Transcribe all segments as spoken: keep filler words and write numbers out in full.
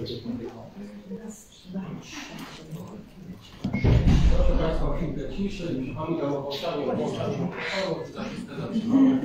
Proszę Państwa o chwilkę ciszy, mamy tam ogłoszenie, ogłaszam uchwałę, zapiskę zatrzymamy.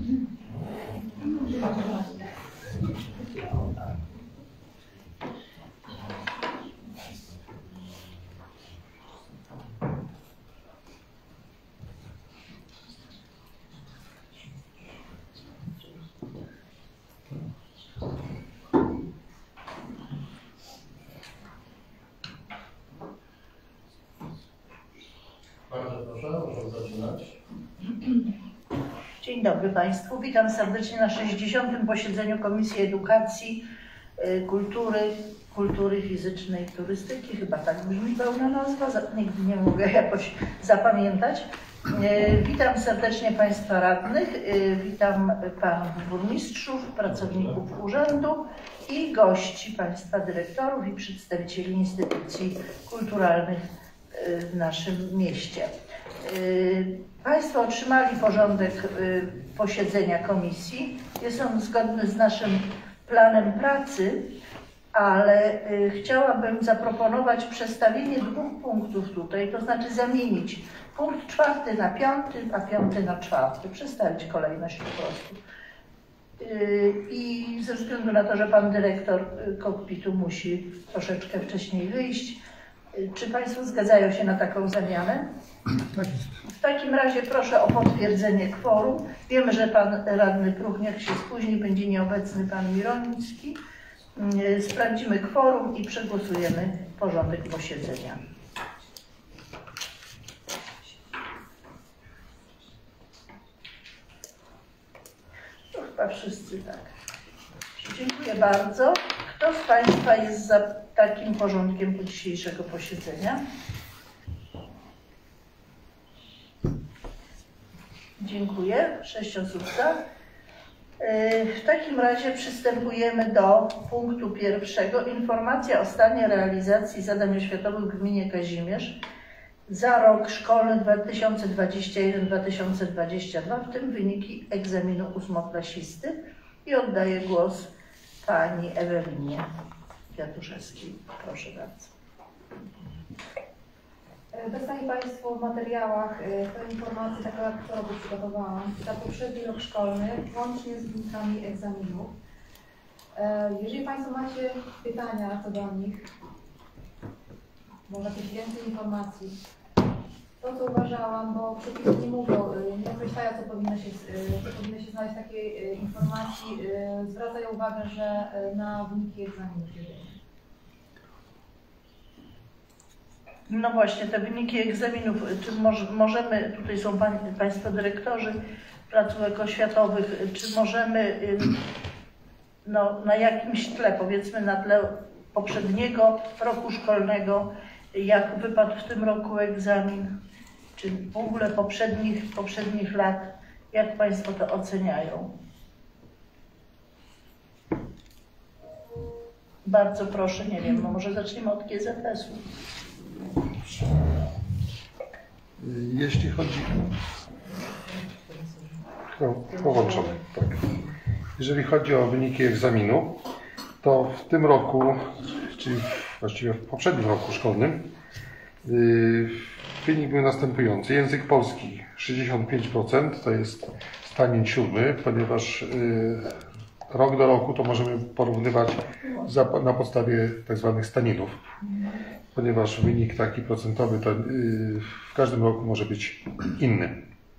Bardzo proszę, możemy zaczynać. Dzień dobry Państwu. Witam serdecznie na sześćdziesiątym posiedzeniu Komisji Edukacji, Kultury, Kultury Fizycznej i Turystyki. Chyba tak brzmi pełna nazwa, nigdy nie mogę jakoś zapamiętać. Witam serdecznie Państwa radnych, witam Panów Burmistrzów, pracowników Urzędu i gości Państwa dyrektorów i przedstawicieli instytucji kulturalnych w naszym mieście. Państwo otrzymali porządek posiedzenia komisji. Jest on zgodny z naszym planem pracy, ale chciałabym zaproponować przestawienie dwóch punktów tutaj, to znaczy zamienić punkt czwarty na piąty, a piąty na czwarty, przestawić kolejność po prostu. I ze względu na to, że Pan Dyrektor kokpitu musi troszeczkę wcześniej wyjść, czy Państwo zgadzają się na taką zamianę? W takim razie proszę o potwierdzenie kworum. Wiemy, że Pan Radny Pruchniak się spóźni, będzie nieobecny Pan Mironicki. Sprawdzimy kworum i przegłosujemy porządek posiedzenia. To chyba wszyscy tak. Dziękuję bardzo. Kto z Państwa jest za takim porządkiem dzisiejszego posiedzenia? Dziękuję. Sześć osób za. W takim razie przystępujemy do punktu pierwszego. Informacja o stanie realizacji zadań oświatowych w gminie Kazimierz za rok szkolny dwa tysiące dwudziesty pierwszy do dwa tysiące dwudziestego drugiego, w tym wyniki egzaminu ósmoklasisty. I oddaję głos Pani Ewelinie Kwiatuszewskiej. Proszę bardzo. Dostali Państwo w materiałach te informacje, taką jak którą przygotowałam za poprzedni rok szkolny, łącznie z wynikami egzaminów. Jeżeli Państwo macie pytania co do nich, może jakieś więcej informacji, to co uważałam, bo przepisy nie mówią, nie określają co powinno się, co powinno się znaleźć takiej informacji, zwracają uwagę, że na wyniki egzaminów się dzieje. No właśnie, te wyniki egzaminów, czy moż, możemy, tutaj są pań, Państwo dyrektorzy placówek oświatowych, czy możemy no, na jakimś tle, powiedzmy na tle poprzedniego roku szkolnego, jak wypadł w tym roku egzamin, czy w ogóle poprzednich, poprzednich lat, jak Państwo to oceniają? Bardzo proszę, nie wiem, no może zaczniemy od G Z S-u. Jeśli chodzi... No, połączone, tak. Jeżeli chodzi o wyniki egzaminu, to w tym roku, czyli właściwie w poprzednim roku szkolnym, yy, wynik był następujący. Język polski sześćdziesiąt pięć procent, to jest stanin siódmy, ponieważ yy, rok do roku to możemy porównywać za, na podstawie tak zwanych staninów, ponieważ wynik taki procentowy to, yy, w każdym roku może być inny.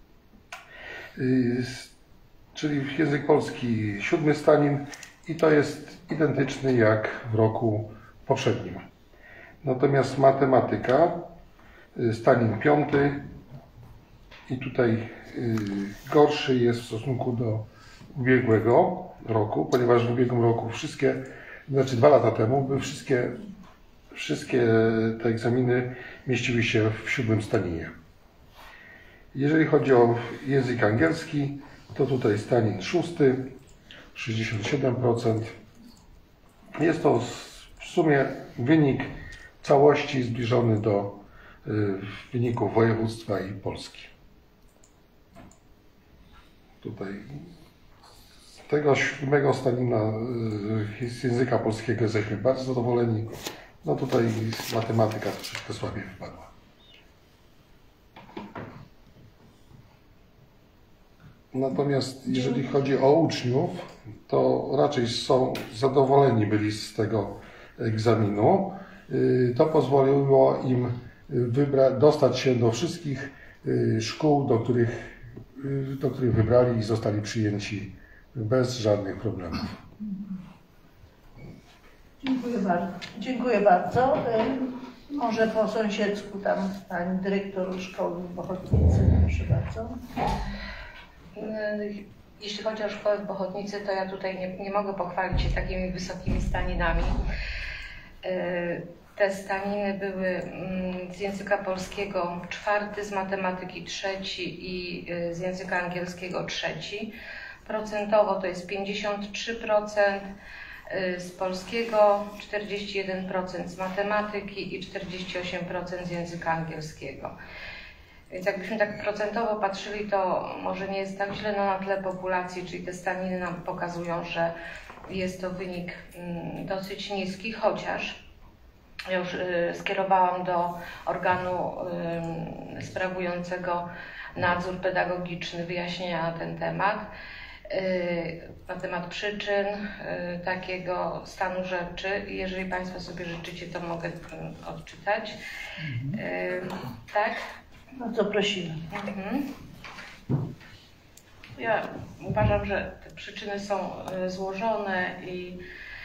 Yy, czyli język polski siódmy stanin i to jest identyczny jak w roku poprzednim. Natomiast matematyka, yy, stanin piąty i tutaj yy, gorszy jest w stosunku do ubiegłego roku, ponieważ w ubiegłym roku wszystkie, znaczy dwa lata temu, były wszystkie Wszystkie te egzaminy mieściły się w siódmym staninie. Jeżeli chodzi o język angielski, to tutaj stanin szósty, sześćdziesiąt siedem procent. Jest to w sumie wynik całości zbliżony do wyników województwa i Polski. Tutaj tego siódmego Stalina y, z języka polskiego jesteśmy bardzo zadowoleni. No tutaj matematyka troszeczkę słabiej wypadła. Natomiast jeżeli chodzi o uczniów, to raczej są zadowoleni byli z tego egzaminu. To pozwoliło im wybra- dostać się do wszystkich szkół, do których, do których wybrali i zostali przyjęci bez żadnych problemów. Dziękuję bardzo. Dziękuję bardzo. Może po sąsiedzku tam pani dyrektor szkoły w Bochotnicy, proszę bardzo. Jeśli chodzi o szkołę w Bochotnicy, to ja tutaj nie, nie mogę pochwalić się takimi wysokimi staninami. Te staniny były z języka polskiego czwarty, z matematyki trzeci i z języka angielskiego trzeci. Procentowo to jest pięćdziesiąt trzy procent z polskiego, czterdzieści jeden procent z matematyki i czterdzieści osiem procent z języka angielskiego. Więc jakbyśmy tak procentowo patrzyli, to może nie jest tak źle, no na tle populacji, czyli te staniny nam pokazują, że jest to wynik dosyć niski, chociaż ja już skierowałam do organu sprawującego nadzór pedagogiczny wyjaśnienia na ten temat, na temat przyczyn takiego stanu rzeczy. Jeżeli Państwo sobie życzycie, to mogę odczytać. Mhm. Tak? Bardzo prosimy. Mhm. Ja uważam, że te przyczyny są złożone i,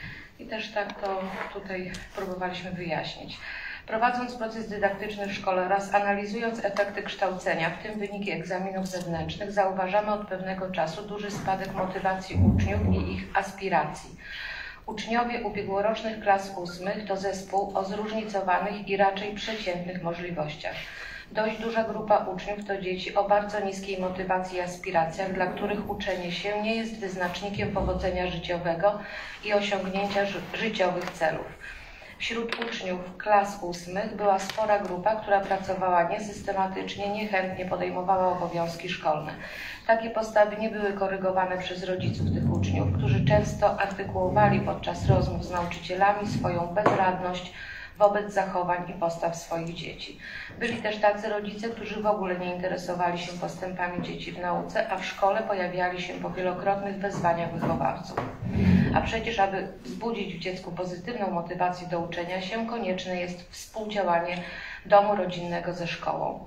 i też tak to tutaj próbowaliśmy wyjaśnić. Prowadząc proces dydaktyczny w szkole oraz analizując efekty kształcenia, w tym wyniki egzaminów zewnętrznych, zauważamy od pewnego czasu duży spadek motywacji uczniów i ich aspiracji. Uczniowie ubiegłorocznych klas ósmych to zespół o zróżnicowanych i raczej przeciętnych możliwościach. Dość duża grupa uczniów to dzieci o bardzo niskiej motywacji i aspiracjach, dla których uczenie się nie jest wyznacznikiem powodzenia życiowego i osiągnięcia ży życiowych celów. Wśród uczniów klas ósmych była spora grupa, która pracowała niesystematycznie, niechętnie podejmowała obowiązki szkolne. Takie postawy nie były korygowane przez rodziców tych uczniów, którzy często artykułowali podczas rozmów z nauczycielami swoją bezradność wobec zachowań i postaw swoich dzieci. Byli też tacy rodzice, którzy w ogóle nie interesowali się postępami dzieci w nauce, a w szkole pojawiali się po wielokrotnych wezwaniach wychowawców. A przecież, aby wzbudzić w dziecku pozytywną motywację do uczenia się, konieczne jest współdziałanie domu rodzinnego ze szkołą.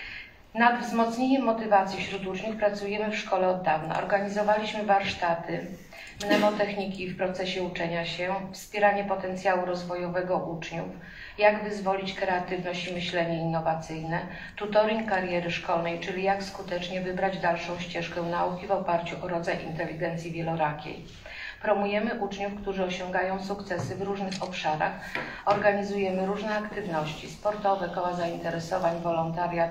Nad wzmocnieniem motywacji wśród uczniów pracujemy w szkole od dawna. Organizowaliśmy warsztaty mnemotechniki w procesie uczenia się, wspieranie potencjału rozwojowego uczniów, jak wyzwolić kreatywność i myślenie innowacyjne, tutoring kariery szkolnej, czyli jak skutecznie wybrać dalszą ścieżkę nauki w oparciu o rodzaj inteligencji wielorakiej. Promujemy uczniów, którzy osiągają sukcesy w różnych obszarach, organizujemy różne aktywności sportowe, koła zainteresowań, wolontariat,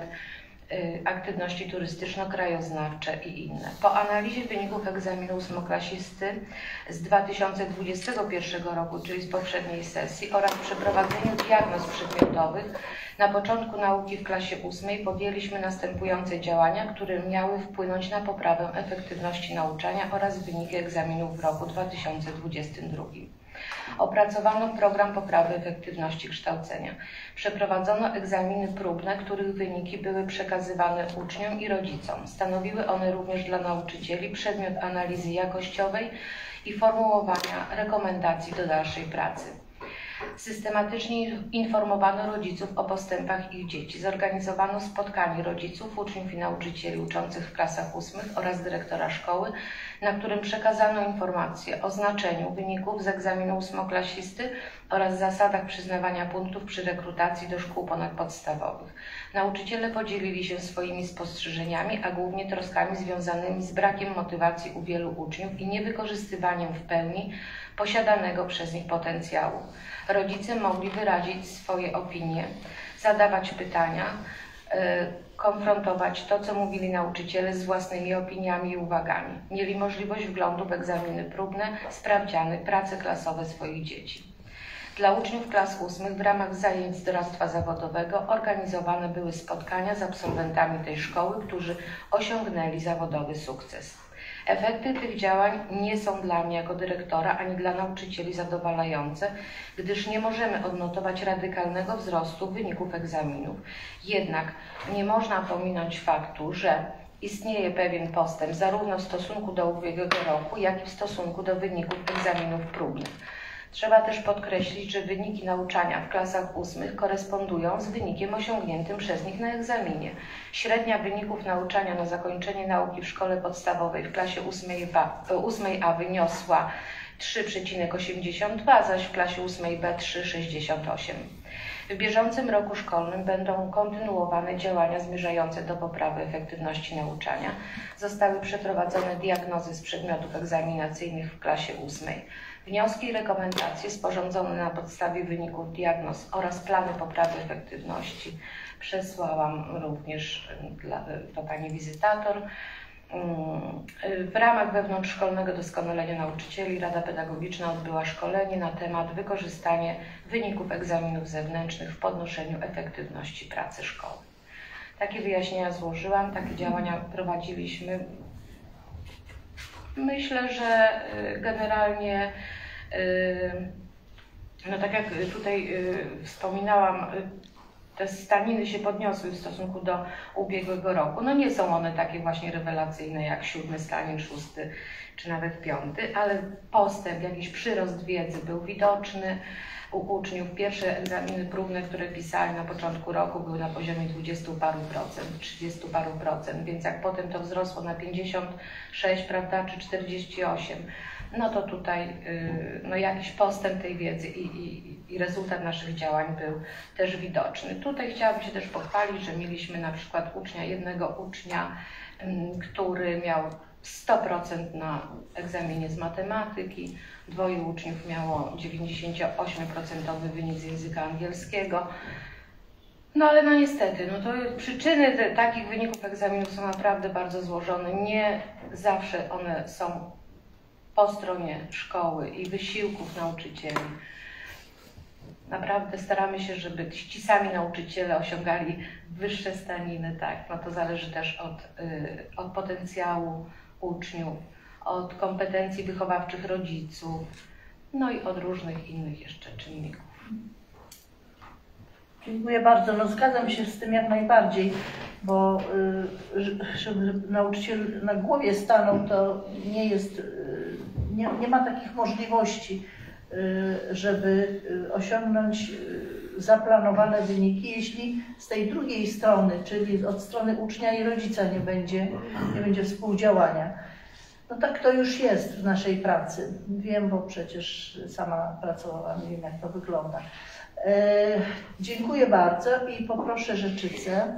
aktywności turystyczno-krajoznawcze i inne. Po analizie wyników egzaminu ósmoklasisty z dwa tysiące dwudziestego pierwszego roku, czyli z poprzedniej sesji, oraz przeprowadzeniu diagnoz przedmiotowych na początku nauki w klasie ósmej podjęliśmy następujące działania, które miały wpłynąć na poprawę efektywności nauczania oraz wyniki egzaminów w roku dwa tysiące dwudziestym drugim. Opracowano program poprawy efektywności kształcenia. Przeprowadzono egzaminy próbne, których wyniki były przekazywane uczniom i rodzicom. Stanowiły one również dla nauczycieli przedmiot analizy jakościowej i formułowania rekomendacji do dalszej pracy. Systematycznie informowano rodziców o postępach ich dzieci. Zorganizowano spotkanie rodziców, uczniów i nauczycieli uczących w klasach ósmych oraz dyrektora szkoły, na którym przekazano informacje o znaczeniu wyników z egzaminu ósmoklasisty oraz zasadach przyznawania punktów przy rekrutacji do szkół ponadpodstawowych. Nauczyciele podzielili się swoimi spostrzeżeniami, a głównie troskami związanymi z brakiem motywacji u wielu uczniów i niewykorzystywaniem w pełni posiadanego przez nich potencjału. Rodzice mogli wyrazić swoje opinie, zadawać pytania, konfrontować to, co mówili nauczyciele z własnymi opiniami i uwagami. Mieli możliwość wglądu w egzaminy próbne, sprawdziany, prace klasowe swoich dzieci. Dla uczniów klas ósmych w ramach zajęć z doradztwa zawodowego organizowane były spotkania z absolwentami tej szkoły, którzy osiągnęli zawodowy sukces. Efekty tych działań nie są dla mnie jako dyrektora ani dla nauczycieli zadowalające, gdyż nie możemy odnotować radykalnego wzrostu wyników egzaminów. Jednak nie można pominąć faktu, że istnieje pewien postęp zarówno w stosunku do ubiegłego roku, jak i w stosunku do wyników egzaminów próbnych. Trzeba też podkreślić, że wyniki nauczania w klasach ósmych korespondują z wynikiem osiągniętym przez nich na egzaminie. Średnia wyników nauczania na zakończenie nauki w szkole podstawowej w klasie ósmej A wyniosła trzy przecinek osiemdziesiąt dwa, zaś w klasie ósmej B trzy przecinek sześćdziesiąt osiem. W bieżącym roku szkolnym będą kontynuowane działania zmierzające do poprawy efektywności nauczania. Zostały przeprowadzone diagnozy z przedmiotów egzaminacyjnych w klasie ósmej. Wnioski i rekomendacje sporządzone na podstawie wyników diagnoz oraz plany poprawy efektywności przesłałam również dla, do Pani wizytator. W ramach wewnątrzszkolnego doskonalenia nauczycieli Rada Pedagogiczna odbyła szkolenie na temat wykorzystania wyników egzaminów zewnętrznych w podnoszeniu efektywności pracy szkoły. Takie wyjaśnienia złożyłam, takie działania prowadziliśmy. Myślę, że generalnie, no tak jak tutaj wspominałam, te staniny się podniosły w stosunku do ubiegłego roku. No nie są one takie właśnie rewelacyjne jak siódmy stanin, szósty czy nawet piąty, ale postęp, jakiś przyrost wiedzy był widoczny u uczniów. Pierwsze egzaminy próbne, które pisali na początku roku, były na poziomie dwudziestu paru procent, trzydziestu paru procent, więc jak potem to wzrosło na pięćdziesiąt sześć, prawda, czy czterdzieści osiem, no to tutaj yy, no jakiś postęp tej wiedzy i, i, i rezultat naszych działań był też widoczny. Tutaj chciałabym się też pochwalić, że mieliśmy na przykład ucznia, jednego ucznia, yy, który miał sto procent na egzaminie z matematyki, dwoje uczniów miało dziewięćdziesięcioosmioprocentowy wynik z języka angielskiego. No ale no niestety, no to przyczyny te, takich wyników egzaminów są naprawdę bardzo złożone. Nie zawsze one są po stronie szkoły i wysiłków nauczycieli. Naprawdę staramy się, żeby ci sami nauczyciele osiągali wyższe staniny, tak, no to zależy też od, y, od potencjału uczniów, od kompetencji wychowawczych rodziców, no i od różnych innych jeszcze czynników. Dziękuję bardzo. No zgadzam się z tym jak najbardziej, bo y, żeby nauczyciel na głowie stanął, to nie jest, y, nie, nie ma takich możliwości, y, żeby osiągnąć y, zaplanowane wyniki, jeśli z tej drugiej strony, czyli od strony ucznia i rodzica nie będzie, nie będzie współdziałania. No tak to już jest w naszej pracy. Wiem, bo przecież sama pracowałam, wiem jak to wygląda. E, dziękuję bardzo i poproszę rzeczycę.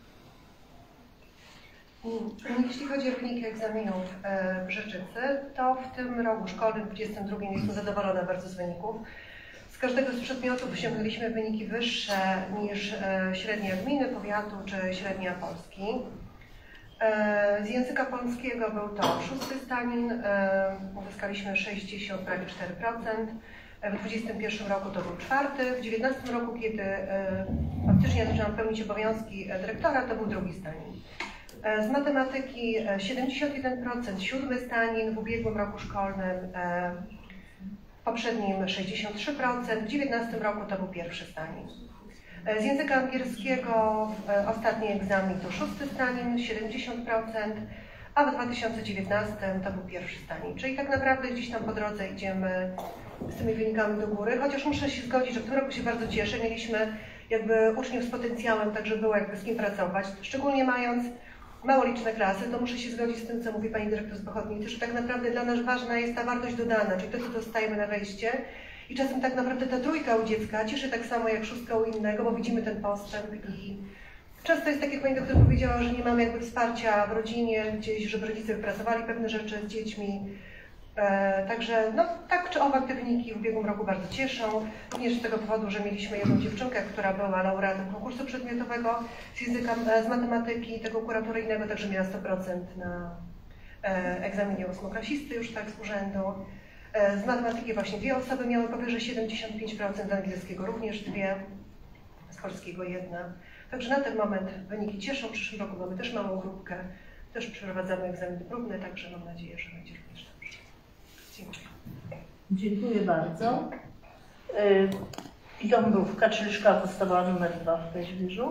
Jeśli chodzi o wyniki egzaminów w Rzeczycy, to w tym roku szkolnym dwudziestym drugim jestem zadowolona bardzo z wyników. Z każdego z przedmiotów osiągnęliśmy wyniki wyższe niż średnia gminy, powiatu czy średnia Polski. Z języka polskiego był to szósty stanin, uzyskaliśmy sześćdziesiąt, prawie cztery procent. W dwudziestym pierwszym roku to był czwarty, w dziewiętnastym roku, kiedy faktycznie zaczęłam pełnić obowiązki dyrektora, to był drugi stanin. Z matematyki siedemdziesiąt jeden procent, siódmy stanin, w ubiegłym roku szkolnym, w poprzednim sześćdziesiąt trzy procent, w dziewiętnastym roku to był pierwszy stanin. Z języka angielskiego ostatni egzamin to szósty stanin, siedemdziesiąt procent, a w dwa tysiące dziewiętnastym to był pierwszy stanin. Czyli tak naprawdę gdzieś tam po drodze idziemy z tymi wynikami do góry, chociaż muszę się zgodzić, że w tym roku się bardzo cieszę. Mieliśmy jakby uczniów z potencjałem, także było jakby z kim pracować, szczególnie mając mało liczne klasy, to muszę się zgodzić z tym, co mówi Pani Dyrektor z Bochotnicy, że tak naprawdę dla nas ważna jest ta wartość dodana, czyli to, co dostajemy na wejście. I czasem tak naprawdę ta trójka u dziecka cieszy tak samo jak szóstka u innego, bo widzimy ten postęp i często jest tak, jak Pani Doktor powiedziała, że nie mamy jakby wsparcia w rodzinie, gdzieś, żeby rodzice wypracowali pewne rzeczy z dziećmi. E, także no tak czy owak te wyniki w ubiegłym roku bardzo cieszą. Również z tego powodu, że mieliśmy jedną dziewczynkę, która była laureatem konkursu przedmiotowego z języka, z matematyki, tego kuratoryjnego, także miała sto procent na e, egzaminie ósmoklasisty już tak z urzędu. Z matematyki właśnie dwie osoby miały powyżej siedemdziesiąt pięć procent, z angielskiego również dwie, z polskiego jedna. Także na ten moment wyniki cieszą. W przyszłym roku mamy też małą grupkę, Też przeprowadzamy egzaminy próbne, także mam nadzieję, że będzie również dobrze. Dziękuję. Dziękuję bardzo. I Dąbrówka, czyli szkoła podstawowa numer dwa w Kazimierzu.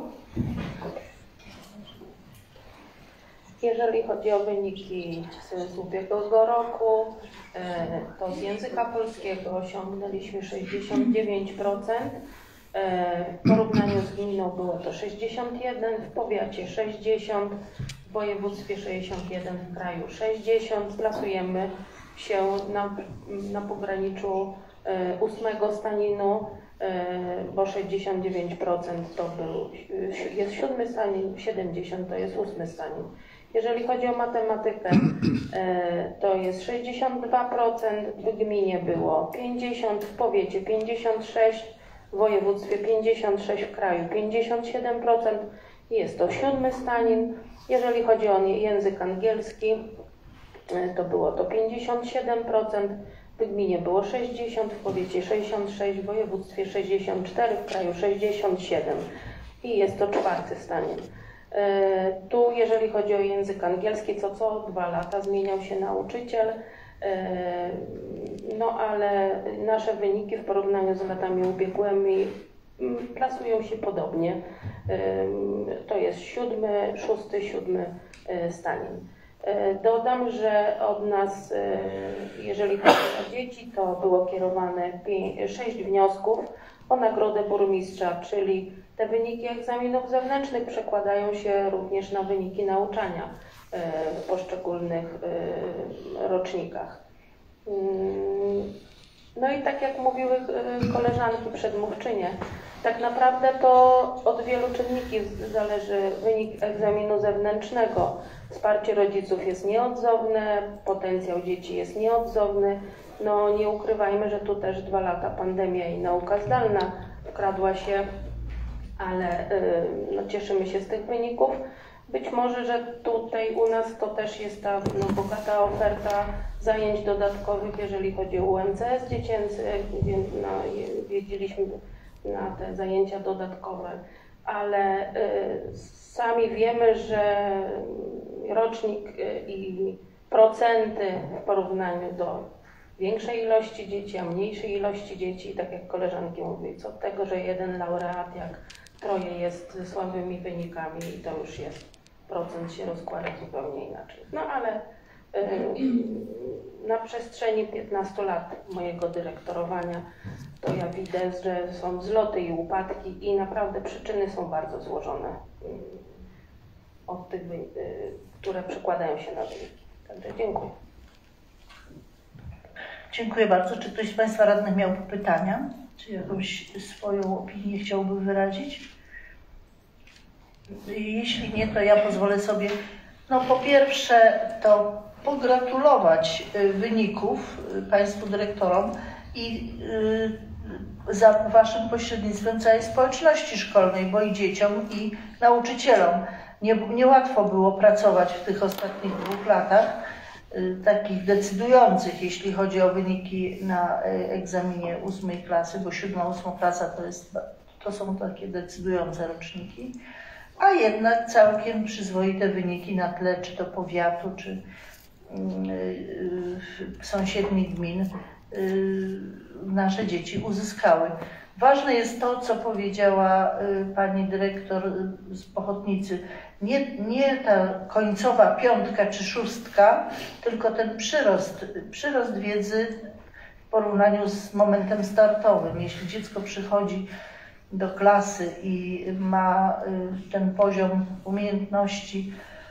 Jeżeli chodzi o wyniki z ubiegłego roku, to z języka polskiego osiągnęliśmy sześćdziesiąt dziewięć procent. W porównaniu z gminą było to sześćdziesiąt jeden procent, w powiacie sześćdziesiąt procent, w województwie sześćdziesiąt jeden procent, w kraju sześćdziesiąt procent. Plasujemy się na, na pograniczu ósmego staninu, bo sześćdziesiąt dziewięć procent to był, jest siódmy stanin, siedemdziesiąt procent to jest ósmy stanin. Jeżeli chodzi o matematykę, to jest sześćdziesiąt dwa procent, w gminie było pięćdziesiąt procent, w powiecie pięćdziesiąt sześć procent, w województwie pięćdziesiąt sześć procent, w kraju pięćdziesiąt siedem procent. Jest to siódmy stanin. Jeżeli chodzi o język angielski, to było to pięćdziesiąt siedem procent, w gminie było sześćdziesiąt procent, w powiecie sześćdziesiąt sześć procent, w województwie sześćdziesiąt cztery procent, w kraju sześćdziesiąt siedem procent i jest to czwarty stanin. Tu jeżeli chodzi o język angielski, co co dwa lata zmieniał się nauczyciel, no ale nasze wyniki w porównaniu z latami ubiegłymi plasują się podobnie. To jest siódmy, szósty, siódmy stanin. Dodam, że od nas, jeżeli chodzi o dzieci, to było kierowane sześć wniosków o nagrodę burmistrza, czyli te wyniki egzaminów zewnętrznych przekładają się również na wyniki nauczania w poszczególnych rocznikach. No i tak jak mówiły koleżanki przedmówczynie, tak naprawdę to od wielu czynników zależy wynik egzaminu zewnętrznego. Wsparcie rodziców jest nieodzowne, potencjał dzieci jest nieodzowny. No nie ukrywajmy, że tu też dwa lata pandemia i nauka zdalna wkradła się, ale no, cieszymy się z tych wyników. Być może, że tutaj u nas to też jest ta no, bogata oferta zajęć dodatkowych, jeżeli chodzi o U M C S dziecięcy, gdzie no, jeździliśmy na te zajęcia dodatkowe, ale y, sami wiemy, że rocznik y, i procenty w porównaniu do większej ilości dzieci, a mniejszej ilości dzieci, tak jak koleżanki mówiły, co od tego, że jeden laureat, jak troje jest słabymi wynikami i to już jest, procent się rozkłada zupełnie inaczej. No ale y, na przestrzeni piętnastu lat mojego dyrektorowania to ja widzę, że są wzloty i upadki i naprawdę przyczyny są bardzo złożone y, od tych, y, które przekładają się na wyniki. Także dziękuję. Dziękuję bardzo. Czy ktoś z Państwa radnych miał pytania? Czy jakąś swoją opinię chciałby wyrazić? Jeśli nie, to ja pozwolę sobie, no po pierwsze to pogratulować wyników Państwu dyrektorom i za Waszym pośrednictwem całej społeczności szkolnej, bo i dzieciom, i nauczycielom. Nie, niełatwo było pracować w tych ostatnich dwóch latach, takich decydujących, jeśli chodzi o wyniki na egzaminie ósmej klasy, bo siódma, ósma klasa to, jest, to są takie decydujące roczniki, a jednak całkiem przyzwoite wyniki na tle czy to powiatu, czy sąsiednich gmin nasze dzieci uzyskały. Ważne jest to, co powiedziała pani dyrektor z Pochotnicy. Nie, nie ta końcowa piątka czy szóstka, tylko ten przyrost, przyrost wiedzy w porównaniu z momentem startowym. Jeśli dziecko przychodzi do klasy i ma ten poziom umiejętności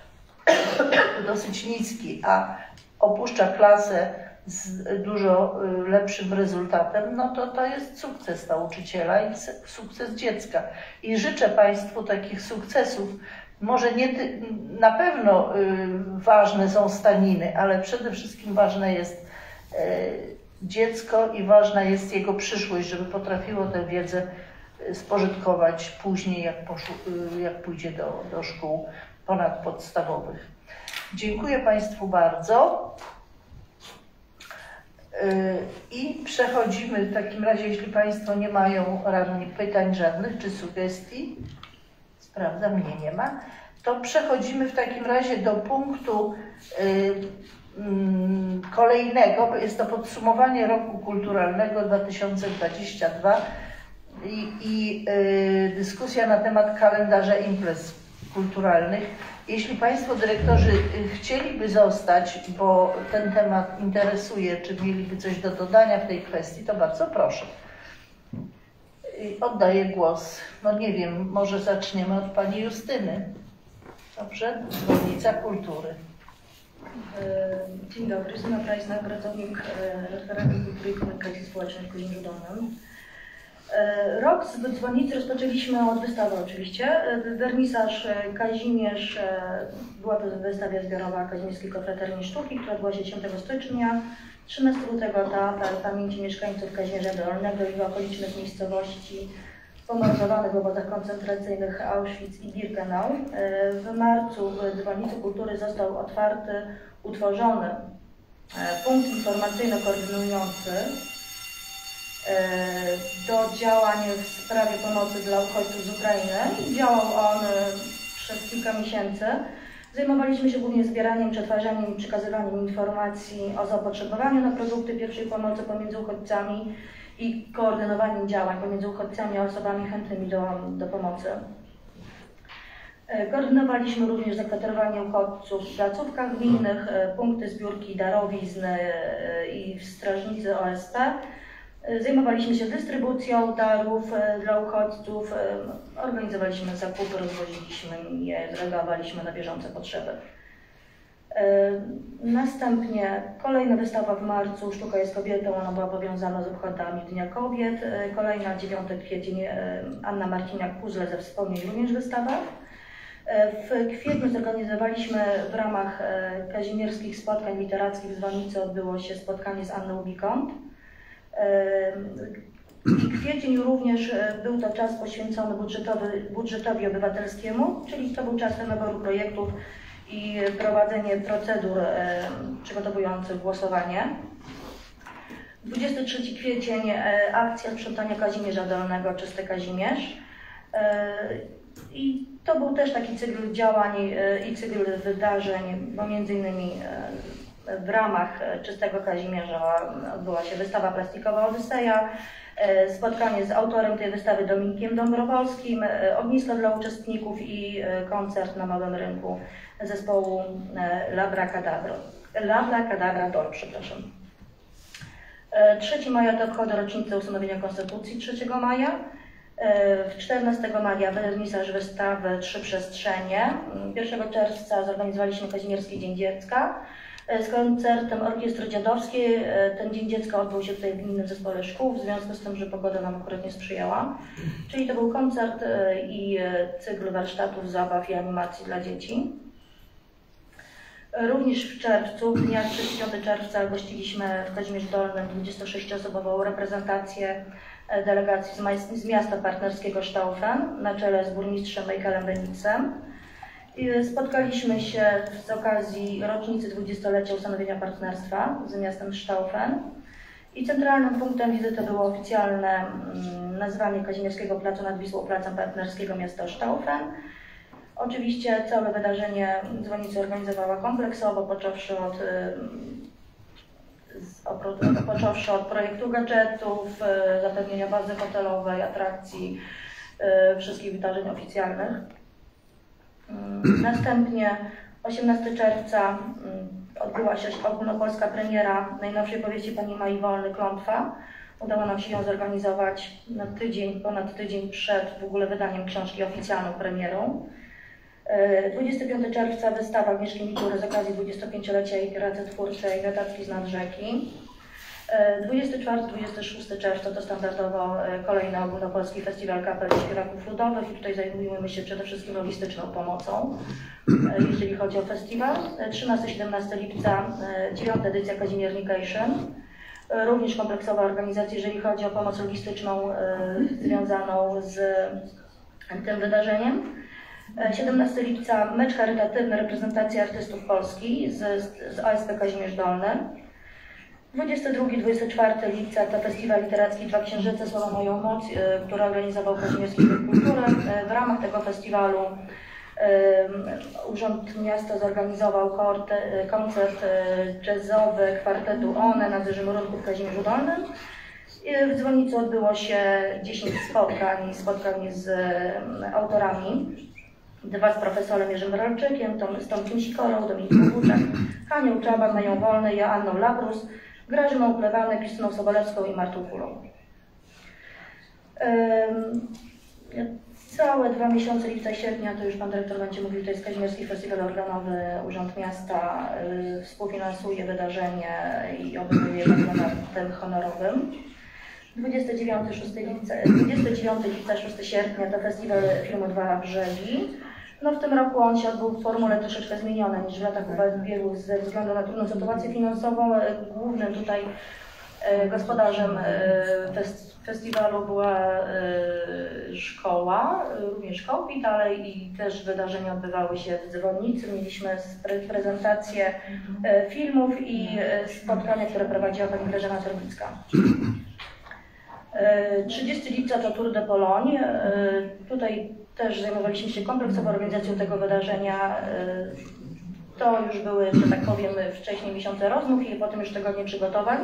dosyć niski, a opuszcza klasę z dużo lepszym rezultatem, no to to jest sukces nauczyciela i sukces dziecka. I życzę Państwu takich sukcesów. Może nie, na pewno ważne są staniny, ale przede wszystkim ważne jest dziecko i ważna jest jego przyszłość, żeby potrafiło tę wiedzę spożytkować później, jak, poszu, jak pójdzie do, do szkół ponadpodstawowych. Dziękuję Państwu bardzo. I przechodzimy w takim razie, jeśli Państwo nie mają radni pytań żadnych czy sugestii, sprawdzam, mnie nie ma, to przechodzimy w takim razie do punktu y, mm, kolejnego. Jest to podsumowanie roku kulturalnego dwa tysiące dwudziestego drugiego i, i y, dyskusja na temat kalendarza imprez kulturalnych. Jeśli Państwo dyrektorzy chcieliby zostać, bo ten temat interesuje, czy mieliby coś do dodania w tej kwestii, to bardzo proszę. Oddaję głos. No nie wiem, może zaczniemy od Pani Justyny. Dobrze? Dzwonnica Kultury. Dzień dobry, Justyna Prajsna, pracownik Referatu Kultury i Komunikacji Społecznej w Kazimierzu Dolnym. Rok z dzwonnicy rozpoczęliśmy od wystawy oczywiście. Wernisaż Kazimierz, była to wystawa zbiorowa Kazimierskiej Konfraterni Sztuki, która odbyła się dziesiątego stycznia. trzynastego lutego Teatr Pamięci Mieszkańców Kazimierza Dolnego i okolicznych miejscowości pomordowanych w obozach koncentracyjnych Auschwitz i Birkenau. W marcu w Dzwonnicy Kultury został otwarty, utworzony punkt informacyjno-koordynujący do działań w sprawie pomocy dla uchodźców z Ukrainy. Działał on przez kilka miesięcy. Zajmowaliśmy się głównie zbieraniem, przetwarzaniem i przekazywaniem informacji o zapotrzebowaniu na produkty pierwszej pomocy pomiędzy uchodźcami i koordynowaniem działań pomiędzy uchodźcami a osobami chętnymi do, do pomocy. Koordynowaliśmy również zakwaterowanie uchodźców w placówkach gminnych, punkty zbiórki darowizn i w strażnicy O S P. Zajmowaliśmy się dystrybucją darów dla uchodźców, organizowaliśmy zakupy, rozwoziliśmy je, reagowaliśmy na bieżące potrzeby. Następnie kolejna wystawa w marcu, Sztuka jest kobietą, ona była powiązana z obchodami Dnia Kobiet. Kolejna dziewiąty kwiecień, Anna Marciniak, Puzzle ze wspomnień, również wystawa. W kwietniu zorganizowaliśmy w ramach kazimierskich spotkań literackich w Dzwonnicy, odbyło się spotkanie z Anną Wikont. Kwiecień również był to czas poświęcony budżetowy, budżetowi obywatelskiemu, czyli to był czas naboru projektów i prowadzenie procedur e, przygotowujących głosowanie. dwudziestego trzeciego kwiecień e, akcja sprzątania Kazimierza Dolnego, Czysty Kazimierz. E, I to był też taki cykl działań e, i cykl wydarzeń, bo między innymi e, w ramach Czystego Kazimierza odbyła się wystawa plastikowa Odyseja, e, spotkanie z autorem tej wystawy Dominikiem Dąbrowolskim, e, ognisko dla uczestników i e, koncert na Małym Rynku zespołu Labracadabrador, przepraszam. trzeciego maja to obchody rocznicy ustanowienia Konstytucji trzeciego maja. czternastego maja wernisaż wystawy Trzy Przestrzenie. pierwszego czerwca zorganizowaliśmy Kazimierski Dzień Dziecka z koncertem Orkiestry Dziadowskiej. Ten Dzień Dziecka odbył się tutaj w Gminnym Zespole Szkół, w związku z tym, że pogoda nam akurat nie sprzyjała. Czyli to był koncert i cykl warsztatów, zabaw i animacji dla dzieci. Również w czerwcu, w dniach trzeciego czerwca, gościliśmy w Kazimierzu Dolnym dwudziestosześcioosobową reprezentację delegacji z, z miasta partnerskiego Staufen na czele z burmistrzem Michaelem Beniksem. Spotkaliśmy się z okazji rocznicy dwudziestolecia ustanowienia partnerstwa z miastem Staufen i centralnym punktem wizyty było oficjalne nazwanie Kazimierskiego Placu nad Wisłą Placem Partnerskiego miasta Staufen. Oczywiście całe wydarzenie dzwonnica organizowała kompleksowo, począwszy od, począwszy od projektu gadżetów, zapewnienia bazy hotelowej, atrakcji, wszystkich wydarzeń oficjalnych. Następnie osiemnastego czerwca odbyła się ogólnopolska premiera najnowszej powieści pani Mai Wolny Klątwa. Udało nam się ją zorganizować na tydzień, ponad tydzień przed w ogóle wydaniem książki, oficjalną premierą. dwudziestego piątego czerwca wystawa Agnieszki Mikury z okazji dwudziestopięciolecia jej pracy twórczej Notatki z nad rzeki. dwudziestego czwartego do dwudziestego szóstego czerwca to standardowo kolejny ogólnopolski festiwal kapel i śpiewaków ludowych i tutaj zajmujemy się przede wszystkim logistyczną pomocą, jeżeli chodzi o festiwal. trzynastego do siedemnastego lipca dziewiąta edycja Kazimiernication. Również kompleksowa organizacja, jeżeli chodzi o pomoc logistyczną związaną z tym wydarzeniem. siedemnastego lipca mecz charytatywny reprezentacji artystów Polski z, z A S P Kazimierz Dolny. dwudziestego drugiego do dwudziestego czwartego lipca to festiwal literacki Dwa Księżyce Słowa Mają Moc, który organizował Kazimierski Dzień Kultury. W ramach tego festiwalu Urząd Miasta zorganizował koncert jazzowy kwartetu One na Wyżym Rynku w Kazimierzu Dolnym. W dzwonnicy odbyło się dziesięć spotkań, spotkań z autorami. Dwa z profesorem Jerzym Rolczykiem, z Tomkiem Sikorą, Dominiką Buczek, Hanią Czaban, Mają Wolny, Joanną Labrus, Grażyną Plewanek, Justyną Sobolewską i Martą Kulą. Całe dwa miesiące lipca i sierpnia, to już Pan Dyrektor będzie mówił, to jest Kazimierski Festiwal Organowy. Urząd Miasta y, współfinansuje wydarzenie i obejmuje patronatem honorowym. dwudziestego dziewiątego lipca, szóstego sierpnia to Festiwal Filmu Dwa Brzegi. No w tym roku on się odbył w formule troszeczkę zmienionej niż w latach ubiegłych ze względu na trudną sytuację finansową. Głównym tutaj gospodarzem festiwalu była szkoła, również szkoły dalej i też wydarzenia odbywały się w dzwonnicy. Mieliśmy prezentację filmów i spotkania, które prowadziła pani Grażyna Torbicka. trzydziestego lipca to Tour de Pologne. Tutaj też zajmowaliśmy się kompleksową organizacją tego wydarzenia. To już były, że tak powiem, wcześniej miesiące rozmów i potem już tygodnie przygotowań.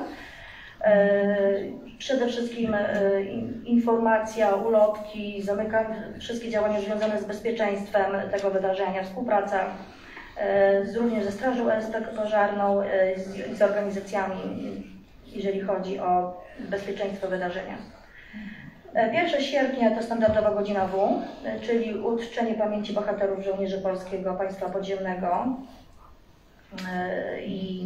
Przede wszystkim informacja, ulotki, zamykanie, wszystkie działania związane z bezpieczeństwem tego wydarzenia, współpraca z, również ze Strażą Pożarną i z, z organizacjami, jeżeli chodzi o bezpieczeństwo wydarzenia. pierwszego sierpnia to standardowa godzina W, czyli uczczenie pamięci bohaterów żołnierzy Polskiego Państwa Podziemnego i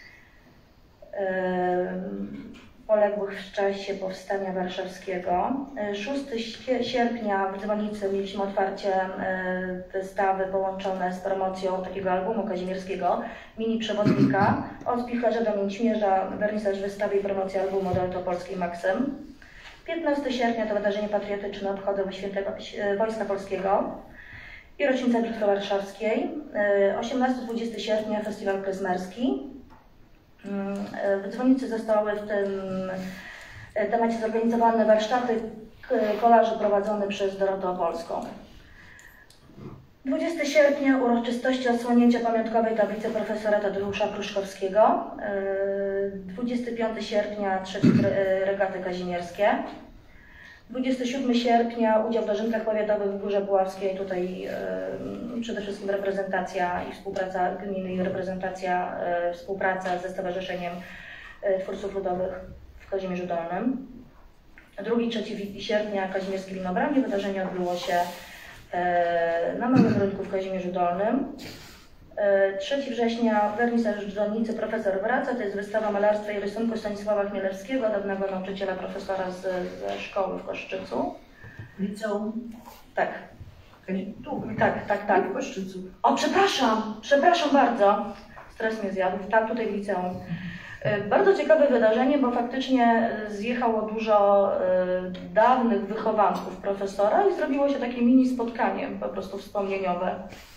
poległych w czasie Powstania Warszawskiego. szóstego sierpnia w dzwonnicy mieliśmy otwarcie wystawy połączone z promocją takiego albumu kazimierskiego, mini przewodnika, od Picharza do Mięćmierza, wernisaż wystawy i promocja albumu do Altopolskiej Maksym. piętnastego sierpnia to wydarzenie patriotyczne, obchody Świętego Wojska Polskiego i rocznica Bitwy Warszawskiej. osiemnastego dwudziestego sierpnia Festiwal Klezmerski. W dzwonnicy zostały w tym temacie zorganizowane warsztaty kolarzy prowadzone przez Dorotę Opolską. dwudziestego sierpnia uroczystości odsłonięcia pamiątkowej tablicy profesora Tadeusza Pruszkowskiego. dwudziestego piątego sierpnia trzecie regaty kazimierskie. dwudziestego siódmego sierpnia udział w dożynkach powiatowych w Górze Puławskiej. Tutaj y, przede wszystkim reprezentacja i współpraca gminy i reprezentacja, y, współpraca ze Stowarzyszeniem y, Twórców Ludowych w Kazimierzu Dolnym. drugiego trzeciego sierpnia Kazimierskie Winobranie. Wydarzenie odbyło się y, na Małym Rynku w Kazimierzu Dolnym. trzeciego września wernisaż dzwonnicy Profesor Wraca, to jest wystawa malarstwa i rysunku Stanisława Chmielewskiego, dawnego nauczyciela profesora z, ze szkoły w Koszczycu. Liceum? Tak. Tu? Tak, tak, tak. W Koszczycu. O, przepraszam, przepraszam bardzo. Stres mnie zjadł. Tam, tutaj w liceum. Bardzo ciekawe wydarzenie, bo faktycznie zjechało dużo y, dawnych wychowanków profesora i zrobiło się takie mini spotkanie, po prostu wspomnieniowe.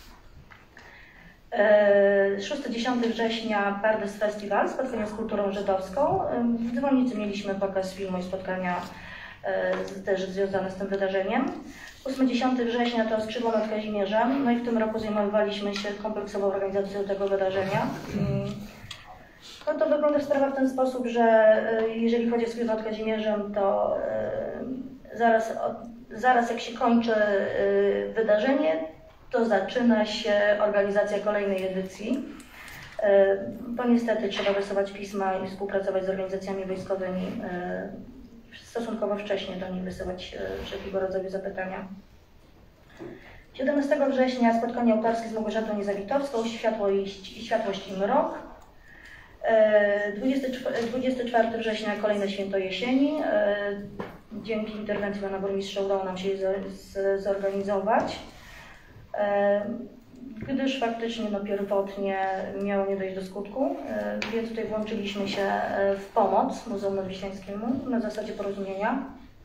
szóstego do dziesiątego września Pardes Festival, spotkanie z kulturą żydowską. W dzwonnicy mieliśmy pokaz filmu i spotkania y, też związane z tym wydarzeniem. ósmego do dziesiątego września to Skrzydło nad Kazimierzem. No i w tym roku zajmowaliśmy się kompleksową organizacją tego wydarzenia. No to wygląda sprawa w ten sposób, że jeżeli chodzi o Skrzydło nad Kazimierzem, to y, zaraz, zaraz jak się kończy y, wydarzenie, to zaczyna się organizacja kolejnej edycji. To niestety trzeba wysyłać pisma i współpracować z organizacjami wojskowymi, stosunkowo wcześnie do nich wysyłać wszelkiego rodzaju zapytania. siedemnastego września spotkanie autorskie z Małgorzatą Niezawitowską, Światłość, Światłość i Mrok. dwudziestego czwartego września kolejne święto jesieni. Dzięki interwencji pana burmistrza udało nam się je zorganizować, gdyż faktycznie no, pierwotnie miało nie dojść do skutku, więc tutaj włączyliśmy się w pomoc Muzeum Nadwiślańskiemu na zasadzie porozumienia.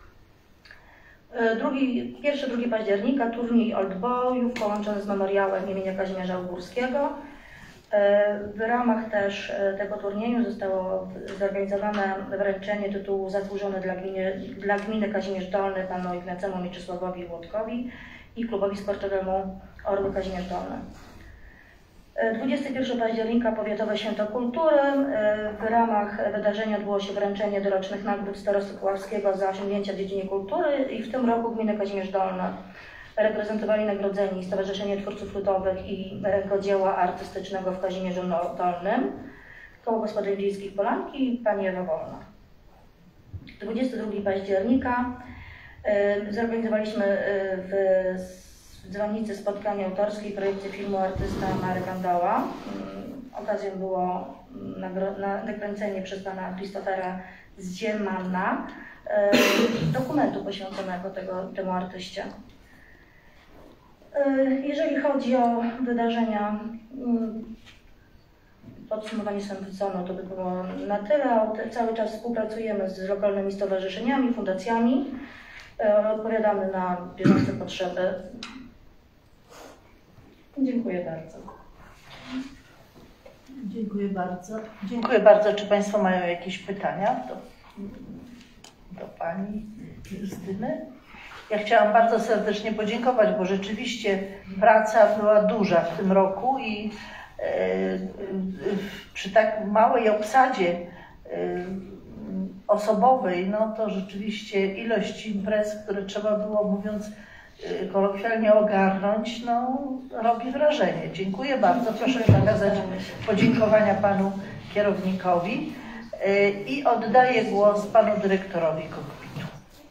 Drugi, pierwszy drugiego października turniej oldboyów połączony z memoriałem imienia Kazimierza Ogórskiego. W ramach też tego turnieju zostało zorganizowane wręczenie tytułu Zasłużony dla gminy, dla gminy Kazimierz Dolny panu Ignacemu Mieczysławowi Łotkowi i Klubowi Sportowemu Orły Kazimierz Dolny. dwudziestego pierwszego października Powiatowe Święto Kultury. W ramach wydarzenia odbyło się wręczenie dorocznych nagród Starosty Puławskiego za osiągnięcia w dziedzinie kultury i w tym roku gminy Kazimierz Dolny reprezentowali nagrodzeni Stowarzyszenie Twórców Ludowych i Rękodzieła Artystycznego w Kazimierzu Dolnym, Koło Gospodyń Wiejskich Polanki i pani Ewa Wolna. dwudziestego drugiego października zorganizowaliśmy w w dzwonnicy spotkanie autorskie i projekcie filmu artysta Marek Andoła. Okazją było nakręcenie przez pana Christophera Zdzielmana dokumentu poświęconego tego, temu artyście. Jeżeli chodzi o wydarzenia, podsumowanie Sądzono to by było na tyle. Cały czas współpracujemy z lokalnymi stowarzyszeniami, fundacjami. Odpowiadamy na bieżące potrzeby. Dziękuję bardzo. Dziękuję bardzo. Dziękuję bardzo. Czy Państwo mają jakieś pytania do, do Pani Justyny? Ja chciałam bardzo serdecznie podziękować, bo rzeczywiście praca była duża w tym roku i e, e, przy tak małej obsadzie e, osobowej, no to rzeczywiście ilość imprez, które trzeba było, mówiąc kolokwialnie, ogarnąć, no robi wrażenie. Dziękuję bardzo. Proszę przekazać podziękowania panu kierownikowi i oddaję głos panu dyrektorowi kokpitu.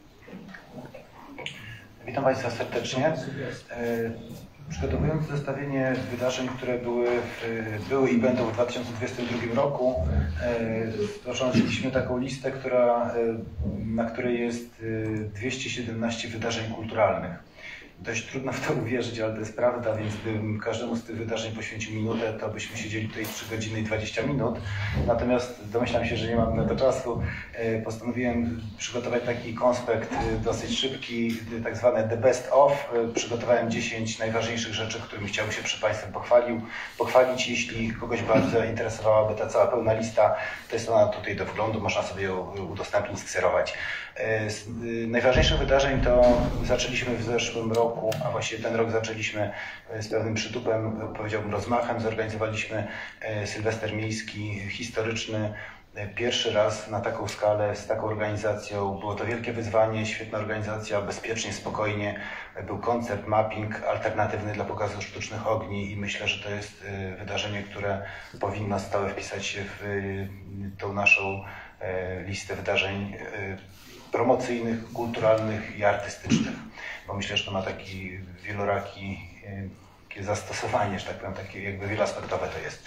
Witam Państwa serdecznie. Przygotowując zestawienie wydarzeń, które były, były i będą w dwa tysiące dwudziestym drugim roku, stworzyliśmy taką listę, która, na której jest dwieście siedemnaście wydarzeń kulturalnych. Dość trudno w to uwierzyć, ale to jest prawda, więc gdybym każdemu z tych wydarzeń poświęcił minutę, to byśmy siedzieli tutaj trzy godziny i dwadzieścia minut. Natomiast domyślam się, że nie mam na to czasu. Postanowiłem przygotować taki konspekt dosyć szybki, tak zwany The Best Of. Przygotowałem dziesięć najważniejszych rzeczy, którymi chciałbym się przy Państwem pochwalił, pochwalić. Jeśli kogoś bardzo interesowałaby ta cała pełna lista, to jest ona tutaj do wglądu, można sobie ją udostępnić, skserować. Z najważniejszych wydarzeń to zaczęliśmy w zeszłym roku, a właściwie ten rok zaczęliśmy z pewnym przytupem, powiedziałbym rozmachem. Zorganizowaliśmy Sylwester Miejski historyczny. Pierwszy raz na taką skalę, z taką organizacją. Było to wielkie wyzwanie, świetna organizacja, bezpiecznie, spokojnie. Był koncert, mapping alternatywny dla pokazu sztucznych ogni i myślę, że to jest wydarzenie, które powinno stale wpisać się w tą naszą listę wydarzeń promocyjnych, kulturalnych i artystycznych, bo myślę, że to ma taki wieloraki takie zastosowanie, że tak powiem, takie jakby wieloaspektowe to jest.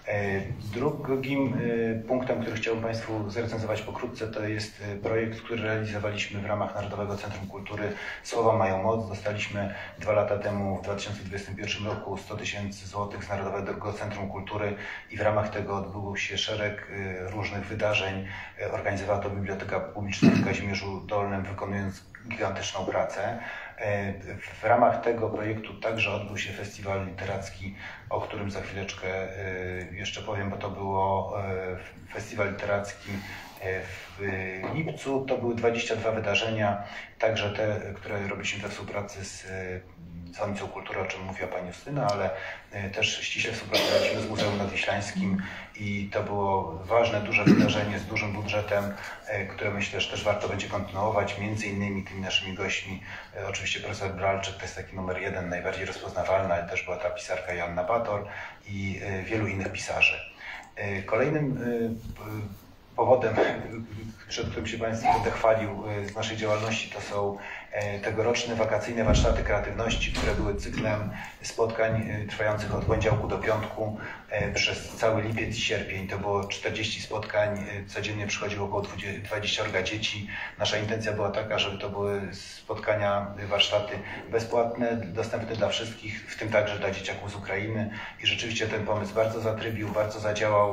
Drugim punktem, który chciałbym Państwu zrecenzować pokrótce, to jest projekt, który realizowaliśmy w ramach Narodowego Centrum Kultury Słowa Mają Moc. Dostaliśmy dwa lata temu, w dwa tysiące dwudziestym pierwszym roku, sto tysięcy złotych z Narodowego Centrum Kultury i w ramach tego odbył się szereg różnych wydarzeń. Organizowała to Biblioteka Publiczna w Kazimierzu Dolnym, wykonując gigantyczną pracę. W ramach tego projektu także odbył się festiwal literacki, o którym za chwileczkę jeszcze powiem, bo to było festiwal literacki w lipcu. To były dwadzieścia dwa wydarzenia, także te, które robiliśmy we współpracy z Dzwonnicą Kultury, o czym mówiła pani Justyna, ale też ściśle współpracowaliśmy z Muzeum Nadwiślańskim i to było ważne, duże wydarzenie z dużym budżetem, które myślę, że też warto będzie kontynuować. Między innymi tymi naszymi gośćmi, oczywiście profesor Bralczyk, to jest taki numer jeden, najbardziej rozpoznawalny, ale też była ta pisarka Joanna Bator i wielu innych pisarzy. Kolejnym powodem, przed którym się Państwu będę chwalił z naszej działalności, to są tegoroczne wakacyjne warsztaty kreatywności, które były cyklem spotkań trwających od poniedziałku do piątku przez cały lipiec i sierpień. To było czterdzieści spotkań, codziennie przychodziło około dwadzieścia dzieci. Nasza intencja była taka, żeby to były spotkania, warsztaty bezpłatne, dostępne dla wszystkich, w tym także dla dzieciaków z Ukrainy. I rzeczywiście ten pomysł bardzo zatrybił, bardzo zadziałał.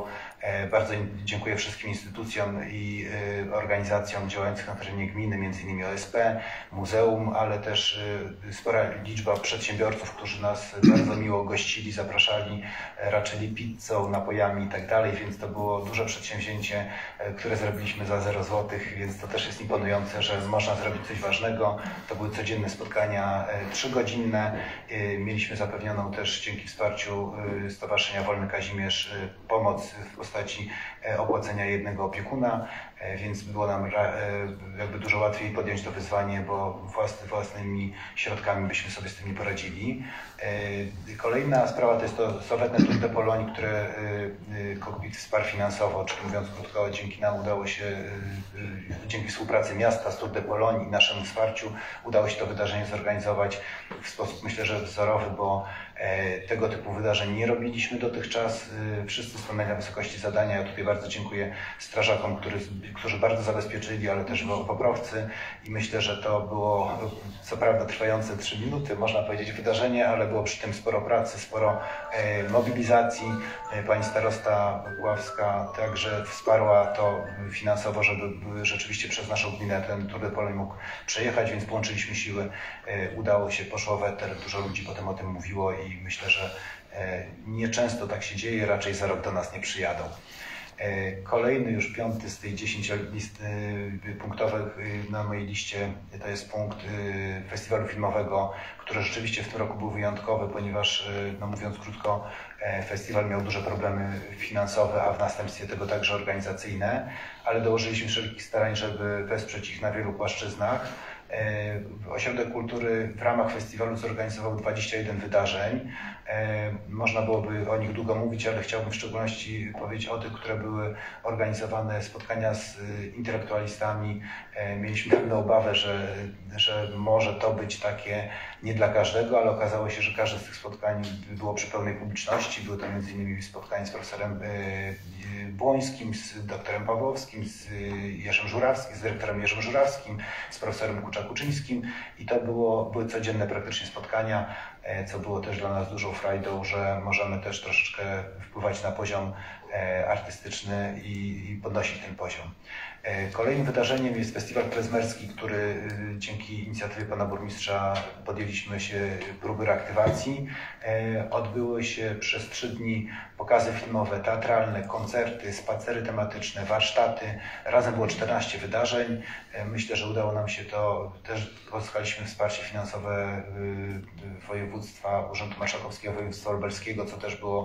Bardzo dziękuję wszystkim instytucjom i organizacjom działających na terenie gminy, między innymi O S P, muzeum, ale też spora liczba przedsiębiorców, którzy nas bardzo miło gościli, zapraszali, raczyli pizzą, napojami i tak dalej, więc to było duże przedsięwzięcie, które zrobiliśmy za zero złotych, więc to też jest imponujące, że można zrobić coś ważnego. To były codzienne spotkania trzygodzinne. Mieliśmy zapewnioną też dzięki wsparciu Stowarzyszenia Wolny Kazimierz pomoc w postaci opłacenia jednego opiekuna, więc było nam jakby dużo łatwiej podjąć to wyzwanie, bo własny, własnymi środkami byśmy sobie z tym nie poradzili. Kolejna sprawa to jest to sławetne Tour de Pologne, które Cockpit wsparł finansowo, czyli mówiąc krótko, dzięki nam udało się, dzięki współpracy miasta z Tour de Pologne i naszemu wsparciu udało się to wydarzenie zorganizować w sposób, myślę, że wzorowy, bo tego typu wydarzeń nie robiliśmy dotychczas. Wszyscy stanęli na wysokości zadania. Ja tutaj bardzo dziękuję strażakom, który, którzy bardzo zabezpieczyli, ale też woprowcy i myślę, że to było co prawda trwające trzy minuty, można powiedzieć wydarzenie, ale było przy tym sporo pracy, sporo mobilizacji. Pani starosta Puławska także wsparła to finansowo, żeby rzeczywiście przez naszą gminę ten Tour de Pologne mógł przejechać, więc połączyliśmy siły. Udało się, poszło w eter, dużo ludzi potem o tym mówiło i myślę, że nieczęsto tak się dzieje, raczej za rok do nas nie przyjadą. Kolejny, już piąty z tej dziesięciu list punktowych na mojej liście to jest punkt festiwalu filmowego, który rzeczywiście w tym roku był wyjątkowy, ponieważ, no mówiąc krótko, festiwal miał duże problemy finansowe, a w następstwie tego także organizacyjne, ale dołożyliśmy wszelkich starań, żeby wesprzeć ich na wielu płaszczyznach. Ośrodek Kultury w ramach festiwalu zorganizował dwadzieścia jeden wydarzeń. Można byłoby o nich długo mówić, ale chciałbym w szczególności powiedzieć o tych, które były organizowane, spotkania z intelektualistami. Mieliśmy pewną obawę, że, że może to być takie nie dla każdego, ale okazało się, że każde z tych spotkań było przy pełnej publiczności. Były to między innymi spotkania z profesorem Błońskim, z doktorem Pawłowskim, z Jerzym Żurawskim, z dyrektorem Jerzym Żurawskim, z profesorem Kucza-Kuczyńskim i to było, były codzienne praktycznie spotkania, co było też dla nas dużą frajdą, że możemy też troszeczkę wpływać na poziom artystyczny i, i podnosić ten poziom. Kolejnym wydarzeniem jest Festiwal Klezmerski, który dzięki inicjatywie pana burmistrza podjęliśmy się próby reaktywacji. Odbyły się przez trzy dni pokazy filmowe, teatralne, koncerty, spacery tematyczne, warsztaty. Razem było czternaście wydarzeń. Myślę, że udało nam się to, też pozyskaliśmy wsparcie finansowe województwa, Urzędu Marszałkowskiego Województwa Lubelskiego, co też było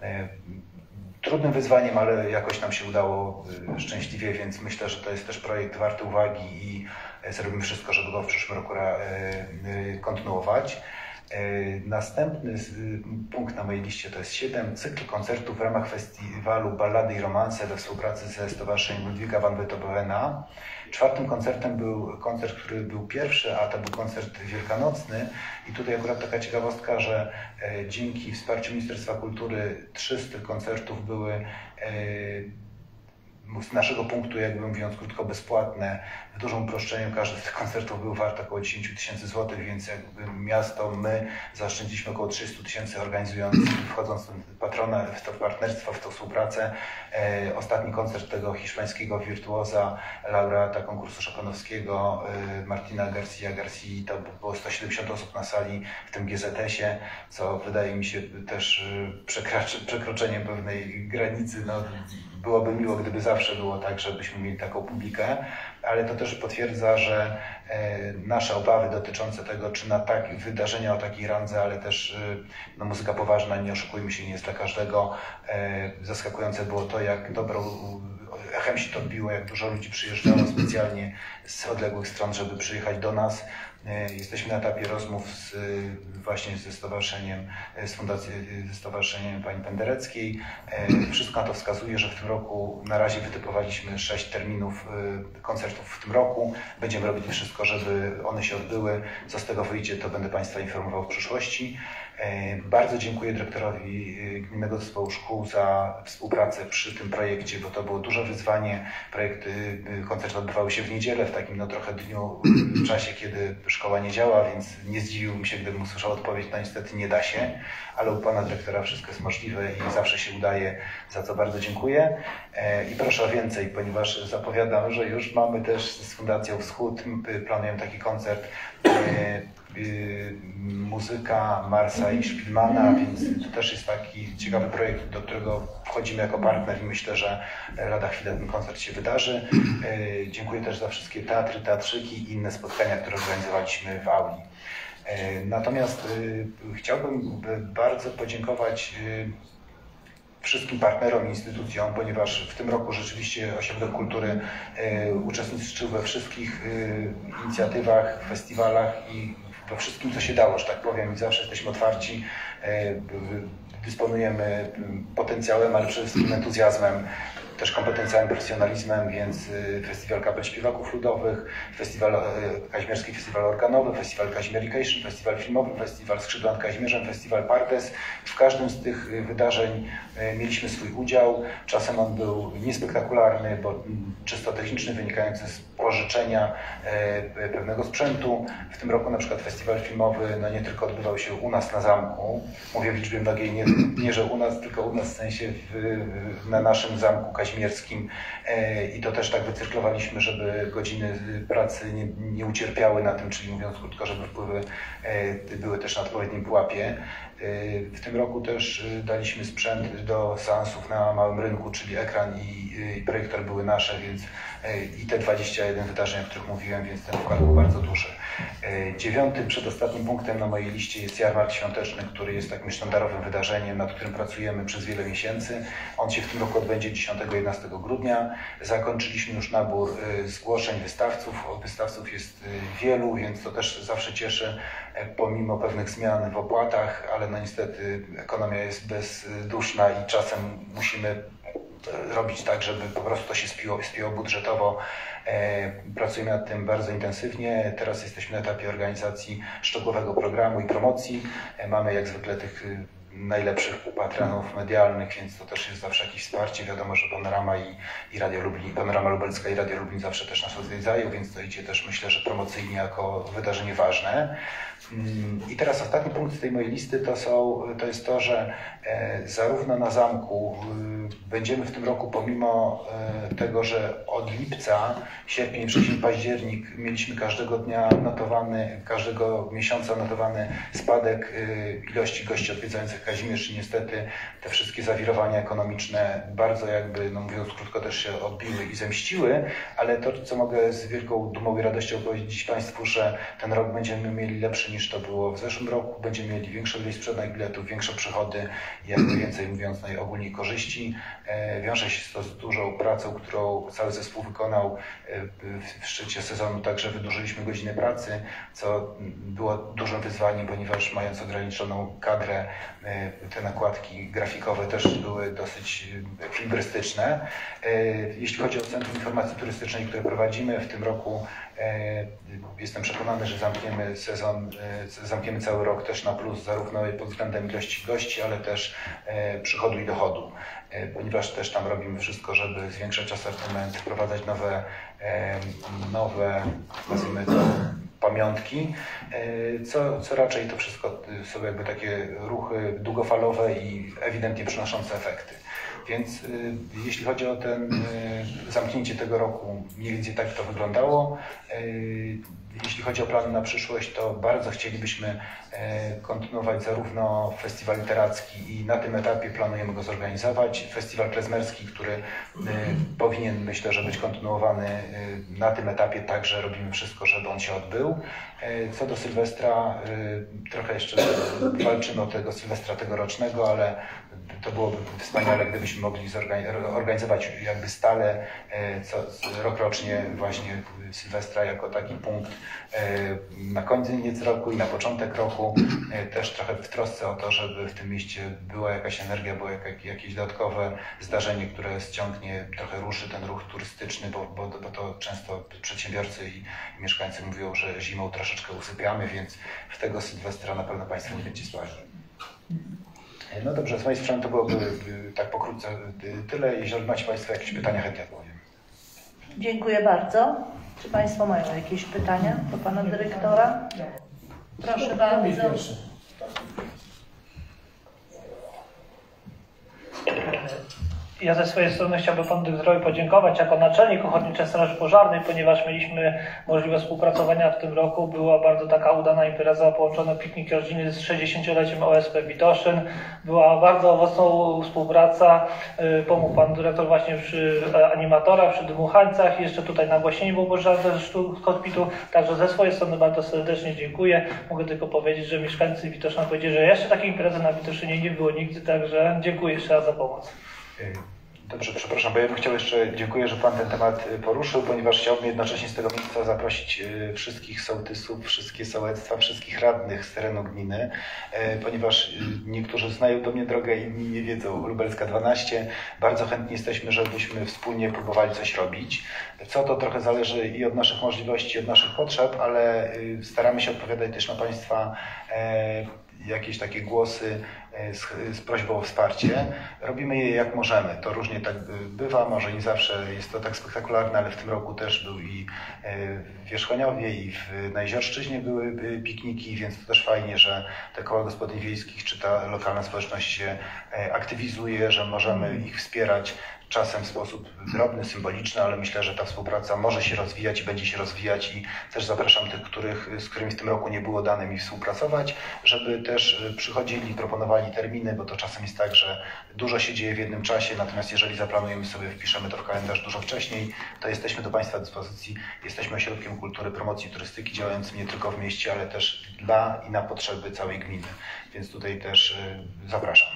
trudnym wyzwaniem, ale jakoś nam się udało szczęśliwie, więc myślę, że to jest też projekt warty uwagi i zrobimy wszystko, żeby go w przyszłym roku kontynuować. Następny punkt na mojej liście to jest siedem, cykl koncertów w ramach festiwalu Ballady i Romanse we współpracy ze Stowarzyszeniem Ludwika van Beethovena. Czwartym koncertem był koncert, który był pierwszy, a to był koncert wielkanocny. I tutaj akurat taka ciekawostka, że e, dzięki wsparciu Ministerstwa Kultury trzy z tych koncertów były e, z naszego punktu, jakby mówiąc krótko, bezpłatne. W dużym uproszczeniu każdy z tych koncertów był wart około dziesięć tysięcy złotych, więc jakby miasto, my zaoszczędziliśmy około trzysta tysięcy organizując, wchodząc w patrona, w to partnerstwo, w tą współpracę. E, ostatni koncert tego hiszpańskiego wirtuoza, laureata konkursu Chopinowskiego, e, Martina Garcia Garcia, to było sto siedemdziesiąt osób na sali w tym G Z S-ie, co wydaje mi się też e, przekroczeniem pewnej granicy. No, byłoby miło, gdyby zawsze było tak, żebyśmy mieli taką publikę, ale to też potwierdza, że e, nasze obawy dotyczące tego, czy na tak, wydarzenia o takiej randze, ale też e, no, muzyka poważna, nie oszukujmy się, nie jest dla każdego. E, zaskakujące było to, jak dobrą echem się to odbiło, jak dużo ludzi przyjeżdżało specjalnie z odległych stron, żeby przyjechać do nas. Jesteśmy na etapie rozmów z, właśnie ze stowarzyszeniem, z fundacją, ze stowarzyszeniem pani Pendereckiej. Wszystko na to wskazuje, że w tym roku na razie wytypowaliśmy sześć terminów koncertów w tym roku. Będziemy robić wszystko, żeby one się odbyły. Co z tego wyjdzie, to będę Państwa informował w przyszłości. Bardzo dziękuję dyrektorowi Gminnego Zespołu Szkół za współpracę przy tym projekcie, bo to było duże wyzwanie. Projekty, koncerty odbywały się w niedzielę, w takim no trochę dniu, w czasie, kiedy szkoła nie działa, więc nie zdziwiłbym się, gdybym usłyszał odpowiedź, no niestety nie da się, ale u pana dyrektora wszystko jest możliwe i zawsze się udaje, za co bardzo dziękuję. I proszę o więcej, ponieważ zapowiadam, że już mamy też z Fundacją Wschód, planujemy taki koncert muzyka Marsa i Szpilmana, więc to też jest taki ciekawy projekt, do którego wchodzimy jako partner i myślę, że lada chwilę ten koncert się wydarzy. Dziękuję też za wszystkie teatry, teatrzyki i inne spotkania, które organizowaliśmy w auli. Natomiast chciałbym bardzo podziękować wszystkim partnerom i instytucjom, ponieważ w tym roku rzeczywiście Ośrodek Kultury uczestniczył we wszystkich inicjatywach, festiwalach i we wszystkim, co się dało, że tak powiem, i zawsze jesteśmy otwarci, dysponujemy potencjałem, ale przede wszystkim entuzjazmem, też kompetencjami, profesjonalizmem, więc Festiwal Kapel Śpiewaków Ludowych, Festiwal Kazimierski Festiwal Organowy, Festiwal Kazimierikation, Festiwal Filmowy, Festiwal Skrzydła nad Kazimierzem, Festiwal Partes. W każdym z tych wydarzeń mieliśmy swój udział. Czasem on był niespektakularny, bo czysto techniczny, wynikający z pożyczenia pewnego sprzętu. W tym roku na przykład Festiwal Filmowy no nie tylko odbywał się u nas na zamku, mówię w liczbie mnogiej, nie, nie że u nas, tylko u nas w sensie w, na naszym zamku kazimierskim i to też tak wycyrklowaliśmy, żeby godziny pracy nie, nie ucierpiały na tym, czyli mówiąc krótko, żeby wpływy były też na odpowiednim pułapie. W tym roku też daliśmy sprzęt do seansów na małym rynku, czyli ekran i, i projektor były nasze, więc i te dwadzieścia jeden wydarzeń, o których mówiłem, więc ten wkład był bardzo duży. Dziewiątym, przedostatnim punktem na mojej liście jest jarmark świąteczny, który jest takim sztandarowym wydarzeniem, nad którym pracujemy przez wiele miesięcy. On się w tym roku odbędzie dziesiątego do jedenastego grudnia. Zakończyliśmy już nabór zgłoszeń wystawców. Wystawców jest wielu, więc to też zawsze cieszy, pomimo pewnych zmian w opłatach, ale no niestety ekonomia jest bezduszna i czasem musimy robić tak, żeby po prostu to się spiło, spiło budżetowo. Pracujemy nad tym bardzo intensywnie. Teraz jesteśmy na etapie organizacji szczegółowego programu i promocji. Mamy jak zwykle tych najlepszych patronów medialnych, więc to też jest zawsze jakieś wsparcie. Wiadomo, że Panorama i, i Radio Lublin, Panorama Lubelska i Radio Lublin zawsze też nas odwiedzają, więc to idzie też, myślę, że promocyjnie jako wydarzenie ważne. I teraz ostatni punkt z tej mojej listy to, są, to jest to, że e, zarówno na zamku e, będziemy w tym roku, pomimo e, tego, że od lipca, sierpień, wrzesień, październik mieliśmy każdego dnia notowany, każdego miesiąca notowany spadek e, ilości gości odwiedzających Kazimierz i niestety te wszystkie zawirowania ekonomiczne bardzo jakby, no mówiąc krótko, też się odbiły i zemściły, ale to, co mogę z wielką dumą i radością powiedzieć Państwu, że ten rok będziemy mieli lepszy niż to było w zeszłym roku. Będziemy mieli większą ilość sprzedanych biletów, większe przychody i jakby więcej mówiąc najogólniej korzyści. Wiąże się to z dużą pracą, którą cały zespół wykonał w szczycie sezonu, także wydłużyliśmy godziny pracy, co było dużym wyzwaniem, ponieważ mając ograniczoną kadrę, te nakładki grafikowe też były dosyć ekwibrystyczne. Jeśli chodzi o Centrum Informacji Turystycznej, które prowadzimy w tym roku, jestem przekonany, że zamkniemy sezon, zamkniemy cały rok też na plus, zarówno pod względem ilości gości, ale też przychodu i dochodu, ponieważ też tam robimy wszystko, żeby zwiększać asortyment, wprowadzać nowe, nowe nazwijmy to, pamiątki, co, co raczej to wszystko są jakby takie ruchy długofalowe i ewidentnie przynoszące efekty. Więc y, jeśli chodzi o ten y, zamknięcie tego roku, mniej więcej tak to wyglądało. Y, jeśli chodzi o plany na przyszłość, to bardzo chcielibyśmy y, kontynuować zarówno festiwal literacki i na tym etapie planujemy go zorganizować. Festiwal klezmerski, który y, powinien, myślę, że być kontynuowany y, na tym etapie, także robimy wszystko, żeby on się odbył. Y, co do Sylwestra, y, trochę jeszcze walczymy o tego Sylwestra tegorocznego, ale to byłoby wspaniale, gdybyśmy mogli zorganizować jakby stale co, rokrocznie właśnie Sylwestra jako taki punkt na koniec roku i na początek roku. Też trochę w trosce o to, żeby w tym mieście była jakaś energia, było jakieś dodatkowe zdarzenie, które ściągnie, trochę ruszy ten ruch turystyczny, bo, bo, bo to często przedsiębiorcy i mieszkańcy mówią, że zimą troszeczkę usypiamy, więc w tego Sylwestra na pewno Państwo nie będzie spali. No dobrze, z mojej strony to byłoby tak pokrótce tyle. Jeżeli macie Państwo jakieś pytania, chętnie odpowiem. Dziękuję bardzo. Czy Państwo mają jakieś pytania do Pana Dyrektora? Proszę bardzo. Ja ze swojej strony chciałbym Panu Dyrektorowi podziękować jako naczelnik Ochotniczej Straży Pożarnej, ponieważ mieliśmy możliwość współpracowania w tym roku. Była bardzo taka udana impreza, połączona piknik rodziny z sześćdziesięcioleciem O S P Witoszyn. Była bardzo owocna współpraca. Pomógł Pan Dyrektor właśnie przy animatorach, przy dmuchańcach. Jeszcze tutaj nagłośnienie było pożarne z kokpitu. Także ze swojej strony bardzo serdecznie dziękuję. Mogę tylko powiedzieć, że mieszkańcy Witoszyna powiedzieli, że jeszcze takiej imprezy na Witoszynie nie było nigdy, także dziękuję jeszcze raz za pomoc. Dobrze, przepraszam, bo ja bym chciał jeszcze, dziękuję, że Pan ten temat poruszył, ponieważ chciałbym jednocześnie z tego miejsca zaprosić wszystkich sołtysów, wszystkie sołectwa, wszystkich radnych z terenu gminy, ponieważ niektórzy znają do mnie drogę, inni nie wiedzą, Lubelska dwanaście. Bardzo chętni jesteśmy, żebyśmy wspólnie próbowali coś robić. Co to trochę zależy i od naszych możliwości, i od naszych potrzeb, ale staramy się odpowiadać też na Państwa jakieś takie głosy z, z prośbą o wsparcie. Robimy je jak możemy. To różnie tak bywa, może nie zawsze jest to tak spektakularne, ale w tym roku też był i w Wierzchoniowie, i w, na Jeziorszczyźnie były pikniki, więc to też fajnie, że te koła gospodyń wiejskich czy ta lokalna społeczność się aktywizuje, że możemy ich wspierać. Czasem w sposób drobny, symboliczny, ale myślę, że ta współpraca może się rozwijać i będzie się rozwijać i też zapraszam tych, których, z którymi w tym roku nie było dane mi współpracować, żeby też przychodzili, proponowali terminy, bo to czasem jest tak, że dużo się dzieje w jednym czasie, natomiast jeżeli zaplanujemy sobie, wpiszemy to w kalendarz dużo wcześniej, to jesteśmy do Państwa dyspozycji. Jesteśmy ośrodkiem kultury, promocji turystyki działającym nie tylko w mieście, ale też dla i na potrzeby całej gminy, więc tutaj też zapraszam.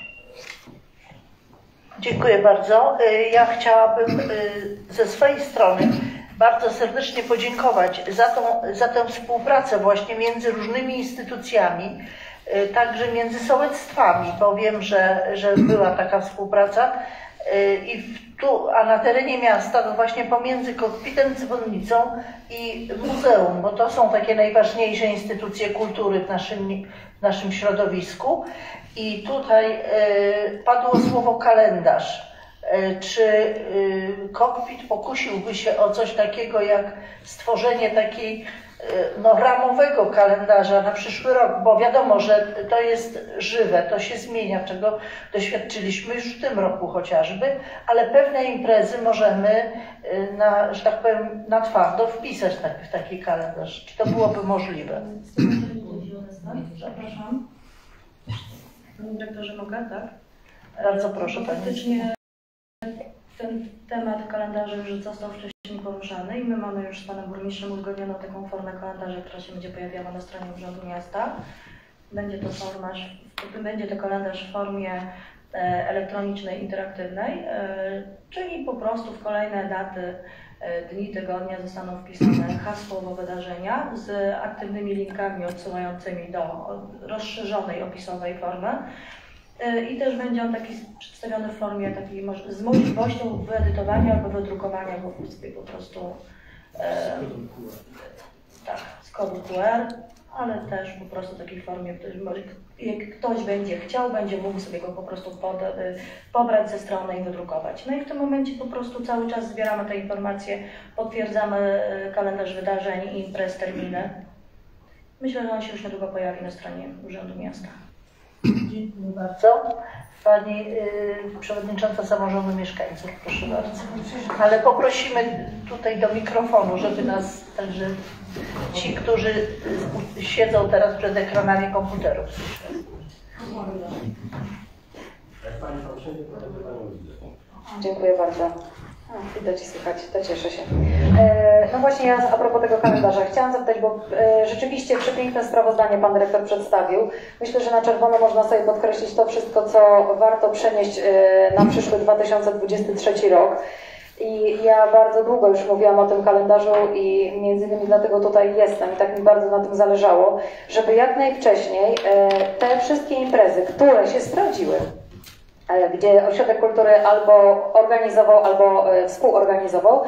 Dziękuję bardzo. Ja chciałabym ze swojej strony bardzo serdecznie podziękować za, tą, za tę współpracę właśnie między różnymi instytucjami, także między sołectwami, bo wiem, że, że była taka współpraca. I tu, a na terenie miasta, to właśnie pomiędzy kokpitem, dzwonnicą i muzeum, bo to są takie najważniejsze instytucje kultury w naszym, w naszym środowisku. I tutaj y, padło słowo kalendarz. Y, czy y, kokpit pokusiłby się o coś takiego jak stworzenie takiej y, no, ramowego kalendarza na przyszły rok, bo wiadomo, że to jest żywe, to się zmienia, czego doświadczyliśmy już w tym roku chociażby, ale pewne imprezy możemy y, na, że tak powiem, na twardo wpisać tak, w taki kalendarz. Czy to byłoby możliwe? Zapraszam. Panie Dyrektorze, mogę, tak? Bardzo proszę Pani. Faktycznie ten temat kalendarza już został wcześniej poruszany i my mamy już z Panem Burmistrzem uzgodnioną taką formę kalendarza, która się będzie pojawiała na stronie Urzędu Miasta. Będzie to formaż, będzie to kalendarz w formie elektronicznej, interaktywnej, czyli po prostu w kolejne daty dni tygodnia zostaną wpisane hasłowo wydarzenia z aktywnymi linkami odsyłającymi do rozszerzonej, opisowej formy. I też będzie on taki przedstawiony w formie takiej z możliwością wyedytowania albo wydrukowania go po prostu e, tak, z kodu Q R, ale też po prostu w takiej formie, jak ktoś będzie chciał, będzie mógł sobie go po prostu pod, pobrać ze strony i wydrukować. No i w tym momencie po prostu cały czas zbieramy te informacje, potwierdzamy kalendarz wydarzeń, imprez, terminy. Myślę, że on się już niedługo pojawi na stronie Urzędu Miasta. Dziękuję bardzo. Pani y, Przewodnicząca Samorządu Mieszkańców, proszę bardzo. Ale poprosimy tutaj do mikrofonu, żeby nas, także ci, którzy y, siedzą teraz przed ekranami komputerów, słyszeli. Dziękuję bardzo. A, widać i słychać, to cieszę się. E, no właśnie ja a propos tego kalendarza chciałam zapytać, bo e, rzeczywiście przepiękne sprawozdanie Pan Dyrektor przedstawił. Myślę, że na czerwono można sobie podkreślić to wszystko, co warto przenieść e, na przyszły dwa tysiące dwudziesty trzeci rok. I ja bardzo długo już mówiłam o tym kalendarzu i między innymi dlatego tutaj jestem i tak mi bardzo na tym zależało, żeby jak najwcześniej e, te wszystkie imprezy, które się sprawdziły, gdzie Ośrodek Kultury albo organizował, albo współorganizował,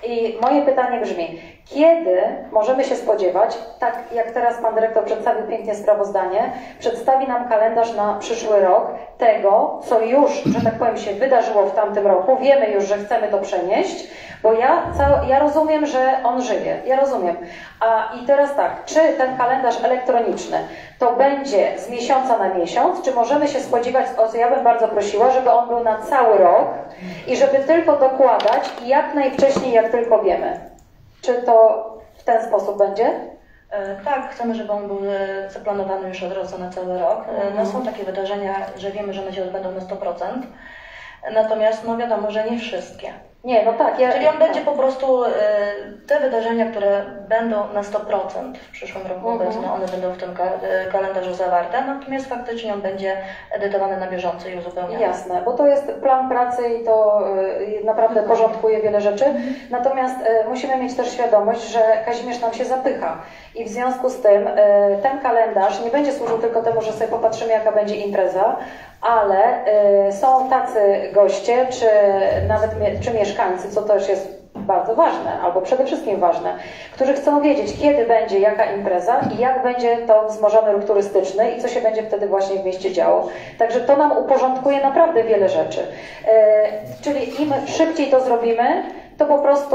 I moje pytanie brzmi, kiedy możemy się spodziewać, tak jak teraz Pan Dyrektor przedstawił pięknie sprawozdanie, przedstawi nam kalendarz na przyszły rok tego, co już, że tak powiem, się wydarzyło w tamtym roku, wiemy już, że chcemy to przenieść, bo ja, ja rozumiem, że on żyje, ja rozumiem. A i teraz tak, czy ten kalendarz elektroniczny to będzie z miesiąca na miesiąc, czy możemy się spodziewać, o co ja bym bardzo prosiła, żeby on był na cały rok i żeby tylko dokładać jak najwcześniej, jak tylko wiemy. Czy to w ten sposób będzie? Tak, chcemy, żeby on był zaplanowany już od razu na cały rok. No, są takie wydarzenia, że wiemy, że one się odbędą na sto procent. Natomiast no wiadomo, że nie wszystkie. Nie, no tak. Ja, Czyli on tak. będzie po prostu, te wydarzenia, które będą na sto procent w przyszłym roku Mhm. obecne, one będą w tym kalendarzu zawarte, natomiast faktycznie on będzie edytowany na bieżąco i uzupełniany. Jasne, bo to jest plan pracy i to y, naprawdę porządkuje wiele rzeczy. Natomiast y, musimy mieć też świadomość, że Kazimierz nam się zapycha i w związku z tym y, ten kalendarz nie będzie służył tylko temu, że sobie popatrzymy, jaka będzie impreza, ale y, są tacy goście, czy nawet mie czy mieszkańcy, co też jest bardzo ważne, albo przede wszystkim ważne, którzy chcą wiedzieć, kiedy będzie jaka impreza i jak będzie to wzmożony ruch turystyczny i co się będzie wtedy właśnie w mieście działo. Także to nam uporządkuje naprawdę wiele rzeczy. E, czyli im szybciej to zrobimy, to po prostu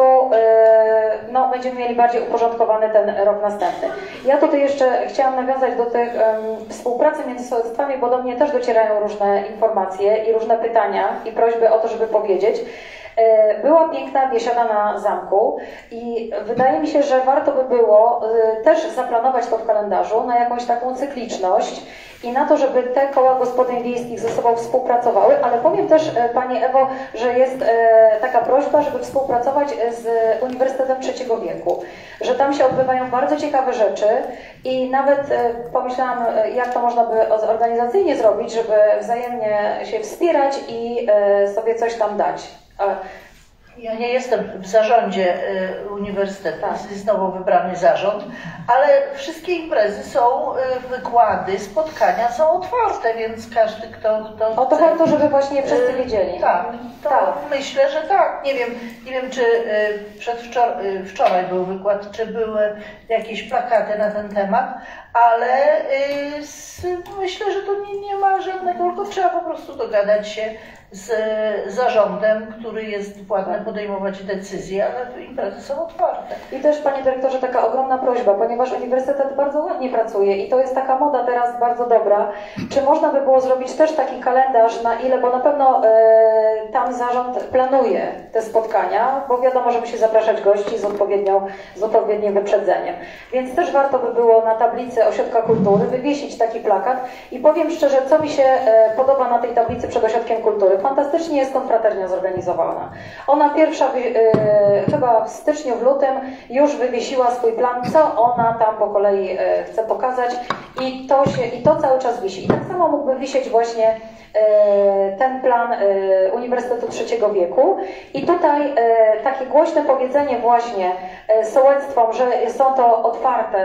e, no, będziemy mieli bardziej uporządkowany ten rok następny. Ja tutaj jeszcze chciałam nawiązać do tych um, współpracy między sołectwami, bo do mnie też docierają różne informacje i różne pytania i prośby o to, żeby powiedzieć. Była piękna biesiada na zamku i wydaje mi się, że warto by było też zaplanować to w kalendarzu na jakąś taką cykliczność i na to, żeby te koła gospodyń wiejskich ze sobą współpracowały, ale powiem też Pani Ewo, że jest taka prośba, żeby współpracować z Uniwersytetem Trzeciego Wieku, że tam się odbywają bardzo ciekawe rzeczy i nawet pomyślałam, jak to można by organizacyjnie zrobić, żeby wzajemnie się wspierać i sobie coś tam dać. Ja nie jestem w zarządzie uniwersytetu, jest nowo wybrany zarząd, ale wszystkie imprezy są, wykłady, spotkania są otwarte, więc każdy, kto... kto o to warto, żeby właśnie wszyscy wiedzieli. Tak, to tak. Myślę, że tak. Nie wiem, nie wiem czy przedwczoraj wczoraj był wykład, czy były jakieś plakaty na ten temat, ale myślę, że to nie, nie ma żadnego, tylko trzeba po prostu dogadać się z zarządem, który jest władny podejmować decyzje, ale imprezy są otwarte. I też, Panie Dyrektorze, taka ogromna prośba, ponieważ Uniwersytet bardzo ładnie pracuje i to jest taka moda teraz bardzo dobra, czy można by było zrobić też taki kalendarz, na ile, bo na pewno e, tam zarząd planuje te spotkania, bo wiadomo, że musi zapraszać gości z, odpowiednią, z odpowiednim wyprzedzeniem. Więc też warto by było na tablicy Ośrodka Kultury wywiesić taki plakat i powiem szczerze, co mi się e, podoba na tej tablicy przed Ośrodkiem Kultury. Fantastycznie jest konfraternia zorganizowana. Ona pierwsza, yy, chyba w styczniu, w lutym już wywiesiła swój plan, co ona tam po kolei yy, chce pokazać i to, się, i to cały czas wisi. I tak samo mógłby wisieć właśnie yy, ten plan yy, Uniwersytetu Trzeciego Wieku. I tutaj yy, takie głośne powiedzenie właśnie yy, sołectwom, że są to otwarte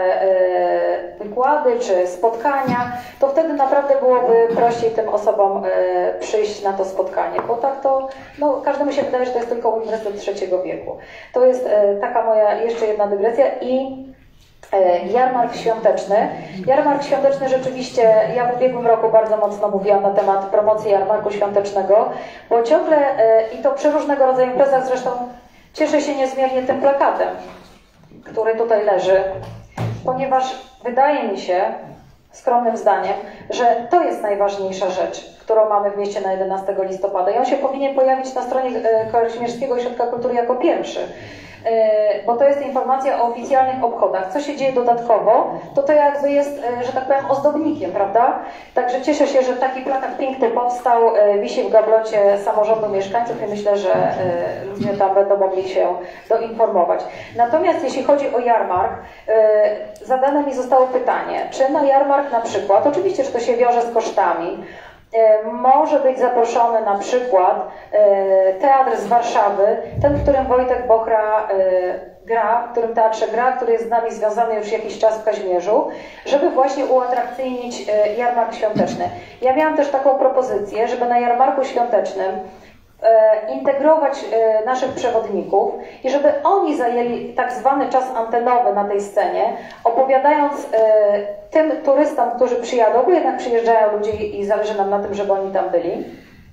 yy, wykłady czy spotkania, to wtedy naprawdę byłoby prościej tym osobom yy, przyjść na to spotkanie, bo tak to, no każdemu się wydaje, że to jest tylko Uniwersytet Trzeciego Wieku. To jest e, taka moja jeszcze jedna dygresja i e, jarmark świąteczny. Jarmark świąteczny rzeczywiście, ja w ubiegłym roku bardzo mocno mówiłam na temat promocji jarmarku świątecznego, bo ciągle, e, i to przy różnego rodzaju imprezach, zresztą cieszę się niezmiernie tym plakatem, który tutaj leży, ponieważ wydaje mi się, skromnym zdaniem, że to jest najważniejsza rzecz, którą mamy w mieście na jedenastego listopada i on się powinien pojawić na stronie Kazimierskiego Ośrodka Kultury jako pierwszy, bo to jest informacja o oficjalnych obchodach. Co się dzieje dodatkowo, to to jakby jest, że tak powiem, ozdobnikiem, prawda? Także cieszę się, że taki plakat piękny powstał, wisi w gablocie samorządu mieszkańców i myślę, że ludzie tam będą mogli się doinformować. Natomiast jeśli chodzi o jarmark, zadane mi zostało pytanie, czy na jarmark na przykład, oczywiście, że to się wiąże z kosztami, może być zaproszony na przykład teatr z Warszawy, ten, w którym Wojtek Bochra gra, w którym teatrze gra, który jest z nami związany już jakiś czas w Kazimierzu, żeby właśnie uatrakcyjnić jarmark świąteczny. Ja miałam też taką propozycję, żeby na jarmarku świątecznym integrować naszych przewodników i żeby oni zajęli tak zwany czas antenowy na tej scenie, opowiadając tym turystom, którzy przyjadą, bo jednak przyjeżdżają ludzie i zależy nam na tym, żeby oni tam byli,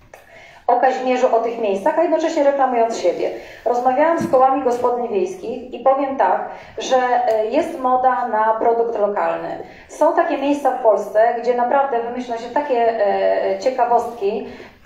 o Kazimierzu, o tych miejscach, a jednocześnie reklamując siebie. Rozmawiałam z kołami gospodyń wiejskich i powiem tak, że jest moda na produkt lokalny. Są takie miejsca w Polsce, gdzie naprawdę wymyśla się takie ciekawostki,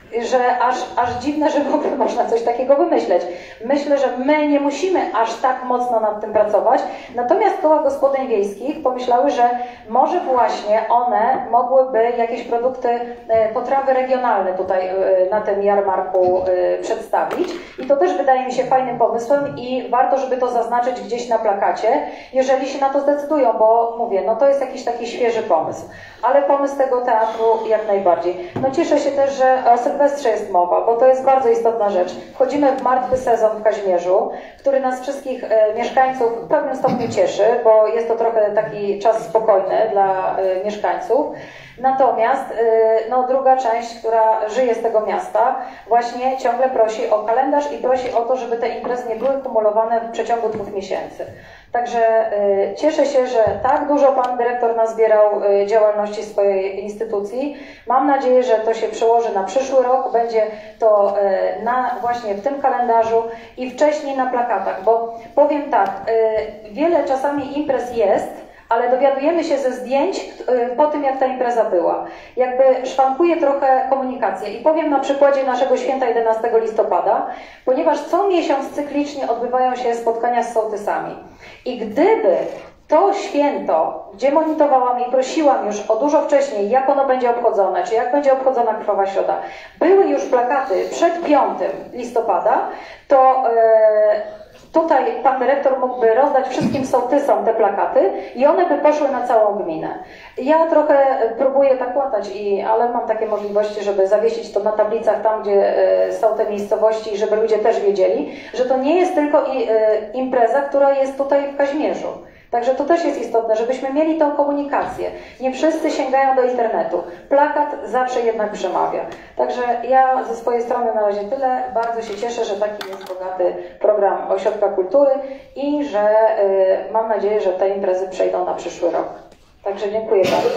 że aż, aż dziwne, że w ogóle można coś takiego wymyśleć. Myślę, że my nie musimy aż tak mocno nad tym pracować, natomiast koła gospodyń wiejskich pomyślały, że może właśnie one mogłyby jakieś produkty, potrawy regionalne tutaj na tym jarmarku przedstawić i to też wydaje mi się fajnym pomysłem i warto, żeby to zaznaczyć gdzieś na plakacie, jeżeli się na to zdecydują, bo mówię, no to jest jakiś taki świeży pomysł. Ale pomysł tego teatru jak najbardziej. No cieszę się też, że o Sylwestrze jest mowa, bo to jest bardzo istotna rzecz. Wchodzimy w martwy sezon w Kazimierzu, który nas wszystkich e, mieszkańców w pewnym stopniu cieszy, bo jest to trochę taki czas spokojny dla e, mieszkańców. Natomiast e, no, druga część, która żyje z tego miasta, właśnie ciągle prosi o kalendarz i prosi o to, żeby te imprezy nie były kumulowane w przeciągu dwóch miesięcy. Także y, cieszę się, że tak dużo pan dyrektor nazbierał y, działalności swojej instytucji. Mam nadzieję, że to się przełoży na przyszły rok, będzie to y, na, właśnie w tym kalendarzu i wcześniej na plakatach, bo powiem tak, y, wiele czasami imprez jest, ale dowiadujemy się ze zdjęć y, po tym, jak ta impreza była. Jakby szwankuje trochę komunikacja. I powiem na przykładzie naszego święta jedenastego listopada, ponieważ co miesiąc cyklicznie odbywają się spotkania z sołtysami. I gdyby to święto, gdzie monitorowałam i prosiłam już o dużo wcześniej, jak ono będzie obchodzone, czy jak będzie obchodzona Krwawa Środa, były już plakaty przed piątym listopada, to yy, tutaj pan dyrektor mógłby rozdać wszystkim sołtysom te plakaty i one by poszły na całą gminę. Ja trochę próbuję tak łatać, i, ale mam takie możliwości, żeby zawiesić to na tablicach tam, gdzie y, są te miejscowości, żeby ludzie też wiedzieli, że to nie jest tylko i, y, impreza, która jest tutaj w Kazimierzu. Także to też jest istotne, żebyśmy mieli tą komunikację. Nie wszyscy sięgają do internetu. Plakat zawsze jednak przemawia. Także ja ze swojej strony na razie tyle. Bardzo się cieszę, że taki jest bogaty program Ośrodka Kultury i że y, mam nadzieję, że te imprezy przejdą na przyszły rok. Także dziękuję bardzo.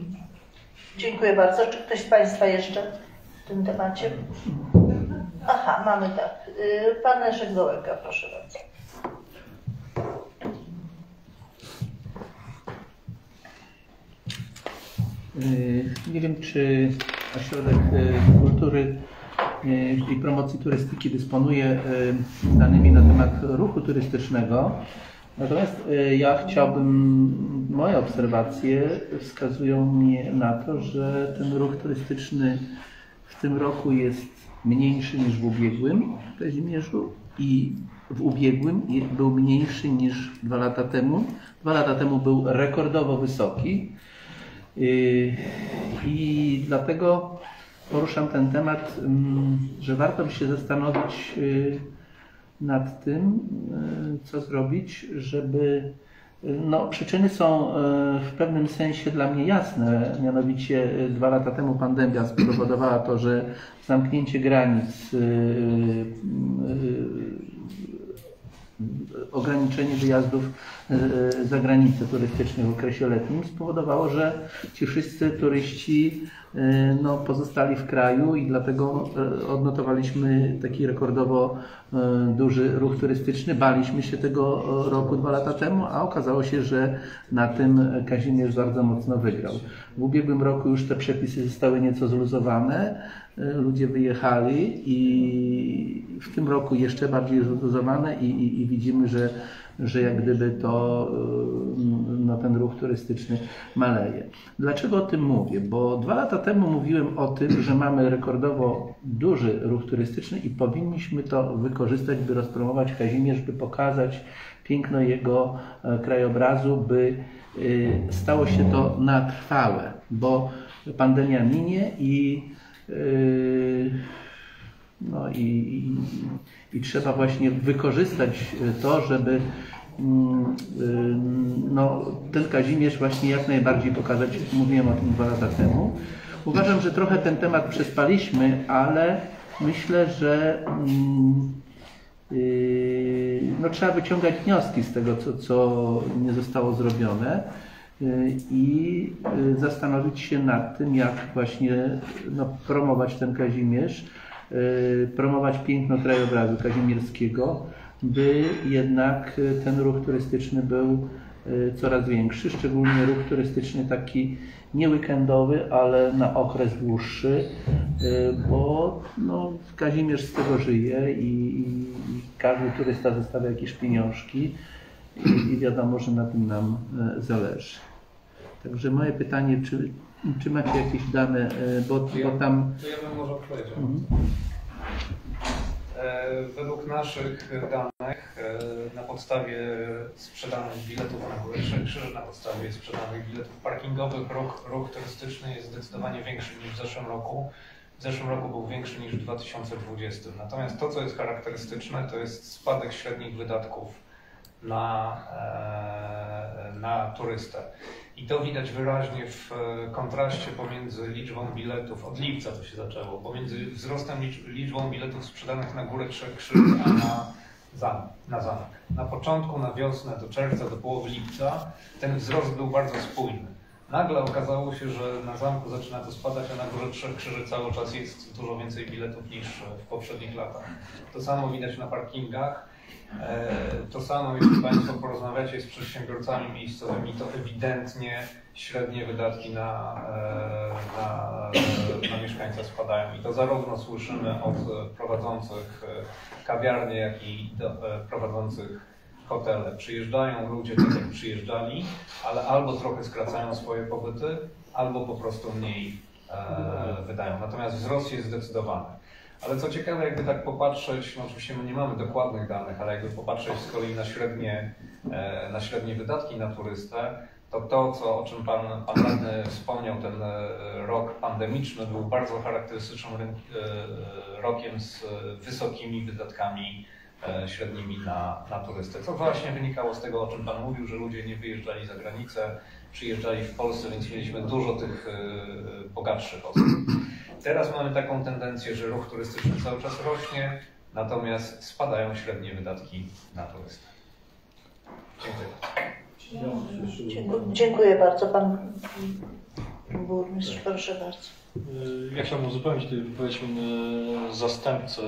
Dziękuję bardzo. Czy ktoś z Państwa jeszcze w tym temacie? Aha, mamy tak. Y, pan Leszek Gołęka, proszę bardzo. Nie wiem, czy Ośrodek Kultury i Promocji Turystyki dysponuje danymi na temat ruchu turystycznego. Natomiast ja chciałbym, moje obserwacje wskazują mnie na to, że ten ruch turystyczny w tym roku jest mniejszy niż w ubiegłym w Kazimierzu i w ubiegłym był mniejszy niż dwa lata temu. Dwa lata temu był rekordowo wysoki. I dlatego poruszam ten temat, że warto by się zastanowić nad tym, co zrobić, żeby... No, przyczyny są w pewnym sensie dla mnie jasne, mianowicie dwa lata temu pandemia spowodowała to, że zamknięcie granic, ograniczenie wyjazdów za granicę turystycznych w okresie letnim spowodowało, że ci wszyscy turyści no, pozostali w kraju i dlatego odnotowaliśmy taki rekordowo duży ruch turystyczny. Baliśmy się tego roku dwa lata temu, a okazało się, że na tym Kazimierz bardzo mocno wygrał. W ubiegłym roku już te przepisy zostały nieco zluzowane, ludzie wyjechali i w tym roku jeszcze bardziej zluzowane i, i, i widzimy, że, że jak gdyby to no, ten ruch turystyczny maleje. Dlaczego o tym mówię? Bo dwa lata temu mówiłem o tym, że mamy rekordowo duży ruch turystyczny i powinniśmy to wykorzystać, by rozpromować Kazimierz, by pokazać piękno jego krajobrazu, by stało się to na trwałe, bo pandemia minie i no i, i, i trzeba właśnie wykorzystać to, żeby no, ten Kazimierz właśnie jak najbardziej pokazać. Mówiłem o tym dwa lata temu. Uważam, że trochę ten temat przespaliśmy, ale myślę, że yy, no, trzeba wyciągać wnioski z tego, co, co nie zostało zrobione yy, i yy, zastanowić się nad tym, jak właśnie no, promować ten Kazimierz, yy, promować piękno krajobrazu kazimierskiego, by jednak ten ruch turystyczny był coraz większy, szczególnie ruch turystyczny taki nie weekendowy, ale na okres dłuższy, bo no, Kazimierz z tego żyje i, i każdy turysta zostawia jakieś pieniążki i, i wiadomo, że na tym nam zależy. Także moje pytanie, czy, czy macie jakieś dane, bo, bo tam... To ja bym może odpowiedział. Mhm. Według naszych danych na podstawie sprzedanych biletów na Górę Trzech Krzyży, na podstawie sprzedanych biletów parkingowych ruch, ruch turystyczny jest zdecydowanie większy niż w zeszłym roku. W zeszłym roku był większy niż w dwa tysiące dwudziestym. Natomiast to, co jest charakterystyczne, to jest spadek średnich wydatków na, na turystę. I to widać wyraźnie w kontraście pomiędzy liczbą biletów, od lipca to się zaczęło, pomiędzy wzrostem liczbą biletów sprzedanych na Górę Trzech Krzyży, a na zamek, na zamek. Na początku, na wiosnę, do czerwca, do połowy lipca ten wzrost był bardzo spójny. Nagle okazało się, że na zamku zaczyna to spadać, a na Górze Trzech Krzyży cały czas jest dużo więcej biletów niż w poprzednich latach. To samo widać na parkingach. To samo, jeśli Państwo porozmawiacie z przedsiębiorcami miejscowymi, to ewidentnie średnie wydatki na, na, na mieszkańca spadają. I to zarówno słyszymy od prowadzących kawiarnie, jak i do, prowadzących hotele. Przyjeżdżają ludzie tak jak przyjeżdżali, ale albo trochę skracają swoje pobyty, albo po prostu mniej e, wydają. Natomiast wzrost jest zdecydowany. Ale co ciekawe, jakby tak popatrzeć, no oczywiście my nie mamy dokładnych danych, ale jakby popatrzeć z kolei na średnie, na średnie wydatki na turystę, to to, co, o czym Pan, pan Radny wspomniał, ten rok pandemiczny był bardzo charakterystycznym rokiem z wysokimi wydatkami średnimi na, na turystę. Co właśnie wynikało z tego, o czym Pan mówił, że ludzie nie wyjeżdżali za granicę, przyjeżdżali w Polsce, więc mieliśmy dużo tych bogatszych osób. Teraz mamy taką tendencję, że ruch turystyczny cały czas rośnie, natomiast spadają średnie wydatki na turystę. Dziękuję. Dziękuję bardzo. Pan burmistrz, proszę bardzo. Ja chciałbym uzupełnić tutaj wypowiedź zastępcy,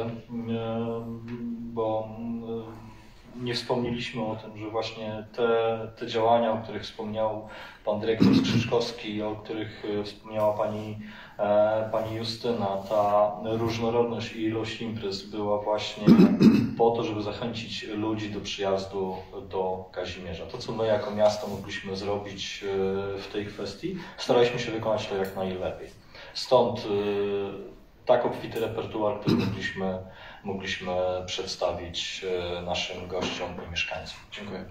bo nie wspomnieliśmy o tym, że właśnie te, te działania, o których wspomniał Pan Dyrektor Skrzyżkowski, o których wspomniała Pani, Pani Justyna, ta różnorodność i ilość imprez była właśnie po to, żeby zachęcić ludzi do przyjazdu do Kazimierza. To, co my jako miasto mogliśmy zrobić w tej kwestii, staraliśmy się wykonać to jak najlepiej. Stąd tak obfity repertuar, który mogliśmy, mogliśmy przedstawić naszym gościom i mieszkańcom. Dziękuję.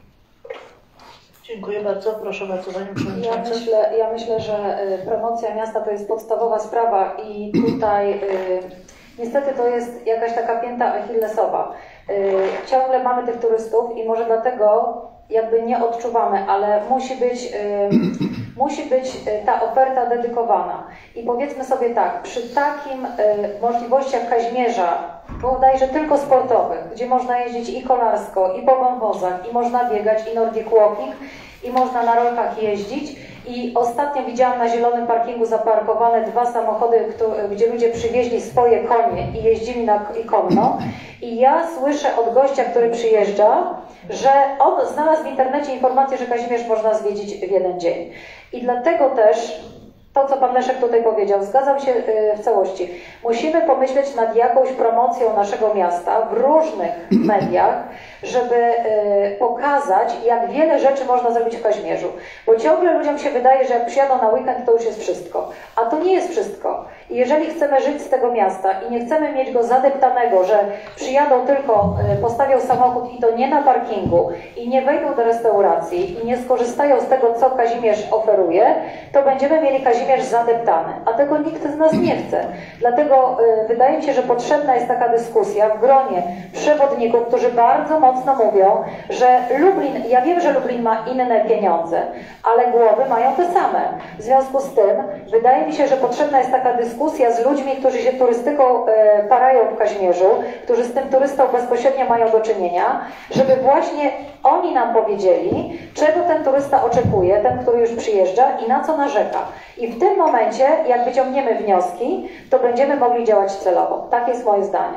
Dziękuję bardzo. Proszę bardzo, Panią Przewodniczącą. Ja myślę, ja myślę, że promocja miasta to jest podstawowa sprawa i tutaj y, niestety to jest jakaś taka pięta achillesowa. Y, ciągle mamy tych turystów i może dlatego jakby nie odczuwamy, ale musi być, y, musi być ta oferta dedykowana. I powiedzmy sobie tak, przy takim y, możliwościach Kazimierza, bodajże tylko sportowych, gdzie można jeździć i kolarsko, i po wąwozach, i można biegać, i nordic walking, i można na rolkach jeździć. I ostatnio widziałam na zielonym parkingu zaparkowane dwa samochody, gdzie ludzie przywieźli swoje konie i jeździli na i konno. I ja słyszę od gościa, który przyjeżdża, że on znalazł w internecie informację, że Kazimierz można zwiedzić w jeden dzień. I dlatego też to, co Pan Leszek tutaj powiedział, zgadzam się w całości. Musimy pomyśleć nad jakąś promocją naszego miasta w różnych mediach, żeby pokazać, jak wiele rzeczy można zrobić w Kazimierzu. Bo ciągle ludziom się wydaje, że jak przyjadą na weekend, to już jest wszystko. A to nie jest wszystko. I jeżeli chcemy żyć z tego miasta i nie chcemy mieć go zadeptanego, że przyjadą tylko, postawią samochód i to nie na parkingu i nie wejdą do restauracji i nie skorzystają z tego, co Kazimierz oferuje, to będziemy mieli Kazimierz zadeptany. A tego nikt z nas nie chce. Dlatego y, wydaje mi się, że potrzebna jest taka dyskusja w gronie przewodników, którzy bardzo mocno mówią, że Lublin, ja wiem, że Lublin ma inne pieniądze, ale głowy mają te same. W związku z tym wydaje mi się, że potrzebna jest taka dyskusja, dyskusja z ludźmi, którzy się turystyką e, parają w Kazimierzu, którzy z tym turystą bezpośrednio mają do czynienia, żeby właśnie oni nam powiedzieli, czego ten turysta oczekuje, ten, który już przyjeżdża i na co narzeka. I w tym momencie, jak wyciągniemy wnioski, to będziemy mogli działać celowo. Tak jest moje zdanie.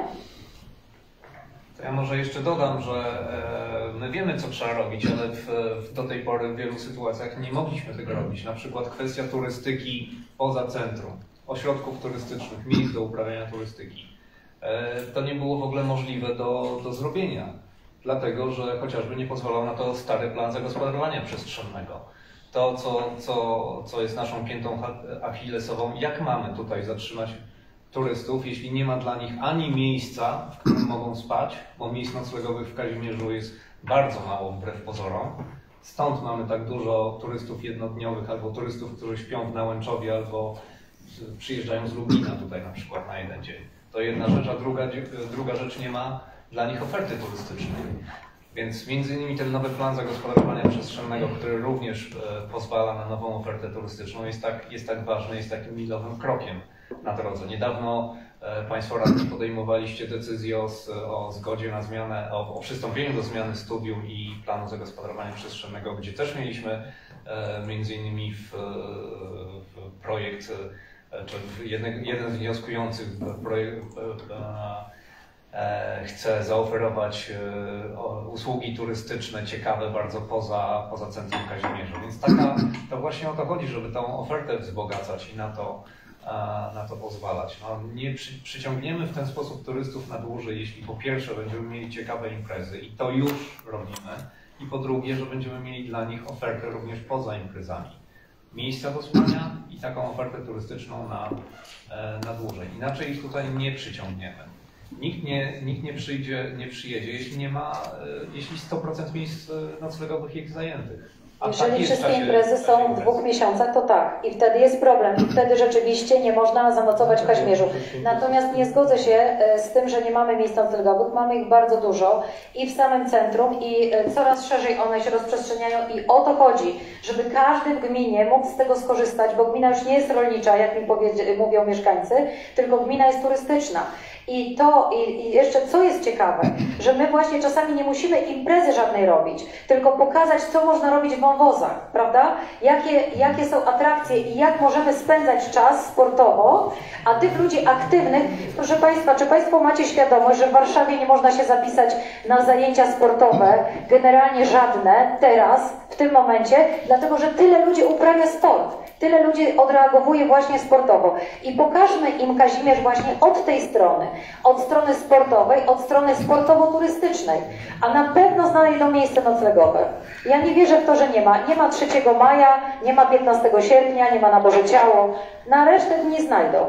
Ja może jeszcze dodam, że e, my wiemy, co trzeba robić, ale w, w, do tej pory w wielu sytuacjach nie mogliśmy tego robić. Na przykład kwestia turystyki poza centrum, ośrodków turystycznych, miejsc do uprawiania turystyki. E, to nie było w ogóle możliwe do, do zrobienia, dlatego że chociażby nie pozwalał na to stary plan zagospodarowania przestrzennego. To, co, co, co jest naszą piętą achillesową, jak mamy tutaj zatrzymać turystów, jeśli nie ma dla nich ani miejsca, w którym mogą spać, bo miejsc noclegowych w Kazimierzu jest bardzo mało wbrew pozorom. Stąd mamy tak dużo turystów jednodniowych albo turystów, którzy śpią w Nałęczowie albo przyjeżdżają z Lublina tutaj na przykład na jeden dzień. To jedna rzecz, a druga, druga rzecz, nie ma dla nich oferty turystycznej. Więc między innymi ten nowy plan zagospodarowania przestrzennego, który również pozwala na nową ofertę turystyczną, jest tak, jest tak ważny, jest takim milowym krokiem na drodze. Niedawno e, Państwo radni podejmowaliście decyzję o, o zgodzie na zmianę, o, o przystąpieniu do zmiany studium i planu zagospodarowania przestrzennego, gdzie też mieliśmy e, między innymi w, w projekt, e, czy jeden, jeden z wnioskujących projekt e, e, chce zaoferować e, usługi turystyczne ciekawe bardzo poza, poza centrum Kazimierza. Więc taka, to właśnie o to chodzi, żeby tą ofertę wzbogacać i na to na to pozwalać. No, nie przy, przyciągniemy w ten sposób turystów na dłużej, jeśli po pierwsze będziemy mieli ciekawe imprezy i to już robimy, i po drugie, że będziemy mieli dla nich ofertę również poza imprezami. Miejsca do spania i taką ofertę turystyczną na, na dłużej. Inaczej ich tutaj nie przyciągniemy. Nikt nie, nikt nie przyjdzie, nie przyjedzie, jeśli nie ma, jeśli sto procent miejsc noclegowych jest zajętych. Jeżeli wszystkie imprezy są w dwóch miesiącach, to tak. I wtedy jest problem. I wtedy rzeczywiście nie można zanocować w Kazimierzu. Natomiast nie zgodzę się z tym, że nie mamy miejsc noclegowych. Mamy ich bardzo dużo i w samym centrum i coraz szerzej one się rozprzestrzeniają i o to chodzi, żeby każdy w gminie mógł z tego skorzystać, bo gmina już nie jest rolnicza, jak mi mówią mieszkańcy, tylko gmina jest turystyczna. I to, i, i jeszcze co jest ciekawe, że my właśnie czasami nie musimy imprezy żadnej robić, tylko pokazać, co można robić w wąwozach, prawda? Jakie, jakie są atrakcje i jak możemy spędzać czas sportowo, a tych ludzi aktywnych, proszę Państwa, czy Państwo macie świadomość, że w Warszawie nie można się zapisać na zajęcia sportowe, generalnie żadne, teraz, w tym momencie, dlatego że tyle ludzi uprawia sport. Tyle ludzi odreagowuje właśnie sportowo. I pokażmy im Kazimierz właśnie od tej strony. Od strony sportowej, od strony sportowo-turystycznej. A na pewno znajdą miejsce noclegowe. Ja nie wierzę w to, że nie ma. Nie ma trzeciego maja, nie ma piętnastego sierpnia, nie ma na Boże Ciało. Na resztę nie znajdą.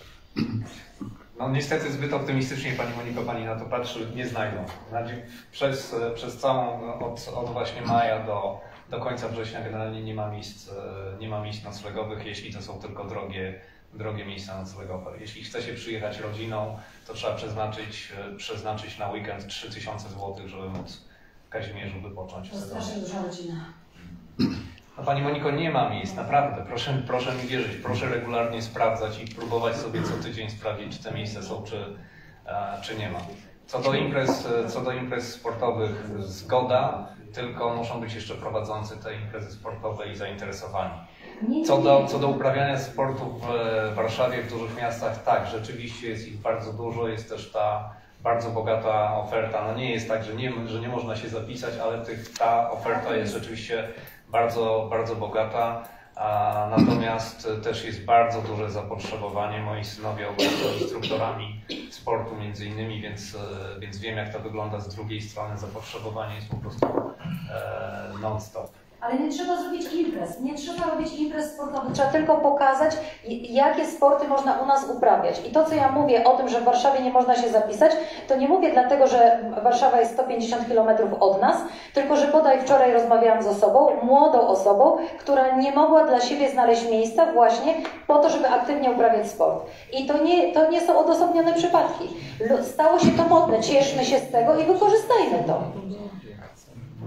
No niestety zbyt optymistycznie Pani Moniko, Pani na to patrzy, nie znajdą. Przez, przez całą, od, od właśnie maja do Do końca września generalnie nie ma miejsc, nie ma miejsc noclegowych, jeśli to są tylko drogie, drogie miejsca noclegowe. Jeśli chce się przyjechać rodziną, to trzeba przeznaczyć, przeznaczyć na weekend trzy tysiące złotych, żeby móc w Kazimierzu wypocząć. To strasznie duża rodzina. No Pani Moniko, nie ma miejsc, naprawdę. Proszę, proszę mi wierzyć, proszę regularnie sprawdzać i próbować sobie co tydzień sprawdzić, czy te miejsca są, czy, czy nie ma. Co do imprez, co do imprez sportowych, zgoda, tylko muszą być jeszcze prowadzący te imprezy sportowe i zainteresowani. Co do, co do uprawiania sportu w Warszawie, w dużych miastach, tak, rzeczywiście jest ich bardzo dużo, jest też ta bardzo bogata oferta. No nie jest tak, że nie, że nie można się zapisać, ale tych, ta oferta jest rzeczywiście bardzo, bardzo bogata. A natomiast też jest bardzo duże zapotrzebowanie. Moi synowie są instruktorami sportu między innymi, więc, więc wiem, jak to wygląda z drugiej strony. Zapotrzebowanie jest po prostu e, non-stop. Ale nie trzeba zrobić imprez, nie trzeba robić imprez sportowych. Trzeba tylko pokazać, jakie sporty można u nas uprawiać. I to, co ja mówię o tym, że w Warszawie nie można się zapisać, to nie mówię dlatego, że Warszawa jest sto pięćdziesiąt kilometrów od nas, tylko że bodaj wczoraj rozmawiałam z osobą, młodą osobą, która nie mogła dla siebie znaleźć miejsca właśnie po to, żeby aktywnie uprawiać sport. I to nie, to nie są odosobnione przypadki. Stało się to modne, cieszmy się z tego i wykorzystajmy to.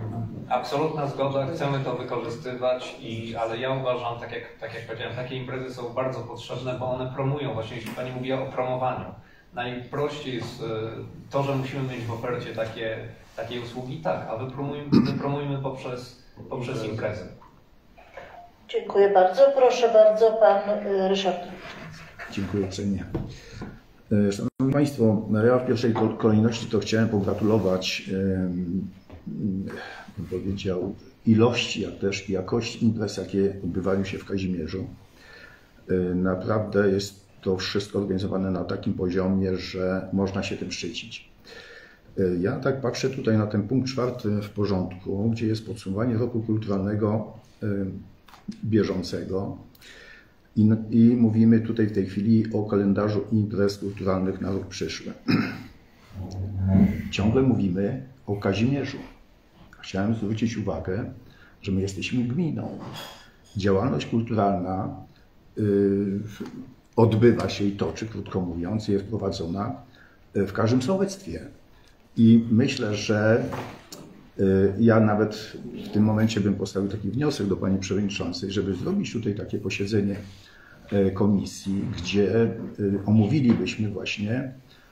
Absolutna zgoda, chcemy to wykorzystywać, i, ale ja uważam, tak jak, tak jak powiedziałem, takie imprezy są bardzo potrzebne, bo one promują, właśnie jeśli Pani mówiła o promowaniu. Najprościej jest to, że musimy mieć w ofercie takie, takie usługi, tak, a wypromujmy, wypromujmy poprzez, poprzez imprezy. Dziękuję bardzo. Proszę bardzo, Pan Ryszard. Dziękuję uprzejmie. Szanowni Państwo, ja w pierwszej kolejności to chciałem pogratulować, bym powiedział, ilości, jak też jakości imprez, jakie odbywają się w Kazimierzu. Naprawdę jest to wszystko organizowane na takim poziomie, że można się tym szczycić. Ja tak patrzę tutaj na ten punkt czwarty w porządku, gdzie jest podsumowanie roku kulturalnego bieżącego. I, I mówimy tutaj w tej chwili o kalendarzu imprez kulturalnych na rok przyszły. Ciągle mówimy o Kazimierzu. Chciałem zwrócić uwagę, że my jesteśmy gminą. Działalność kulturalna y, odbywa się i toczy, krótko mówiąc, jest prowadzona w każdym sołectwie. I myślę, że y, ja nawet w tym momencie bym postawił taki wniosek do Pani Przewodniczącej, żeby zrobić tutaj takie posiedzenie komisji, gdzie omówilibyśmy właśnie,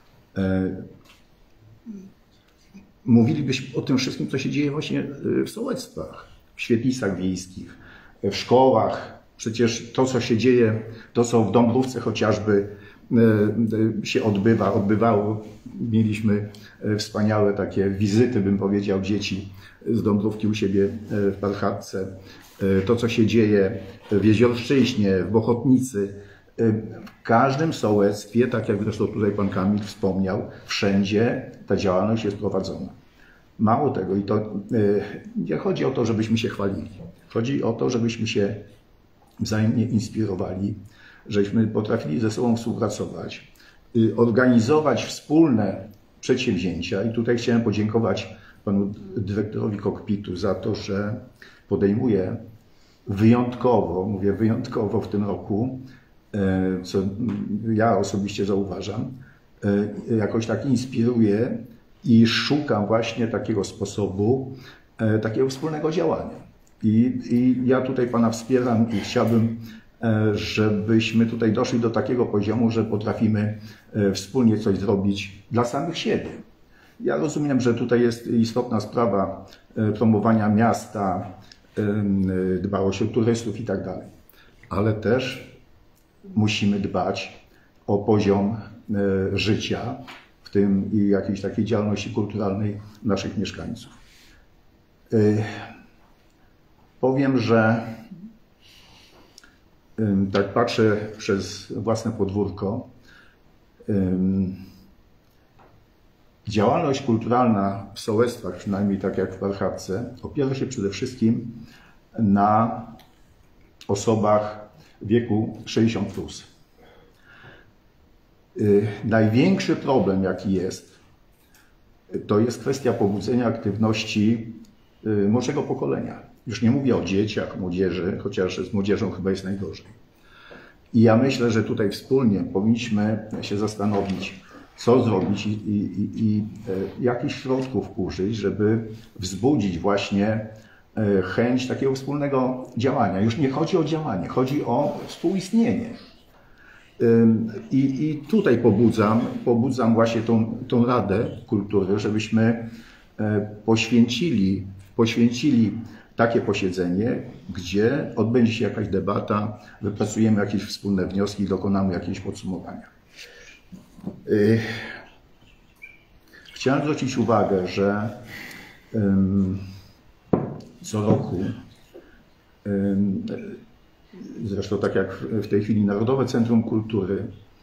mówilibyśmy o tym wszystkim, co się dzieje właśnie w sołectwach, w świetlicach wiejskich, w szkołach. Przecież to, co się dzieje, to, co w Dąbrówce chociażby się odbywa, odbywało. Mieliśmy wspaniałe takie wizyty, bym powiedział, dzieci z Dąbrówki u siebie w Parchadce. To, co się dzieje w Jeziorszczyźnie, w Bochotnicy, w każdym sołectwie, tak jak zresztą tutaj Pan Kamil wspomniał, wszędzie ta działalność jest prowadzona. Mało tego, i to nie chodzi o to, żebyśmy się chwalili. Chodzi o to, żebyśmy się wzajemnie inspirowali, żebyśmy potrafili ze sobą współpracować, organizować wspólne przedsięwzięcia. I tutaj chciałem podziękować Panu Dyrektorowi Kokpitu za to, że podejmuje wyjątkowo, mówię wyjątkowo w tym roku, co ja osobiście zauważam, jakoś tak inspiruje i szukam właśnie takiego sposobu, takiego wspólnego działania. I, i ja tutaj Pana wspieram i chciałbym, żebyśmy tutaj doszli do takiego poziomu, że potrafimy wspólnie coś zrobić dla samych siebie. Ja rozumiem, że tutaj jest istotna sprawa promowania miasta, dbałość o turystów i tak dalej, ale też musimy dbać o poziom życia, w tym i jakiejś takiej działalności kulturalnej naszych mieszkańców. Powiem, że tak patrzę przez własne podwórko. Działalność kulturalna w sołectwach, przynajmniej tak jak w Parchadce, opiera się przede wszystkim na osobach w wieku sześćdziesiąt plus. Największy problem, jaki jest, to jest kwestia pobudzenia aktywności młodszego pokolenia. Już nie mówię o dzieciach, młodzieży, chociaż z młodzieżą chyba jest najgorzej. I ja myślę, że tutaj wspólnie powinniśmy się zastanowić, co zrobić i, i, i jakich środków użyć, żeby wzbudzić właśnie chęć takiego wspólnego działania. Już nie chodzi o działanie, chodzi o współistnienie. I, i tutaj pobudzam, pobudzam właśnie tą, tą Radę Kultury, żebyśmy poświęcili, poświęcili takie posiedzenie, gdzie odbędzie się jakaś debata, wypracujemy jakieś wspólne wnioski i dokonamy jakiegoś podsumowania. Chciałem zwrócić uwagę, że co roku, zresztą tak jak w tej chwili Narodowe Centrum Kultury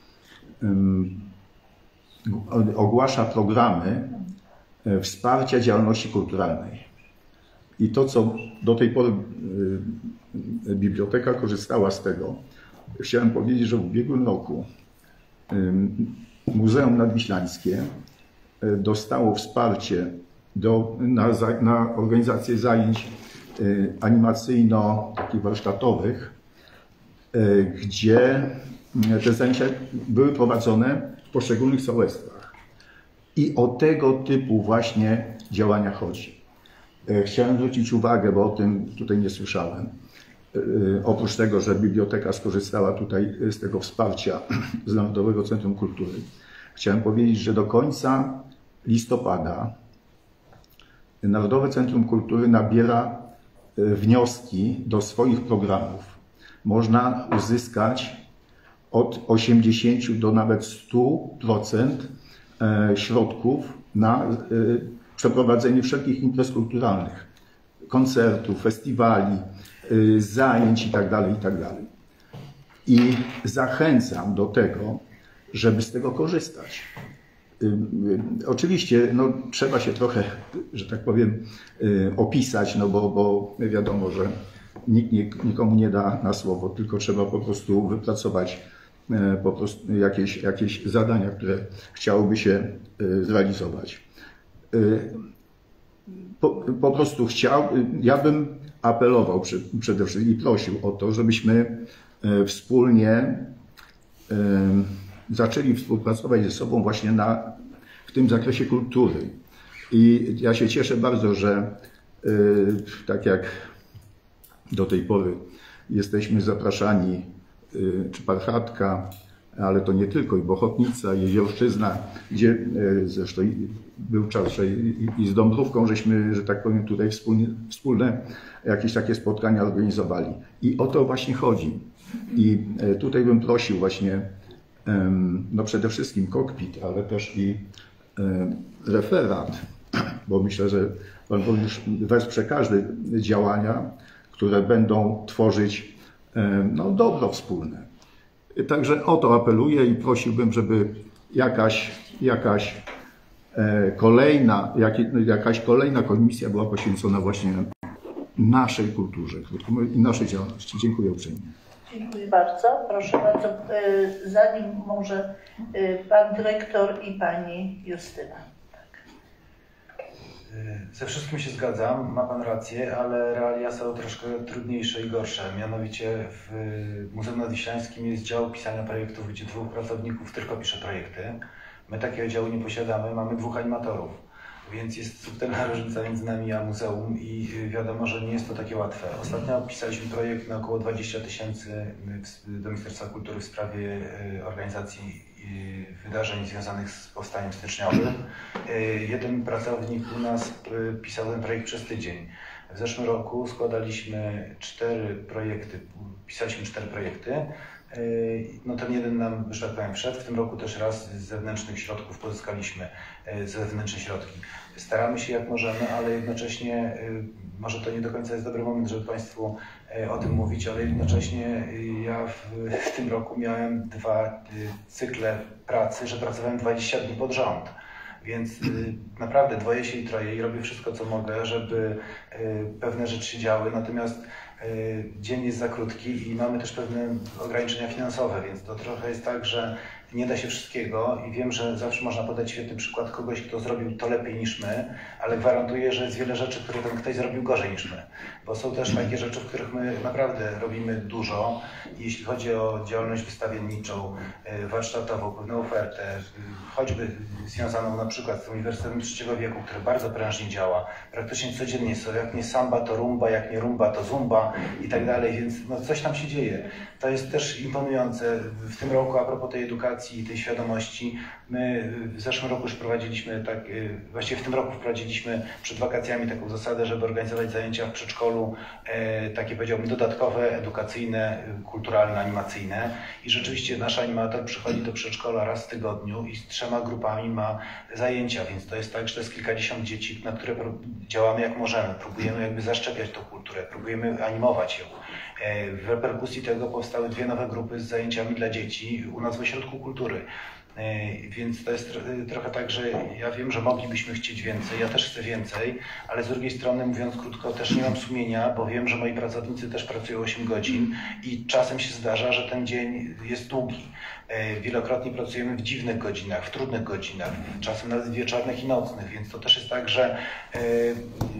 ogłasza programy wsparcia działalności kulturalnej. I to, co do tej pory biblioteka korzystała z tego, chciałem powiedzieć, że w ubiegłym roku Muzeum Nadwiślańskie dostało wsparcie do, na, na organizację zajęć animacyjno-takich warsztatowych, gdzie te zajęcia były prowadzone w poszczególnych sołectwach. I o tego typu właśnie działania chodzi. Chciałem zwrócić uwagę, bo o tym tutaj nie słyszałem. Oprócz tego, że biblioteka skorzystała tutaj z tego wsparcia z Narodowego Centrum Kultury, chciałem powiedzieć, że do końca listopada Narodowe Centrum Kultury nabiera wnioski do swoich programów. Można uzyskać od osiemdziesięciu do nawet stu procent środków na przeprowadzenie wszelkich imprez kulturalnych, koncertów, festiwali, zajęć itd., itd. I zachęcam do tego, żeby z tego korzystać. Oczywiście no, trzeba się trochę, że tak powiem, opisać, no bo, bo wiadomo, że nikt nie, nikomu nie da na słowo, tylko trzeba po prostu wypracować po prostu jakieś, jakieś zadania, które chciałoby się zrealizować. Po, po prostu chciał, ja bym apelował przy, przede wszystkim i prosił o to, żebyśmy wspólnie zaczęli współpracować ze sobą właśnie na, w tym zakresie kultury. I ja się cieszę bardzo, że tak jak do tej pory jesteśmy zapraszani, czy Parchatka, ale to nie tylko, i Bochotnica, Jeziorszczyzna, gdzie zresztą był czas, że i z Dąbrówką żeśmy, że tak powiem, tutaj wspólnie, wspólne jakieś takie spotkania organizowali. I o to właśnie chodzi. I tutaj bym prosił właśnie, no przede wszystkim kokpit, ale też i referat, bo myślę, że Pan Burmistrz wesprze każde działania, które będą tworzyć no, dobro wspólne. Także o to apeluję i prosiłbym, żeby jakaś, jakaś kolejna, jak, jakaś kolejna komisja była poświęcona właśnie naszej kulturze i naszej działalności. Dziękuję uprzejmie. Dziękuję bardzo. Proszę bardzo, zanim może pan dyrektor i pani Justyna. Ze wszystkim się zgadzam, ma Pan rację, ale realia są troszkę trudniejsze i gorsze. Mianowicie w Muzeum Nadwiślańskim jest dział pisania projektów, gdzie dwóch pracowników tylko pisze projekty. My takiego działu nie posiadamy, mamy dwóch animatorów, więc jest subtelna różnica między nami a muzeum i wiadomo, że nie jest to takie łatwe. Ostatnio pisaliśmy projekt na około dwadzieścia tysięcy do Ministerstwa Kultury w sprawie organizacji wydarzeń związanych z powstaniem styczniowym. Jeden pracownik u nas pisał ten projekt przez tydzień. W zeszłym roku składaliśmy cztery projekty, pisaliśmy cztery projekty. No ten jeden nam, że tak powiem, wszedł. W tym roku też raz z zewnętrznych środków pozyskaliśmy zewnętrzne środki. Staramy się jak możemy, ale jednocześnie, może to nie do końca jest dobry moment, żeby Państwu o tym mówić, ale jednocześnie ja w, w tym roku miałem dwa cykle pracy, że pracowałem dwadzieścia dni pod rząd. Więc naprawdę dwoję się i troje i robię wszystko, co mogę, żeby pewne rzeczy się działy. Natomiast dzień jest za krótki i mamy też pewne ograniczenia finansowe, więc to trochę jest tak, że nie da się wszystkiego i wiem, że zawsze można podać świetny przykład kogoś, kto zrobił to lepiej niż my, ale gwarantuję, że jest wiele rzeczy, które ten ktoś zrobił gorzej niż my. Bo są też takie rzeczy, w których my naprawdę robimy dużo. Jeśli chodzi o działalność wystawienniczą, warsztatową, pewną ofertę, choćby związaną na przykład z Uniwersytetem trzeciego wieku, który bardzo prężnie działa. Praktycznie codziennie są, jak nie samba, to rumba, jak nie rumba, to zumba i tak dalej, więc no, coś tam się dzieje. To jest też imponujące. W tym roku, a propos tej edukacji i tej świadomości, my w zeszłym roku już prowadziliśmy, tak, właściwie w tym roku wprowadziliśmy przed wakacjami taką zasadę, żeby organizować zajęcia w przedszkolu, e, takie powiedziałbym dodatkowe, edukacyjne, kulturalne, animacyjne. I rzeczywiście nasz animator przychodzi do przedszkola raz w tygodniu i z trzema grupami ma zajęcia, więc to jest tak, że to jest kilkadziesiąt dzieci, na które działamy jak możemy. Próbujemy jakby zaszczepiać tą kulturę, próbujemy animować ją. W reperkusji tego powstały dwie nowe grupy z zajęciami dla dzieci u nas w Ośrodku Kultury. Więc to jest trochę tak, że ja wiem, że moglibyśmy chcieć więcej, ja też chcę więcej, ale z drugiej strony, mówiąc krótko, też nie mam sumienia, bo wiem, że moi pracownicy też pracują osiem godzin i czasem się zdarza, że ten dzień jest długi. Wielokrotnie pracujemy w dziwnych godzinach, w trudnych godzinach, czasem nawet wieczornych i nocnych, więc to też jest tak, że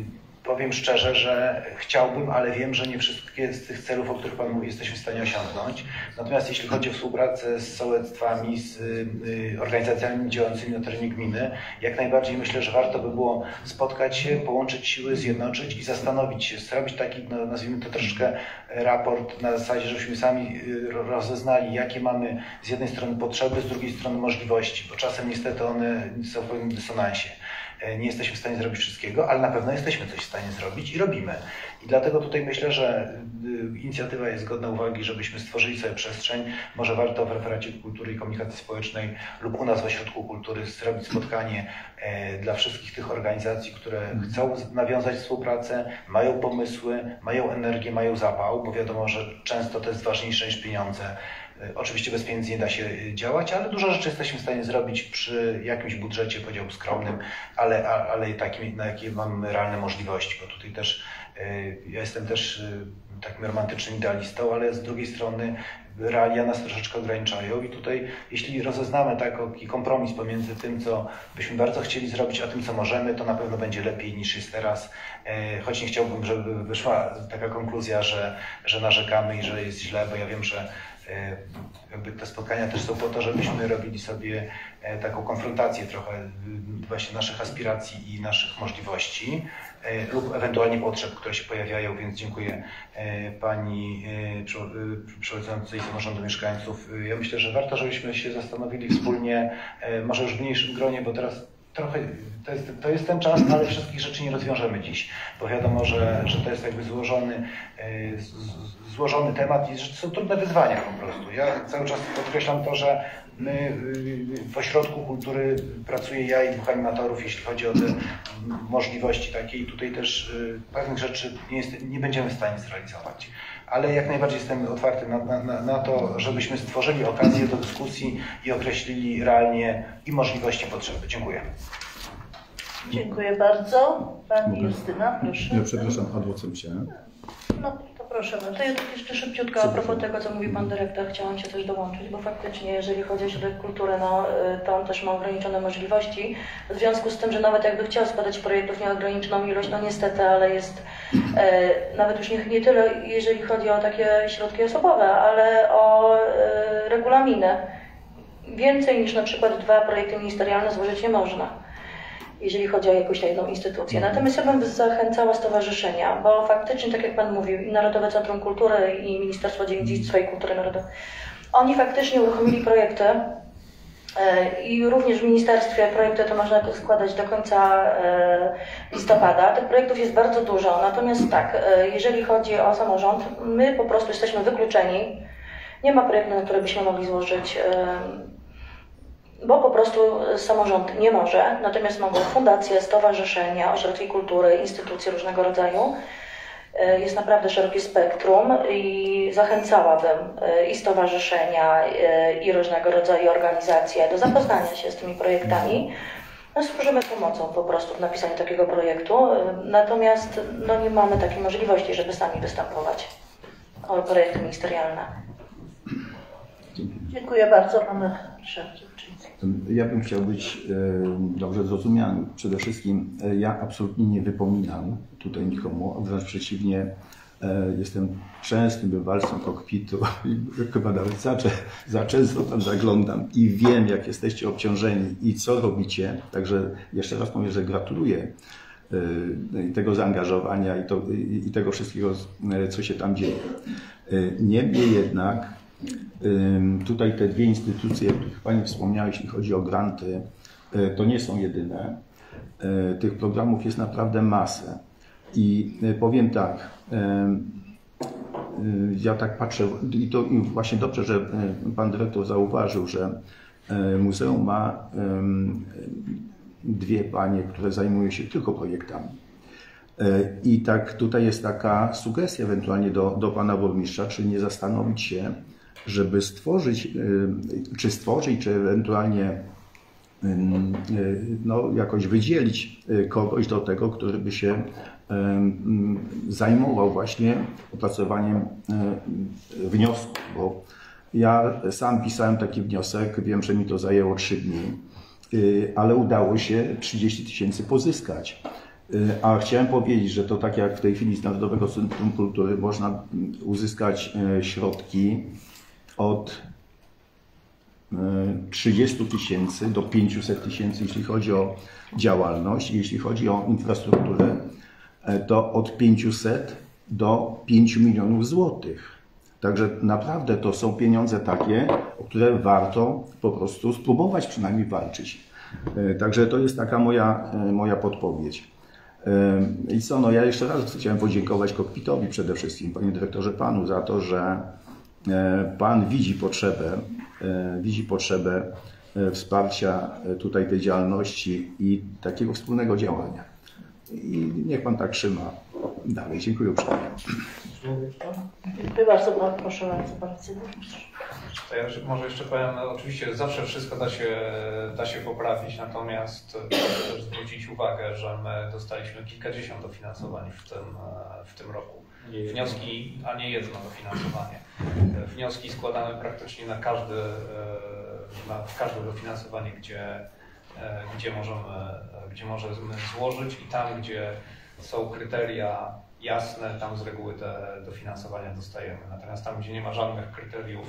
powiem szczerze, że chciałbym, ale wiem, że nie wszystkie z tych celów, o których Pan mówi, jesteśmy w stanie osiągnąć. Natomiast jeśli chodzi o współpracę z sołectwami, z y, organizacjami działającymi na terenie gminy, jak najbardziej myślę, że warto by było spotkać się, połączyć siły, zjednoczyć i zastanowić się, zrobić taki, no, nazwijmy to troszeczkę raport na zasadzie, żebyśmy sami rozeznali, jakie mamy z jednej strony potrzeby, z drugiej strony możliwości, bo czasem niestety one są w pewnym dysonansie. Nie jesteśmy w stanie zrobić wszystkiego, ale na pewno jesteśmy coś w stanie zrobić i robimy. I dlatego tutaj myślę, że inicjatywa jest godna uwagi, żebyśmy stworzyli sobie przestrzeń. Może warto w Referacie Kultury i Komunikacji Społecznej lub u nas w Ośrodku Kultury zrobić spotkanie dla wszystkich tych organizacji, które chcą nawiązać współpracę, mają pomysły, mają energię, mają zapał, bo wiadomo, że często to jest ważniejsze niż pieniądze. Oczywiście bez pieniędzy nie da się działać, ale dużo rzeczy jesteśmy w stanie zrobić przy jakimś budżecie, powiedziałbym skromnym, ale, ale takim, na jakie mamy realne możliwości, bo tutaj też ja jestem też takim romantycznym idealistą, ale z drugiej strony realia nas troszeczkę ograniczają i tutaj jeśli rozeznamy taki kompromis pomiędzy tym, co byśmy bardzo chcieli zrobić, a tym, co możemy, to na pewno będzie lepiej niż jest teraz, choć nie chciałbym, żeby wyszła taka konkluzja, że, że narzekamy i że jest źle, bo ja wiem, że jakby te spotkania też są po to, żebyśmy robili sobie taką konfrontację trochę właśnie naszych aspiracji i naszych możliwości lub ewentualnie potrzeb, które się pojawiają, więc dziękuję Pani Przewodniczącej Samorządu Mieszkańców. Ja myślę, że warto, żebyśmy się zastanowili wspólnie, może już w mniejszym gronie, bo teraz trochę to jest, to jest ten czas, ale wszystkich rzeczy nie rozwiążemy dziś, bo wiadomo, że, że to jest jakby złożony, złożony temat i że są trudne wyzwania po prostu. Ja cały czas podkreślam to, że my w Ośrodku Kultury pracuję ja i dwóch animatorów, jeśli chodzi o te możliwości takie i tutaj też pewnych rzeczy nie, jest, nie będziemy w stanie zrealizować. Ale jak najbardziej jestem otwarty na, na, na to, żebyśmy stworzyli okazję do dyskusji i określili realnie i możliwości, i potrzeby. Dziękuję. Dziękuję bardzo. Pani Justyna, proszę. Ja przepraszam, adwocem się. No to proszę. To ja tak jeszcze szybciutko a propos tego, co mówi Pan Dyrektor, chciałam się też dołączyć, bo faktycznie jeżeli chodzi o Ośrodek Kultury, no, to on też ma ograniczone możliwości. W związku z tym, że nawet jakby chciał składać projektów nieograniczoną ilość, no niestety, ale jest e, nawet już nie, nie tyle, jeżeli chodzi o takie środki osobowe, ale o e, regulaminy. Więcej niż na przykład dwa projekty ministerialne złożyć nie można, jeżeli chodzi o jakąś jedną instytucję. Natomiast ja bym zachęcała stowarzyszenia, bo faktycznie, tak jak Pan mówił, i Narodowe Centrum Kultury, i Ministerstwo Dziedzictwa i Kultury Narodowej, oni faktycznie uruchomili projekty i również w ministerstwie projekty to można składać do końca listopada. Tych projektów jest bardzo dużo, natomiast tak, jeżeli chodzi o samorząd, my po prostu jesteśmy wykluczeni. Nie ma projektu, na który byśmy mogli złożyć, bo po prostu samorząd nie może, natomiast mogą fundacje, stowarzyszenia, ośrodki kultury, instytucje różnego rodzaju. Jest naprawdę szerokie spektrum i zachęcałabym i stowarzyszenia, i różnego rodzaju organizacje do zapoznania się z tymi projektami. No, służymy pomocą po prostu w napisaniu takiego projektu, natomiast no, nie mamy takiej możliwości, żeby sami występować o projekty ministerialne. Dziękuję bardzo, Pan Szewczyk. Ja bym chciał być e, dobrze zrozumiany. Przede wszystkim e, ja absolutnie nie wypominam tutaj nikomu, a wręcz przeciwnie, e, jestem częstym bywalcem kokpitu i chyba nawet za, za często tam zaglądam i wiem, jak jesteście obciążeni i co robicie. Także jeszcze raz mówię, że gratuluję e, tego zaangażowania i, to, i, i tego wszystkiego, co się tam dzieje. E, niemniej jednak tutaj te dwie instytucje, o których Pani wspomniała, jeśli chodzi o granty, to nie są jedyne. Tych programów jest naprawdę masę. I powiem tak, ja tak patrzę, i to właśnie dobrze, że Pan Dyrektor zauważył, że muzeum ma dwie panie, które zajmują się tylko projektami. I tak tutaj jest taka sugestia ewentualnie do, do Pana Burmistrza, czy nie zastanowić się, żeby stworzyć, czy stworzyć, czy ewentualnie no, jakoś wydzielić kogoś do tego, który by się zajmował właśnie opracowaniem wniosków, bo ja sam pisałem taki wniosek, wiem, że mi to zajęło trzy dni, ale udało się trzydzieści tysięcy pozyskać. A chciałem powiedzieć, że to tak jak w tej chwili z Narodowego Centrum Kultury można uzyskać środki od trzydziestu tysięcy do pięciuset tysięcy, jeśli chodzi o działalność. Jeśli chodzi o infrastrukturę, to od pięciuset do pięciu milionów złotych. Także naprawdę to są pieniądze takie, o które warto po prostu spróbować przynajmniej walczyć. Także to jest taka moja, moja podpowiedź. I co, no ja jeszcze raz chciałem podziękować Kokpitowi przede wszystkim, panie dyrektorze, panu za to, że pan widzi potrzebę, widzi potrzebę wsparcia tutaj tej działalności i takiego wspólnego działania. I niech pan tak trzyma dalej. Dziękuję uprzejmie. Dziękuję bardzo, proszę bardzo, pan To ja może jeszcze powiem, no, oczywiście zawsze wszystko da się, da się poprawić, natomiast proszę też zwrócić uwagę, że my dostaliśmy kilkadziesiąt dofinansowań w tym, w tym roku. Wnioski, a nie jedno dofinansowanie. Wnioski składamy praktycznie na każde, na każde dofinansowanie, gdzie, gdzie, możemy, gdzie możemy złożyć i tam, gdzie są kryteria jasne, tam z reguły te dofinansowania dostajemy. Natomiast tam, gdzie nie ma żadnych kryteriów,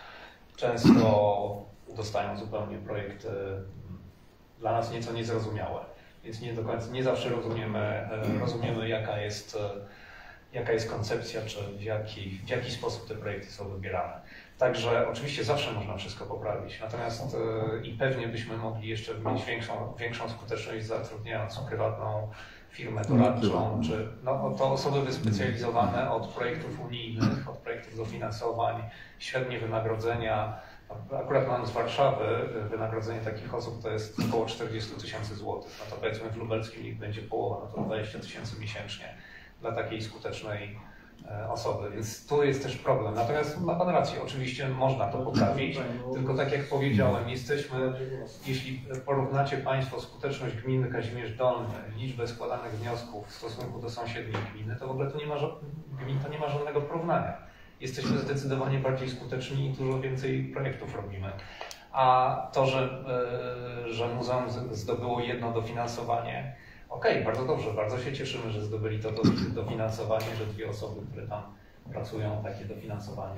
często dostają zupełnie projekty dla nas nieco niezrozumiałe. Więc nie do końca, nie zawsze rozumiemy, rozumiemy jaka jest, jaka jest koncepcja, czy w jaki, w jaki sposób te projekty są wybierane. Także oczywiście zawsze można wszystko poprawić, natomiast i pewnie byśmy mogli jeszcze mieć większą, większą skuteczność zatrudniając prywatną firmę doradczą, czy no, to osoby wyspecjalizowane od projektów unijnych, od projektów dofinansowań, średnie wynagrodzenia. Akurat mam z Warszawy wynagrodzenie takich osób to jest około czterdzieści tysięcy złotych. No to powiedzmy w lubelskim niech będzie połowa, no to dwadzieścia tysięcy miesięcznie dla takiej skutecznej osoby, więc tu jest też problem. Natomiast ma pan rację, oczywiście można to poprawić, tylko tak jak powiedziałem, jesteśmy, jeśli porównacie państwo skuteczność gminy Kazimierz Dolny, liczbę składanych wniosków w stosunku do sąsiedniej gminy, to w ogóle to nie ma, gmin to nie ma żadnego porównania. Jesteśmy zdecydowanie bardziej skuteczni i dużo więcej projektów robimy. A to, że, że muzeum zdobyło jedno dofinansowanie, okej, okay, bardzo dobrze, bardzo się cieszymy, że zdobyli to dofinansowanie, że dwie osoby, które tam pracują, takie dofinansowanie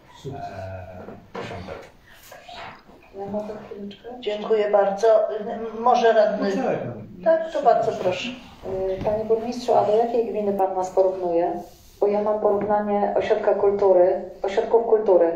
e, osiągnęły. Dziękuję bardzo. Może radny... Tak, to bardzo proszę. Panie burmistrzu, a do jakiej gminy pan nas porównuje? Bo ja mam porównanie ośrodka kultury, ośrodków kultury.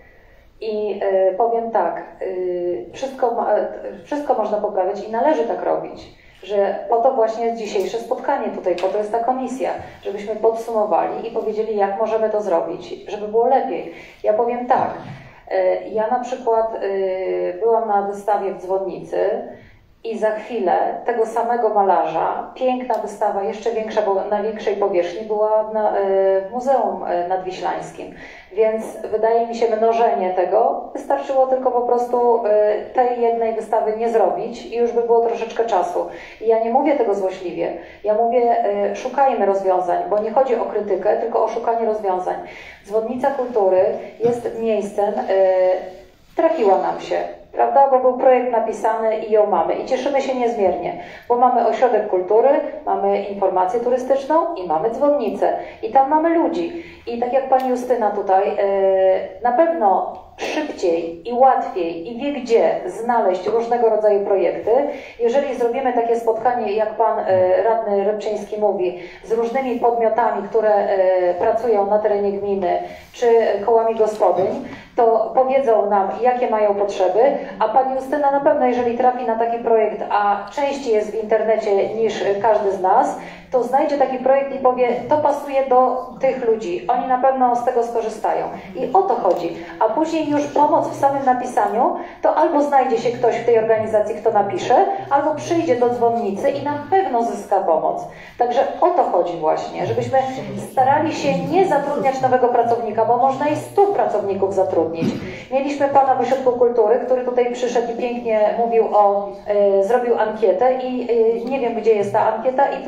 I y, powiem tak, y, wszystko, ma, wszystko można poprawiać i należy tak robić. Że po to właśnie jest dzisiejsze spotkanie tutaj, po to jest ta komisja, żebyśmy podsumowali i powiedzieli, jak możemy to zrobić, żeby było lepiej. Ja powiem tak, ja na przykład byłam na wystawie w Dzwonnicy i za chwilę tego samego malarza, piękna wystawa, jeszcze większa, bo na większej powierzchni, była na, w Muzeum Nadwiślańskim. Więc wydaje mi się, mnożenie tego, wystarczyło tylko po prostu tej jednej wystawy nie zrobić i już by było troszeczkę czasu. I ja nie mówię tego złośliwie, ja mówię, szukajmy rozwiązań, bo nie chodzi o krytykę, tylko o szukanie rozwiązań. Dzwonnica Kultury jest miejscem, trafiła nam się, prawda, bo był projekt napisany i ją mamy i cieszymy się niezmiernie, bo mamy ośrodek kultury, mamy informację turystyczną i mamy dzwonnicę i tam mamy ludzi i tak jak pani Justyna tutaj, na pewno szybciej i łatwiej i wie gdzie znaleźć różnego rodzaju projekty. Jeżeli zrobimy takie spotkanie, jak pan radny Rybczyński mówi, z różnymi podmiotami, które pracują na terenie gminy, czy kołami gospodyń, to powiedzą nam, jakie mają potrzeby, a pani Justyna na pewno, jeżeli trafi na taki projekt, a częściej jest w internecie niż każdy z nas, to znajdzie taki projekt i powie, to pasuje do tych ludzi, oni na pewno z tego skorzystają. I o to chodzi. A później już pomoc w samym napisaniu, to albo znajdzie się ktoś w tej organizacji, kto napisze, albo przyjdzie do dzwonnicy i na pewno zyska pomoc. Także o to chodzi właśnie, żebyśmy starali się nie zatrudniać nowego pracownika, bo można i stu pracowników zatrudnić. Mieliśmy pana w Ośrodku Kultury, który tutaj przyszedł i pięknie mówił o, y, zrobił ankietę i y, nie wiem, gdzie jest ta ankieta i pana nie ma.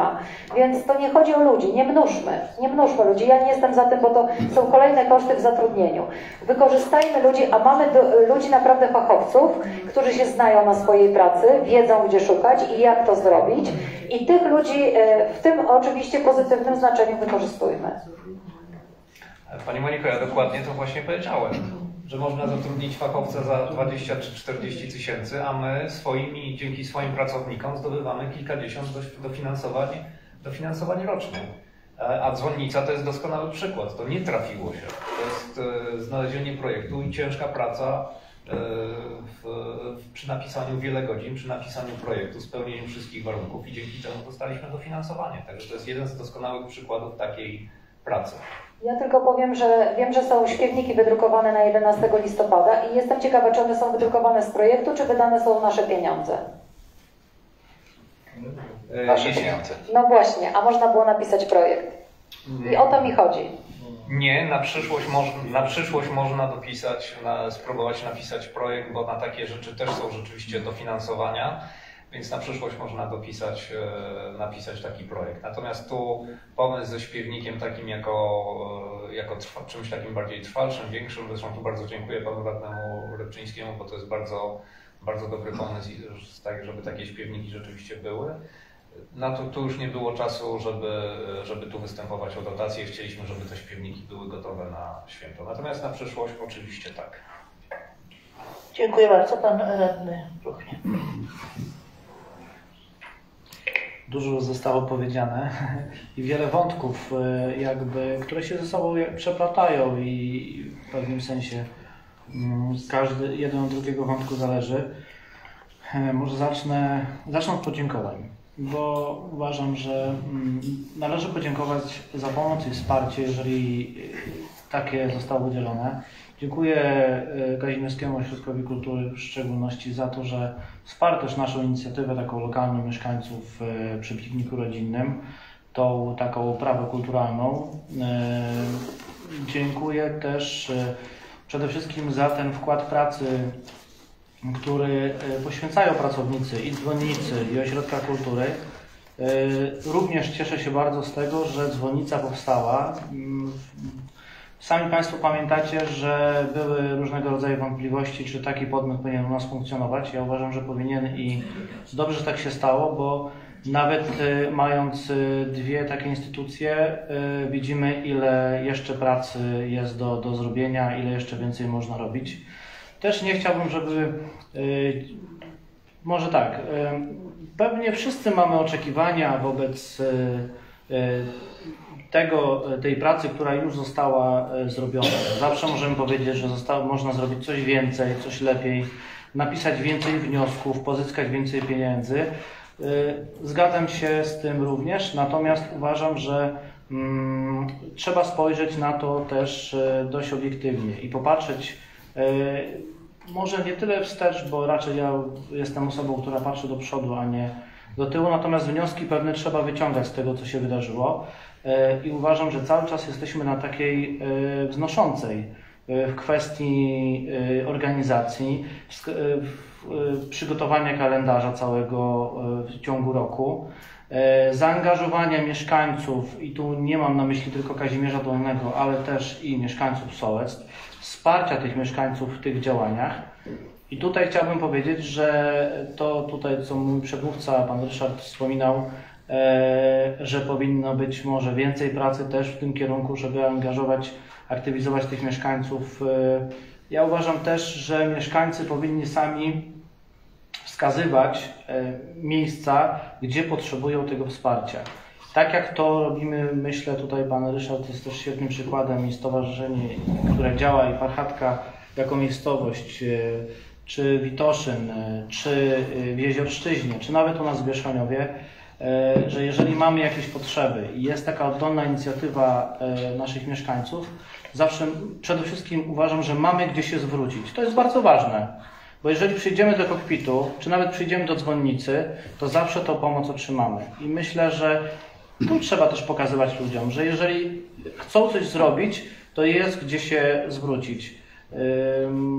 ma. Więc to nie chodzi o ludzi, nie mnóżmy, nie mnóżmy ludzi. Ja nie jestem za tym, bo to są kolejne koszty w zatrudnieniu. Wykorzystajmy ludzi, a mamy do, ludzi naprawdę fachowców, którzy się znają na swojej pracy, wiedzą gdzie szukać i jak to zrobić. I tych ludzi w tym oczywiście pozytywnym znaczeniu wykorzystujmy. Pani Moniko, ja dokładnie to właśnie powiedziałem, że można zatrudnić fachowca za dwadzieścia czy czterdzieści tysięcy, a my swoimi, dzięki swoim pracownikom zdobywamy kilkadziesiąt dofinansowań, dofinansowań rocznie. A dzwonnica to jest doskonały przykład. To nie trafiło się. To jest znalezienie projektu i ciężka praca w, w, przy napisaniu wiele godzin, przy napisaniu projektu, spełnieniu wszystkich warunków i dzięki temu dostaliśmy dofinansowanie. Także to jest jeden z doskonałych przykładów takiej pracy. Ja tylko powiem, że wiem, że są śpiewniki wydrukowane na jedenastego listopada i jestem ciekawa, czy one są wydrukowane z projektu, czy wydane są nasze pieniądze. Nasze pieniądze. No właśnie, a można było napisać projekt. I o to mi chodzi. Nie, na przyszłość, moż, na przyszłość można dopisać, na, spróbować napisać projekt, bo na takie rzeczy też są rzeczywiście dofinansowania. Więc na przyszłość można dopisać, napisać taki projekt. Natomiast tu pomysł ze śpiewnikiem takim jako, jako trwa, czymś takim bardziej trwalszym, większym, zresztą tu bardzo dziękuję panu radnemu Rybczyńskiemu, bo to jest bardzo, bardzo dobry pomysł, tak, żeby takie śpiewniki rzeczywiście były. No to tu już nie było czasu, żeby, żeby tu występować o dotacje. Chcieliśmy, żeby te śpiewniki były gotowe na święto. Natomiast na przyszłość oczywiście tak. Dziękuję bardzo. Pan radny Bruchnie. Dużo zostało powiedziane i wiele wątków, jakby, które się ze sobą przeplatają i w pewnym sensie każdy, jeden od drugiego wątku zależy. Może zacznę, zacznę od podziękowań, bo uważam, że należy podziękować za pomoc i wsparcie, jeżeli takie zostało udzielone. Dziękuję Kazimierskiemu Ośrodkowi Kultury w szczególności za to, że wsparł też naszą inicjatywę taką lokalną mieszkańców przy pikniku rodzinnym, tą taką uprawę kulturalną. Dziękuję też przede wszystkim za ten wkład pracy, który poświęcają pracownicy i dzwonnicy i Ośrodka Kultury. Również cieszę się bardzo z tego, że dzwonnica powstała. Sami Państwo pamiętacie, że były różnego rodzaju wątpliwości, czy taki podmiot powinien u nas funkcjonować. Ja uważam, że powinien i dobrze, że tak się stało, bo nawet mając dwie takie instytucje, widzimy, ile jeszcze pracy jest do, do zrobienia, ile jeszcze więcej można robić. Też nie chciałbym, żeby... Może tak, pewnie wszyscy mamy oczekiwania wobec tego, tej pracy, która już została zrobiona. Zawsze możemy powiedzieć, że zostało, można zrobić coś więcej, coś lepiej, napisać więcej wniosków, pozyskać więcej pieniędzy. Zgadzam się z tym również, natomiast uważam, że mm, trzeba spojrzeć na to też dość obiektywnie i popatrzeć może nie tyle wstecz, bo raczej ja jestem osobą, która patrzy do przodu, a nie do tyłu, natomiast wnioski pewne trzeba wyciągać z tego, co się wydarzyło. I uważam, że cały czas jesteśmy na takiej wznoszącej w kwestii organizacji, przygotowania kalendarza całego w ciągu roku, zaangażowania mieszkańców, i tu nie mam na myśli tylko Kazimierza Dolnego, ale też i mieszkańców Sołectw, wsparcia tych mieszkańców w tych działaniach. I tutaj chciałbym powiedzieć, że to tutaj, co mój przedmówca, pan Ryszard, wspominał, że powinno być może więcej pracy też w tym kierunku, żeby angażować, aktywizować tych mieszkańców. Ja uważam też, że mieszkańcy powinni sami wskazywać miejsca, gdzie potrzebują tego wsparcia. Tak jak to robimy, myślę, tutaj pan Ryszard jest też świetnym przykładem i stowarzyszenie, które działa, i Farchatka jako miejscowość, czy Witoszyn, czy w Jeziorszczyźnie, czy nawet u nas w Wierzchoniowie, że jeżeli mamy jakieś potrzeby i jest taka oddolna inicjatywa naszych mieszkańców, zawsze przede wszystkim uważam, że mamy gdzie się zwrócić. To jest bardzo ważne, bo jeżeli przyjdziemy do kokpitu, czy nawet przyjdziemy do dzwonnicy, to zawsze tą pomoc otrzymamy. I myślę, że tu trzeba też pokazywać ludziom, że jeżeli chcą coś zrobić, to jest gdzie się zwrócić.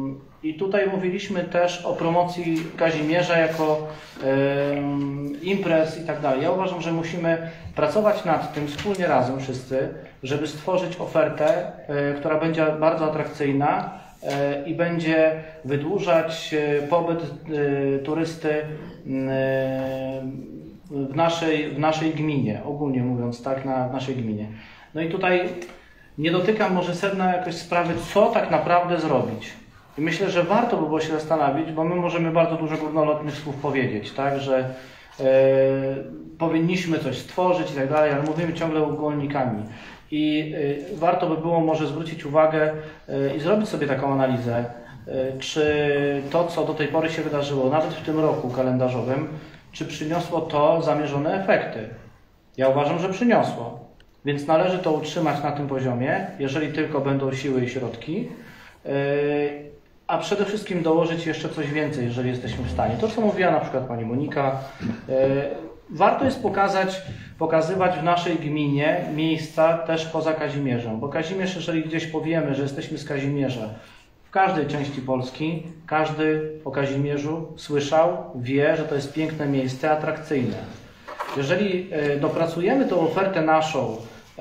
I tutaj mówiliśmy też o promocji Kazimierza jako e, imprez i tak dalej. Ja uważam, że musimy pracować nad tym wspólnie razem wszyscy, żeby stworzyć ofertę, e, która będzie bardzo atrakcyjna e, i będzie wydłużać e, pobyt e, turysty e, w naszej, w naszej gminie, ogólnie mówiąc tak, na w naszej gminie. No i tutaj nie dotykam może sedna jakoś sprawy, co tak naprawdę zrobić. I myślę, że warto by było się zastanowić, bo my możemy bardzo dużo górnolotnych słów powiedzieć, tak, że e, powinniśmy coś stworzyć i tak dalej, ale mówimy ciągle ogólnikami. I e, warto by było może zwrócić uwagę e, i zrobić sobie taką analizę, e, czy to, co do tej pory się wydarzyło, nawet w tym roku kalendarzowym, czy przyniosło to zamierzone efekty. Ja uważam, że przyniosło. Więc należy to utrzymać na tym poziomie, jeżeli tylko będą siły i środki. A przede wszystkim dołożyć jeszcze coś więcej, jeżeli jesteśmy w stanie. To, co mówiła na przykład pani Monika, warto jest pokazać, pokazywać w naszej gminie miejsca też poza Kazimierzem, bo Kazimierz, jeżeli gdzieś powiemy, że jesteśmy z Kazimierza, w każdej części Polski, każdy o Kazimierzu słyszał, wie, że to jest piękne miejsce, atrakcyjne. Jeżeli dopracujemy tą ofertę naszą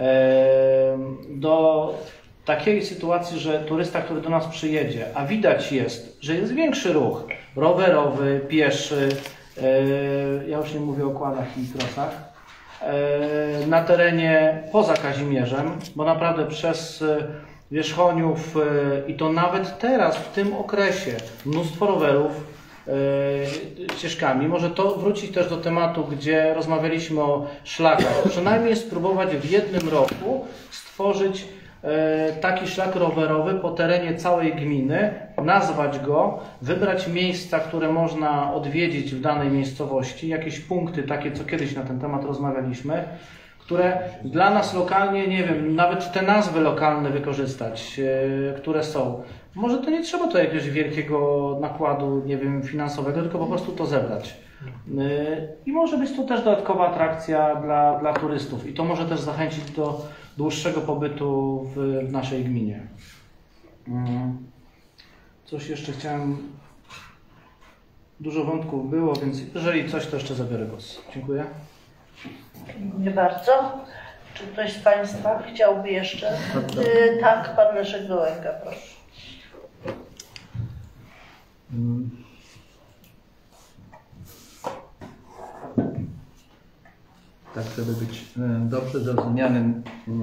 do takiej sytuacji, że turysta, który do nas przyjedzie, a widać jest, że jest większy ruch rowerowy, pieszy, ja już nie mówię o kładach i krosach, na terenie poza Kazimierzem, bo naprawdę przez Wierzchoniów i to nawet teraz, w tym okresie, mnóstwo rowerów ścieżkami. Może to wrócić też do tematu, gdzie rozmawialiśmy o szlakach. Przynajmniej spróbować w jednym roku stworzyć taki szlak rowerowy po terenie całej gminy, nazwać go, wybrać miejsca, które można odwiedzić w danej miejscowości, jakieś punkty takie, co kiedyś na ten temat rozmawialiśmy, które dla nas lokalnie, nie wiem, nawet te nazwy lokalne wykorzystać, które są. Może to nie trzeba to jakiegoś wielkiego nakładu, nie wiem, finansowego, tylko po prostu to zebrać. I może być to też dodatkowa atrakcja dla, dla turystów i to może też zachęcić do dłuższego pobytu w, w naszej gminie. Coś jeszcze chciałem... Dużo wątków było, więc jeżeli coś, to jeszcze zabiorę głos. Dziękuję. Dziękuję bardzo. Czy ktoś z Państwa chciałby jeszcze? Yy, tak, Pan Leszek Gołęga, proszę. Tak, żeby być dobrze zrozumianym.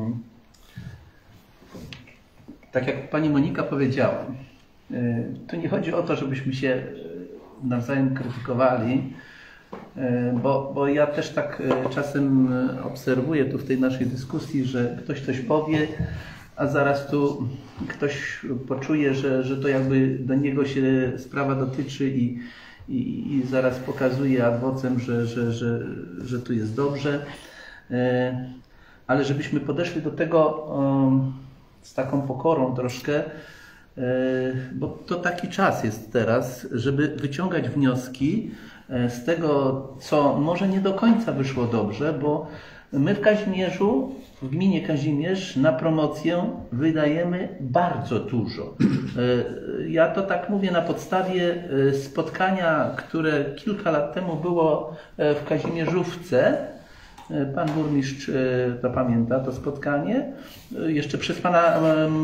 Tak jak Pani Monika powiedziała, tu nie chodzi o to, żebyśmy się nawzajem krytykowali, bo, bo ja też tak czasem obserwuję tu w tej naszej dyskusji, że ktoś coś powie, a zaraz tu ktoś poczuje, że, że to jakby do niego się sprawa dotyczy i, i, i zaraz pokazuje ad vocem, że, że, że, że tu jest dobrze. Ale żebyśmy podeszli do tego z taką pokorą troszkę, bo to taki czas jest teraz, żeby wyciągać wnioski z tego, co może nie do końca wyszło dobrze, bo my w Kazimierzu, w gminie Kazimierz na promocję wydajemy bardzo dużo. Ja to tak mówię na podstawie spotkania, które kilka lat temu było w Kazimierzówce. Pan burmistrz to pamięta, to spotkanie, jeszcze przez pana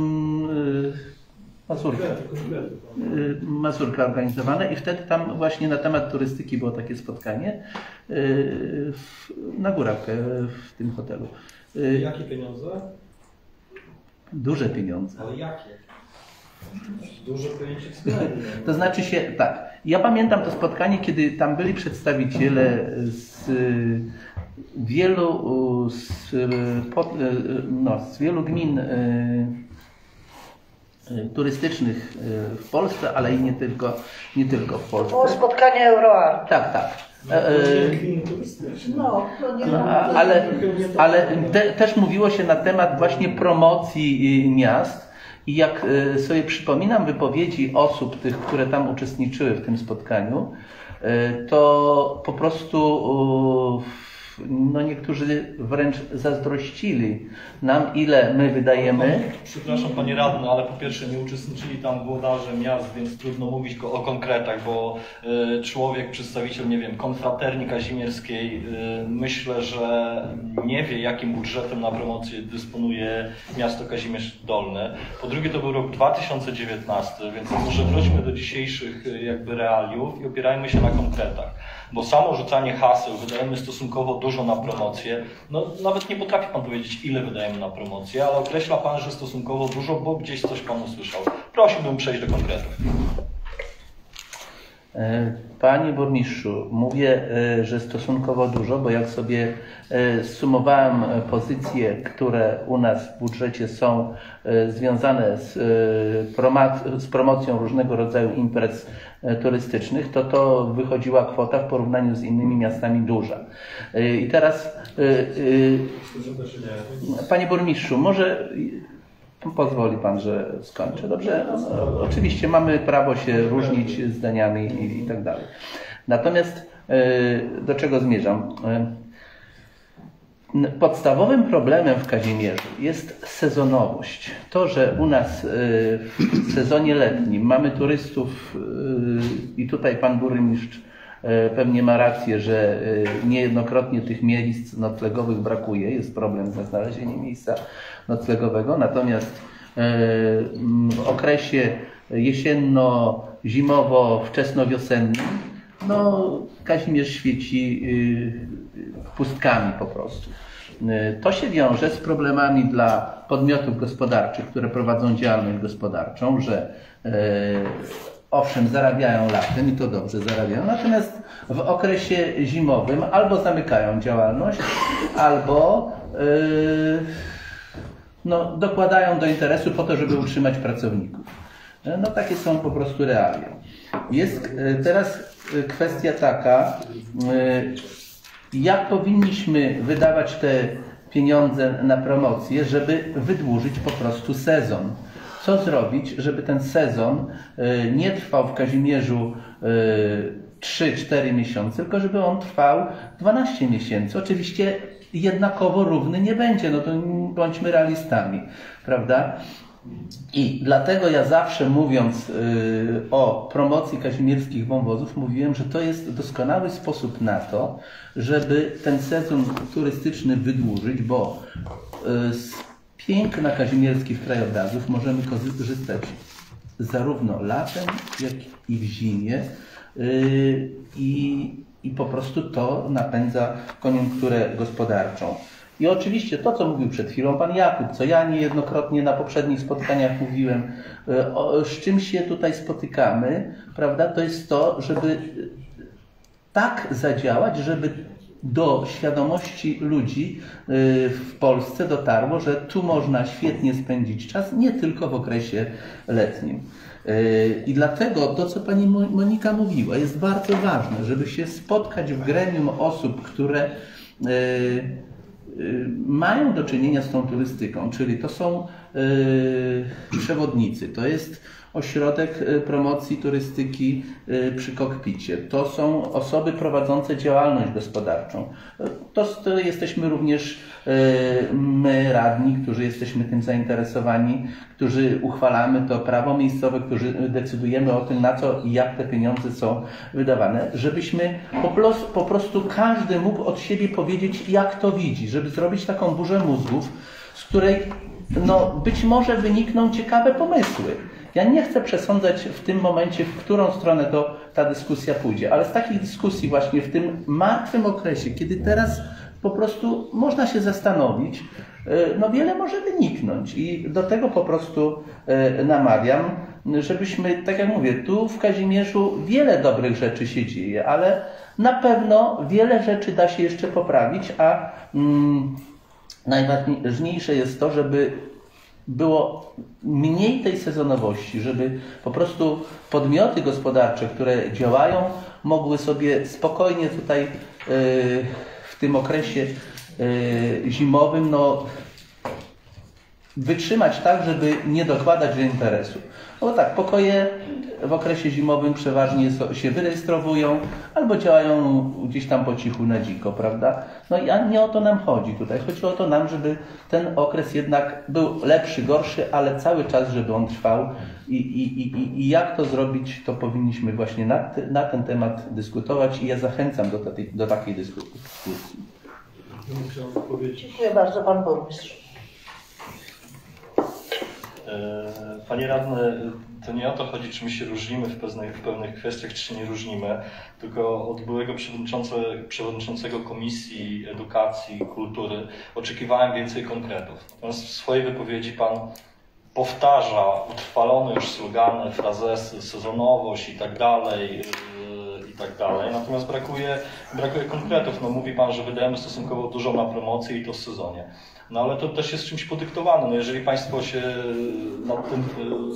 Mazurka. Mazurka organizowane i wtedy tam właśnie na temat turystyki było takie spotkanie na Górach w tym hotelu. Jakie pieniądze? Duże pieniądze. Ale jakie? Duże pojęcie względne. To znaczy się, tak, ja pamiętam to spotkanie, kiedy tam byli przedstawiciele z wielu, z, no, z wielu gmin turystycznych w Polsce, ale i nie tylko, nie tylko w Polsce. Było spotkanie Euroart. Tak, tak. No, to nie no, ale ale te, też mówiło się na temat właśnie promocji miast i jak sobie przypominam wypowiedzi osób, tych, które tam uczestniczyły w tym spotkaniu, to po prostu no niektórzy wręcz zazdrościli nam, ile my wydajemy. Przepraszam Panie Radny, ale po pierwsze nie uczestniczyli tam włodarze miast, więc trudno mówić o konkretach, bo y, człowiek, przedstawiciel, nie wiem, konfraterni kazimierskiej, y, myślę, że nie wie, jakim budżetem na promocję dysponuje miasto Kazimierz Dolny. Po drugie, to był rok dwa tysiące dziewiętnasty, więc może wróćmy do dzisiejszych y, jakby realiów i opierajmy się na konkretach. Bo samo rzucanie haseł, wydajemy stosunkowo dużo na promocję, no nawet nie potrafi Pan powiedzieć, ile wydajemy na promocję, ale określa Pan, że stosunkowo dużo, bo gdzieś coś Pan usłyszał. Prosiłbym przejść do konkretów. Panie burmistrzu, mówię, że stosunkowo dużo, bo jak sobie sumowałem pozycje, które u nas w budżecie są związane z, z promocją różnego rodzaju imprez turystycznych, to to wychodziła kwota w porównaniu z innymi miastami duża. I teraz, panie burmistrzu, może pozwoli Pan, że skończę. Dobrze, no, oczywiście mamy prawo się różnić zdaniami i, i tak dalej. Natomiast do czego zmierzam? Podstawowym problemem w Kazimierzu jest sezonowość. To, że u nas w sezonie letnim mamy turystów i tutaj Pan burmistrz pewnie ma rację, że niejednokrotnie tych miejsc noclegowych brakuje, jest problem ze znalezieniem miejsca noclegowego, natomiast w okresie jesienno, zimowo, wczesnowiosennym no Kazimierz świeci pustkami po prostu. To się wiąże z problemami dla podmiotów gospodarczych, które prowadzą działalność gospodarczą, że owszem, zarabiają latem i to dobrze zarabiają, natomiast w okresie zimowym albo zamykają działalność, albo yy, no, dokładają do interesu po to, żeby utrzymać pracowników. No takie są po prostu realia. Jest yy, teraz kwestia taka, yy, jak powinniśmy wydawać te pieniądze na promocję, żeby wydłużyć po prostu sezon. Co zrobić, żeby ten sezon nie trwał w Kazimierzu trzy cztery miesiące, tylko żeby on trwał dwanaście miesięcy. Oczywiście jednakowo równy nie będzie, no to bądźmy realistami, prawda? I dlatego ja zawsze mówiąc o promocji kazimierskich wąwozów mówiłem, że to jest doskonały sposób na to, żeby ten sezon turystyczny wydłużyć, bo z piękna kazimierskich krajobrazów możemy korzystać zarówno latem, jak i w zimie yy, i, i po prostu to napędza koniunkturę gospodarczą. I oczywiście to, co mówił przed chwilą Pan Jakub, co ja niejednokrotnie na poprzednich spotkaniach mówiłem, yy, o, z czym się tutaj spotykamy, prawda, to jest to, żeby tak zadziałać, żeby do świadomości ludzi w Polsce dotarło, że tu można świetnie spędzić czas, nie tylko w okresie letnim. I dlatego to, co Pani Monika mówiła, jest bardzo ważne, żeby się spotkać w gremium osób, które mają do czynienia z tą turystyką, czyli to są przewodnicy, to jest Ośrodek Promocji Turystyki przy Kokpicie. To są osoby prowadzące działalność gospodarczą. To, to jesteśmy również my, radni, którzy jesteśmy tym zainteresowani, którzy uchwalamy to prawo miejscowe, którzy decydujemy o tym, na co i jak te pieniądze są wydawane, żebyśmy po prostu, po prostu każdy mógł od siebie powiedzieć, jak to widzi, żeby zrobić taką burzę mózgów, z której no, być może wynikną ciekawe pomysły. Ja nie chcę przesądzać w tym momencie, w którą stronę to ta dyskusja pójdzie, ale z takich dyskusji właśnie w tym martwym okresie, kiedy teraz po prostu można się zastanowić, no wiele może wyniknąć i do tego po prostu namawiam, żebyśmy, tak jak mówię, tu w Kazimierzu wiele dobrych rzeczy się dzieje, ale na pewno wiele rzeczy da się jeszcze poprawić, a mm, najważniejsze jest to, żeby było mniej tej sezonowości, żeby po prostu podmioty gospodarcze, które działają, mogły sobie spokojnie tutaj w tym okresie zimowym no, wytrzymać tak, żeby nie dokładać do interesu. No bo tak, pokoje w okresie zimowym przeważnie się wyrejestrowują albo działają gdzieś tam po cichu na dziko, prawda? No i a nie o to nam chodzi tutaj. Chodzi o to nam, żeby ten okres jednak był lepszy, gorszy, ale cały czas, żeby on trwał i, i, i, i jak to zrobić, to powinniśmy właśnie na, na ten temat dyskutować i ja zachęcam do, tej, do takiej dyskusji. Dziękuję bardzo, pan burmistrz. Panie radny, to nie o to chodzi, czy my się różnimy w pewnych, w pewnych kwestiach, czy się nie różnimy, tylko od byłego przewodniczącego, przewodniczącego Komisji Edukacji i Kultury oczekiwałem więcej konkretów. Natomiast w swojej wypowiedzi pan powtarza utrwalone już slogany, frazesy, sezonowość i tak dalej, i tak dalej. Natomiast brakuje, brakuje konkretów. No, mówi pan, że wydajemy stosunkowo dużo na promocję i to w sezonie. No ale to też jest czymś podyktowane. No, jeżeli państwo się nad tym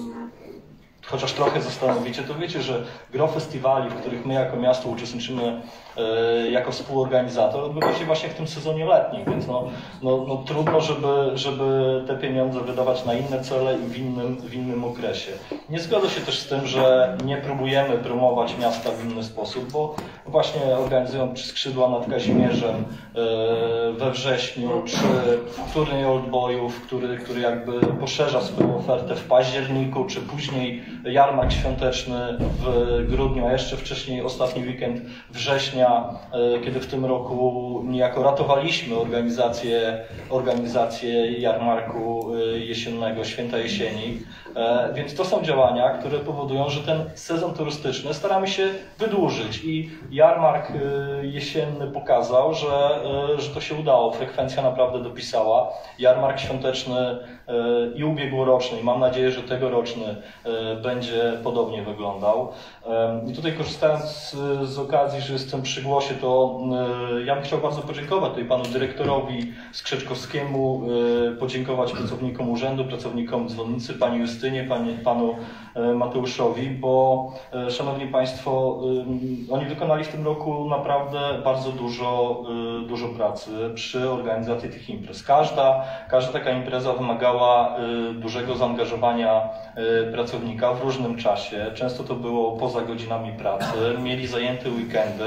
chociaż trochę zastanowicie, to wiecie, że gro festiwali, w których my jako miasto uczestniczymy e, jako współorganizator, odbywa się właśnie w tym sezonie letnim, więc no, no, no trudno, żeby, żeby te pieniądze wydawać na inne cele i w innym, w innym okresie. Nie zgodzę się też z tym, że nie próbujemy promować miasta w inny sposób, bo właśnie organizując czy skrzydła nad Kazimierzem e, we wrześniu, czy turniej oldboyów, który, który jakby poszerza swoją ofertę w październiku, czy później jarmark świąteczny w grudniu, a jeszcze wcześniej ostatni weekend września, kiedy w tym roku niejako ratowaliśmy organizację, organizację jarmarku jesiennego, Święta Jesieni. Więc to są działania, które powodują, że ten sezon turystyczny staramy się wydłużyć i jarmark jesienny pokazał, że, że to się udało. Frekwencja naprawdę dopisała. Jarmark świąteczny i ubiegłoroczny, i mam nadzieję, że tegoroczny będzie podobnie wyglądał. I tutaj korzystając z, z okazji, że jestem przy głosie, to ja bym chciał bardzo podziękować tutaj panu dyrektorowi Skrzeczkowskiemu, podziękować pracownikom urzędu, pracownikom dzwonnicy, pani Justynie, pani, panu Mateuszowi, bo szanowni państwo, oni wykonali w tym roku naprawdę bardzo dużo, dużo pracy przy organizacji tych imprez. Każda, każda taka impreza wymagała dużego zaangażowania pracownika w różnym czasie. Często to było poza godzinami pracy. Mieli zajęte weekendy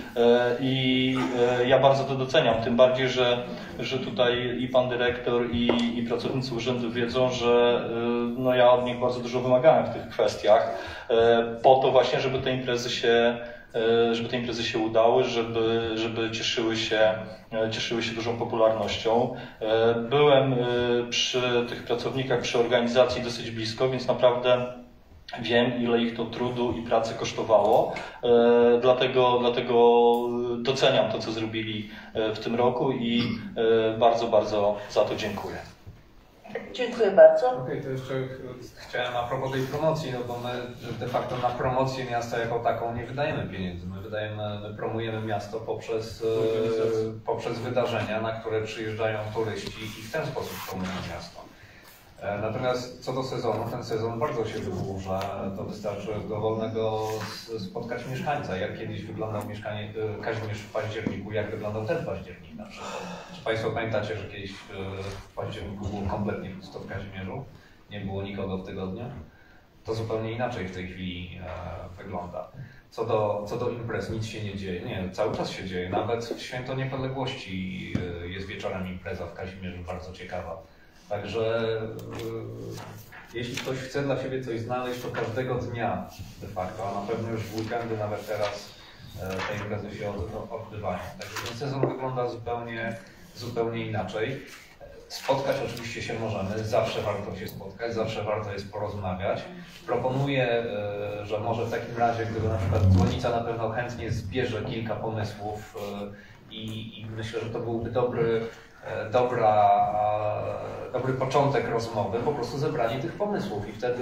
i ja bardzo to doceniam. Tym bardziej, że, że tutaj i pan dyrektor, i, i pracownicy urzędu wiedzą, że no ja od nich bardzo dużo wymagałem w tych kwestiach, po to właśnie, żeby te imprezy się żeby te imprezy się udały, żeby, żeby cieszyły się, cieszyły się dużą popularnością. Byłem przy tych pracownikach, przy organizacji dosyć blisko, więc naprawdę wiem, ile ich to trudu i pracy kosztowało. Dlatego, dlatego doceniam to, co zrobili w tym roku i bardzo, bardzo za to dziękuję. Dziękuję bardzo. Okej, okay, to jeszcze chciałem a propos tej promocji, no bo my de facto na promocję miasta jako taką nie wydajemy pieniędzy. My wydajemy, my promujemy miasto poprzez, poprzez wydarzenia, na które przyjeżdżają turyści i w ten sposób promują miasto. Natomiast co do sezonu, ten sezon bardzo się wydłuża. To wystarczy dowolnego spotkać mieszkańca. Jak kiedyś wyglądał mieszkanie Kazimierz w październiku, jak wyglądał ten październik na przykład. Czy państwo pamiętacie, że kiedyś w październiku było kompletnie pusto w Kazimierzu? Nie było nikogo w tygodniu? To zupełnie inaczej w tej chwili wygląda. Co do, co do imprez, nic się nie dzieje. Nie, cały czas się dzieje. Nawet w Święto Niepodległości jest wieczorem impreza w Kazimierzu, bardzo ciekawa. Także yy, jeśli ktoś chce dla siebie coś znaleźć, to każdego dnia de facto, a na pewno już w weekendy, nawet teraz yy, te imprezy się od, odbywają. Także ten sezon wygląda zupełnie, zupełnie inaczej. Spotkać oczywiście się możemy, zawsze warto się spotkać, zawsze warto jest porozmawiać. Proponuję, yy, że może w takim razie, gdyby na przykład dzwonnica na pewno chętnie zbierze kilka pomysłów yy, i, i myślę, że to byłby dobry Dobra, dobry początek rozmowy, po prostu zebranie tych pomysłów i wtedy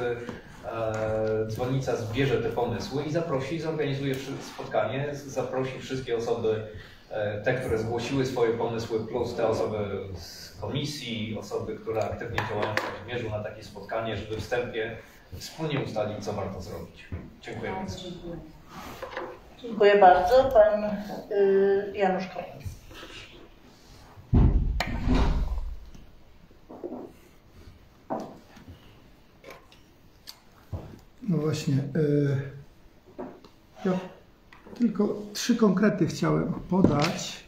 e, dzwonnica zbierze te pomysły i zaprosi, zorganizuje spotkanie, zaprosi wszystkie osoby, e, te, które zgłosiły swoje pomysły, plus te osoby z komisji, osoby, które aktywnie działają w Kazimierzu na takie spotkanie, żeby wstępnie wspólnie ustalić, co warto zrobić. Dziękuję bardzo. Dziękuję bardzo. Pan y, Janusz Koniec. No właśnie. Ja tylko trzy konkrety chciałem podać.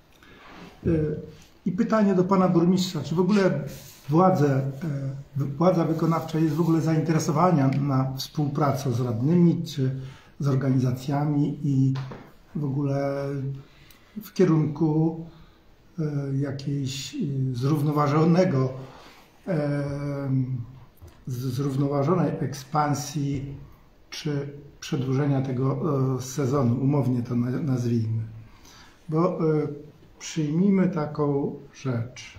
I pytanie do pana burmistrza, czy w ogóle władze, władza wykonawcza jest w ogóle zainteresowana na współpracę z radnymi, czy z organizacjami i w ogóle w kierunku jakiejś zrównoważonego, zrównoważonej ekspansji czy przedłużenia tego sezonu, umownie to nazwijmy. Bo przyjmijmy taką rzecz.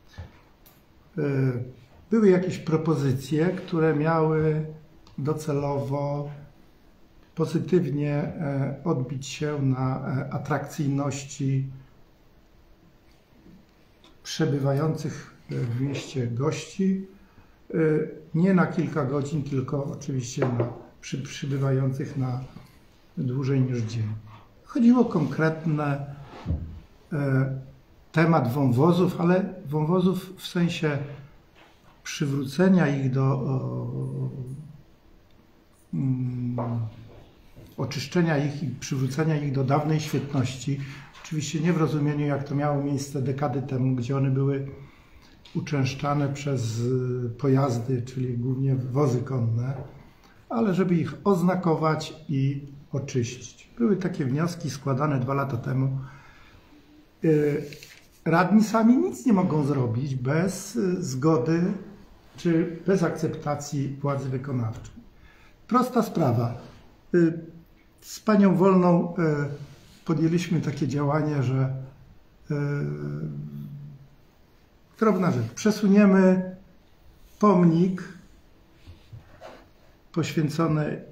Były jakieś propozycje, które miały docelowo pozytywnie odbić się na atrakcyjności przebywających w mieście gości. Nie na kilka godzin, tylko oczywiście na przy, przybywających na dłużej niż dzień. Chodziło o konkretne e, temat wąwozów, ale wąwozów w sensie przywrócenia ich do o, um, oczyszczenia ich i przywrócenia ich do dawnej świetności. Oczywiście nie w rozumieniu, jak to miało miejsce dekady temu, gdzie one były uczęszczane przez pojazdy, czyli głównie wozy konne, ale żeby ich oznakować i oczyścić. Były takie wnioski składane dwa lata temu. Radni sami nic nie mogą zrobić bez zgody czy bez akceptacji władzy wykonawczej. Prosta sprawa. Z panią Wolną podjęliśmy takie działanie, że drobna rzecz. Przesuniemy pomnik poświęcony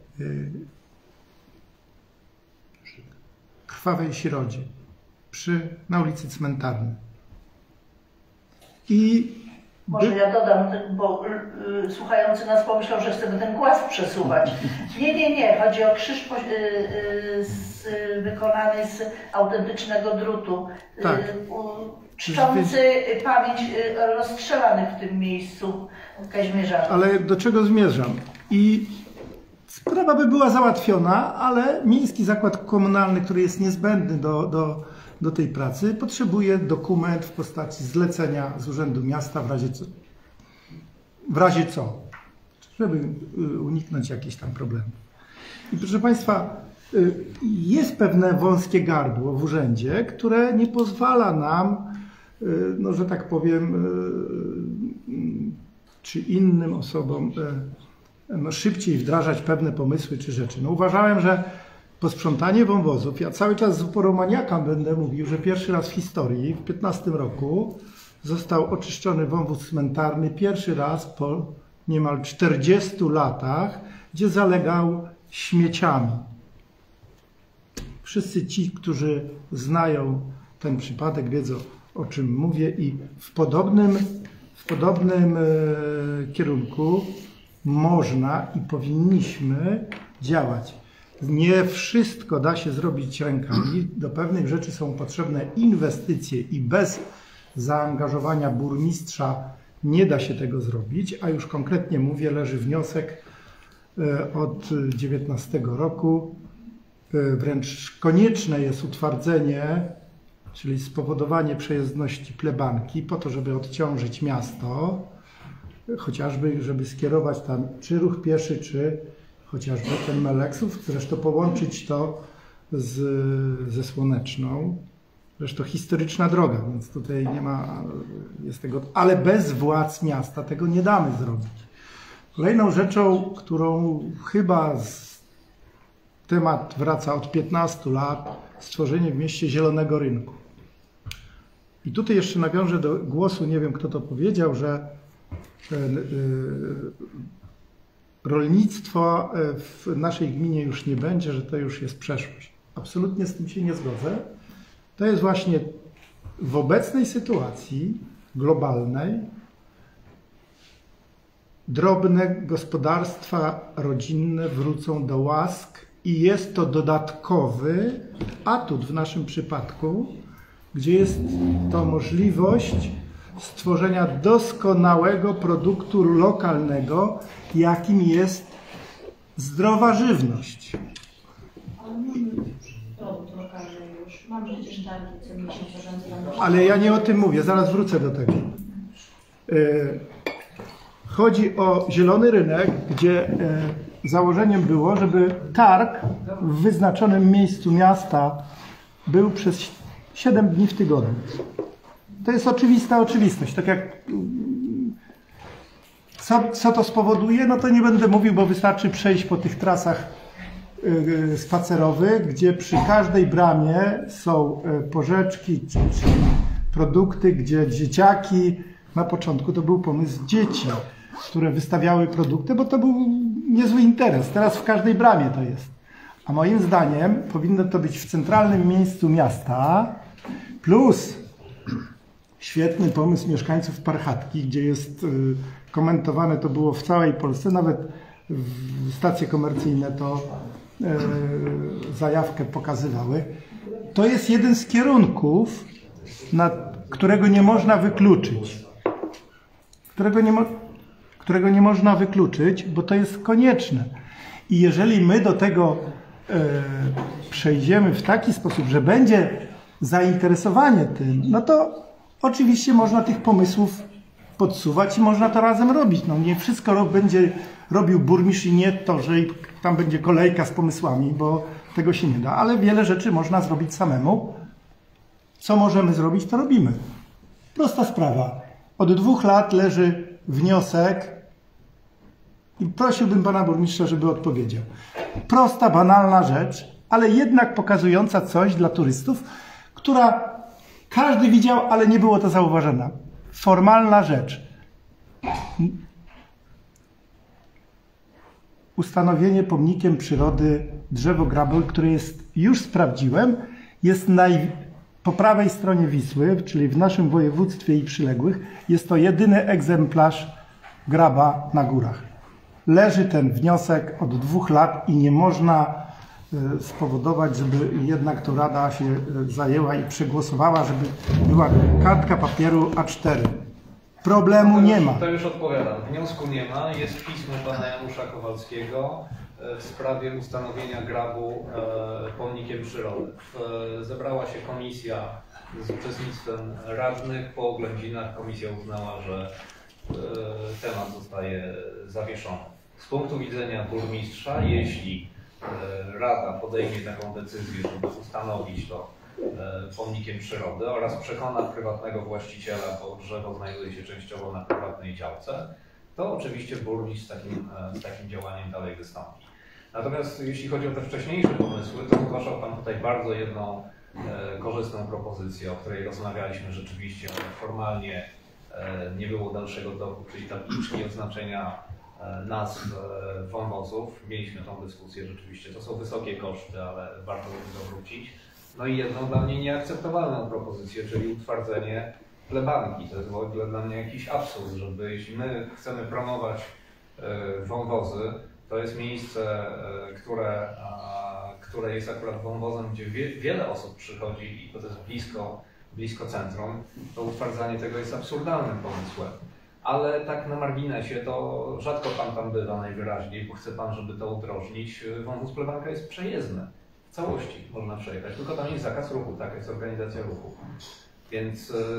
krwawej środzie przy, na ulicy Cmentarnej. I może ja dodam, bo y, słuchający nas pomyślał, że chcemy ten głaz przesuwać. Nie, nie, nie. Chodzi o krzyż po, y, y, z, wykonany z autentycznego drutu. Tak. Y, czczący pamięć rozstrzelanych w tym miejscu Kaźmierzanów. Ale do czego zmierzam? I sprawa by była załatwiona, ale Miejski Zakład Komunalny, który jest niezbędny do, do, do tej pracy, potrzebuje dokument w postaci zlecenia z Urzędu Miasta w razie co. W razie co? Żeby uniknąć jakichś tam problemów. I proszę Państwa, jest pewne wąskie gardło w urzędzie, które nie pozwala nam, no, że tak powiem, czy innym osobom no, szybciej wdrażać pewne pomysły czy rzeczy. No, uważałem, że posprzątanie wąwozów, ja cały czas z uporą maniaka będę mówił, że pierwszy raz w historii, w piętnastym roku, został oczyszczony wąwóz cmentarny, pierwszy raz po niemal czterdziestu latach, gdzie zalegał śmieciami. Wszyscy ci, którzy znają ten przypadek, wiedzą, o czym mówię, i w podobnym, w podobnym e, kierunku można i powinniśmy działać. Nie wszystko da się zrobić rękami. Do pewnych rzeczy są potrzebne inwestycje i bez zaangażowania burmistrza nie da się tego zrobić, a już konkretnie mówię, leży wniosek e, od dziewiętnastego roku. Wręcz konieczne jest utwardzenie, czyli spowodowanie przejezdności plebanki po to, żeby odciążyć miasto, chociażby żeby skierować tam czy ruch pieszy, czy chociażby ten Meleksów, zresztą połączyć to z, ze Słoneczną. Zresztą historyczna droga, więc tutaj nie ma, jest tego, ale bez władz miasta tego nie damy zrobić. Kolejną rzeczą, którą chyba z temat wraca od piętnastu lat, stworzenie w mieście zielonego rynku. I tutaj jeszcze nawiążę do głosu, nie wiem kto to powiedział, że rolnictwo w naszej gminie już nie będzie, że to już jest przeszłość. Absolutnie z tym się nie zgodzę. To jest właśnie w obecnej sytuacji globalnej drobne gospodarstwa rodzinne wrócą do łask i jest to dodatkowy atut w naszym przypadku, gdzie jest to możliwość stworzenia doskonałego produktu lokalnego, jakim jest zdrowa żywność. Mam przecież targi co miesiąc zarządzane. Ale ja nie o tym mówię, zaraz wrócę do tego. Chodzi o zielony rynek, gdzie założeniem było, żeby targ w wyznaczonym miejscu miasta był przez siedem dni w tygodniu. To jest oczywista oczywistość. Tak jak co, co to spowoduje, no to nie będę mówił, bo wystarczy przejść po tych trasach spacerowych, gdzie przy każdej bramie są porzeczki czy, czy produkty, gdzie dzieciaki, na początku to był pomysł dzieci, które wystawiały produkty, bo to był niezły interes. Teraz w każdej bramie to jest. A moim zdaniem powinno to być w centralnym miejscu miasta, plus świetny pomysł mieszkańców Parchatki, gdzie jest komentowane, to było w całej Polsce, nawet stacje komercyjne to zajawkę pokazywały. To jest jeden z kierunków, na, którego nie można wykluczyć. Którego nie, mo, którego nie można wykluczyć, bo to jest konieczne. I jeżeli my do tego e, przejdziemy w taki sposób, że będzie zainteresowanie tym, no to oczywiście można tych pomysłów podsuwać i można to razem robić. No nie wszystko będzie robił burmistrz i nie to, że tam będzie kolejka z pomysłami, bo tego się nie da, ale wiele rzeczy można zrobić samemu. Co możemy zrobić, to robimy. Prosta sprawa. Od dwóch lat leży wniosek i prosiłbym pana burmistrza, żeby odpowiedział. Prosta, banalna rzecz, ale jednak pokazująca coś dla turystów, która każdy widział, ale nie było to zauważone. Formalna rzecz. Ustanowienie pomnikiem przyrody drzewo grabowe, które jest, już sprawdziłem, jest naj, po prawej stronie Wisły, czyli w naszym województwie i przyległych, jest to jedyny egzemplarz graba na górach. Leży ten wniosek od dwóch lat i nie można spowodować, żeby jednak to Rada się zajęła i przegłosowała, żeby była kartka papieru A cztery. Problemu nie ma. To już odpowiadam. Wniosku nie ma. Jest pismo pana Janusza Kowalskiego w sprawie ustanowienia grabu pomnikiem przyrody. Zebrała się komisja z uczestnictwem radnych. Po oględzinach komisja uznała, że temat zostaje zawieszony. Z punktu widzenia burmistrza, jeśli Rada podejmie taką decyzję, żeby ustanowić to pomnikiem przyrody oraz przekona prywatnego właściciela, bo drzewo znajduje się częściowo na prywatnej działce, to oczywiście burmistrz z takim, z takim działaniem dalej wystąpi. Natomiast jeśli chodzi o te wcześniejsze pomysły, to zgłaszał pan tutaj bardzo jedną e, korzystną propozycję, o której rozmawialiśmy rzeczywiście, formalnie e, nie było dalszego toku, czyli tabliczki oznaczenia e, nazw e, wąwozów. Mieliśmy tą dyskusję rzeczywiście, to są wysokie koszty, ale warto do tego wrócić. No i jedną dla mnie nieakceptowalną propozycję, czyli utwardzenie plebanki. To jest w ogóle dla mnie jakiś absurd, żeby jeśli my chcemy promować e, wąwozy, to jest miejsce, e, które, a, które jest akurat wąwozem, gdzie wie, wiele osób przychodzi i to jest blisko, blisko centrum, to utwardzanie tego jest absurdalnym pomysłem. Ale tak na marginesie to rzadko pan tam bywa najwyraźniej, bo chce pan, żeby to udrożnić. Wąwóz plebanka jest przejezdny. W całości można przejechać, tylko tam jest zakaz ruchu, tak, jest organizacja ruchu. Więc, yy,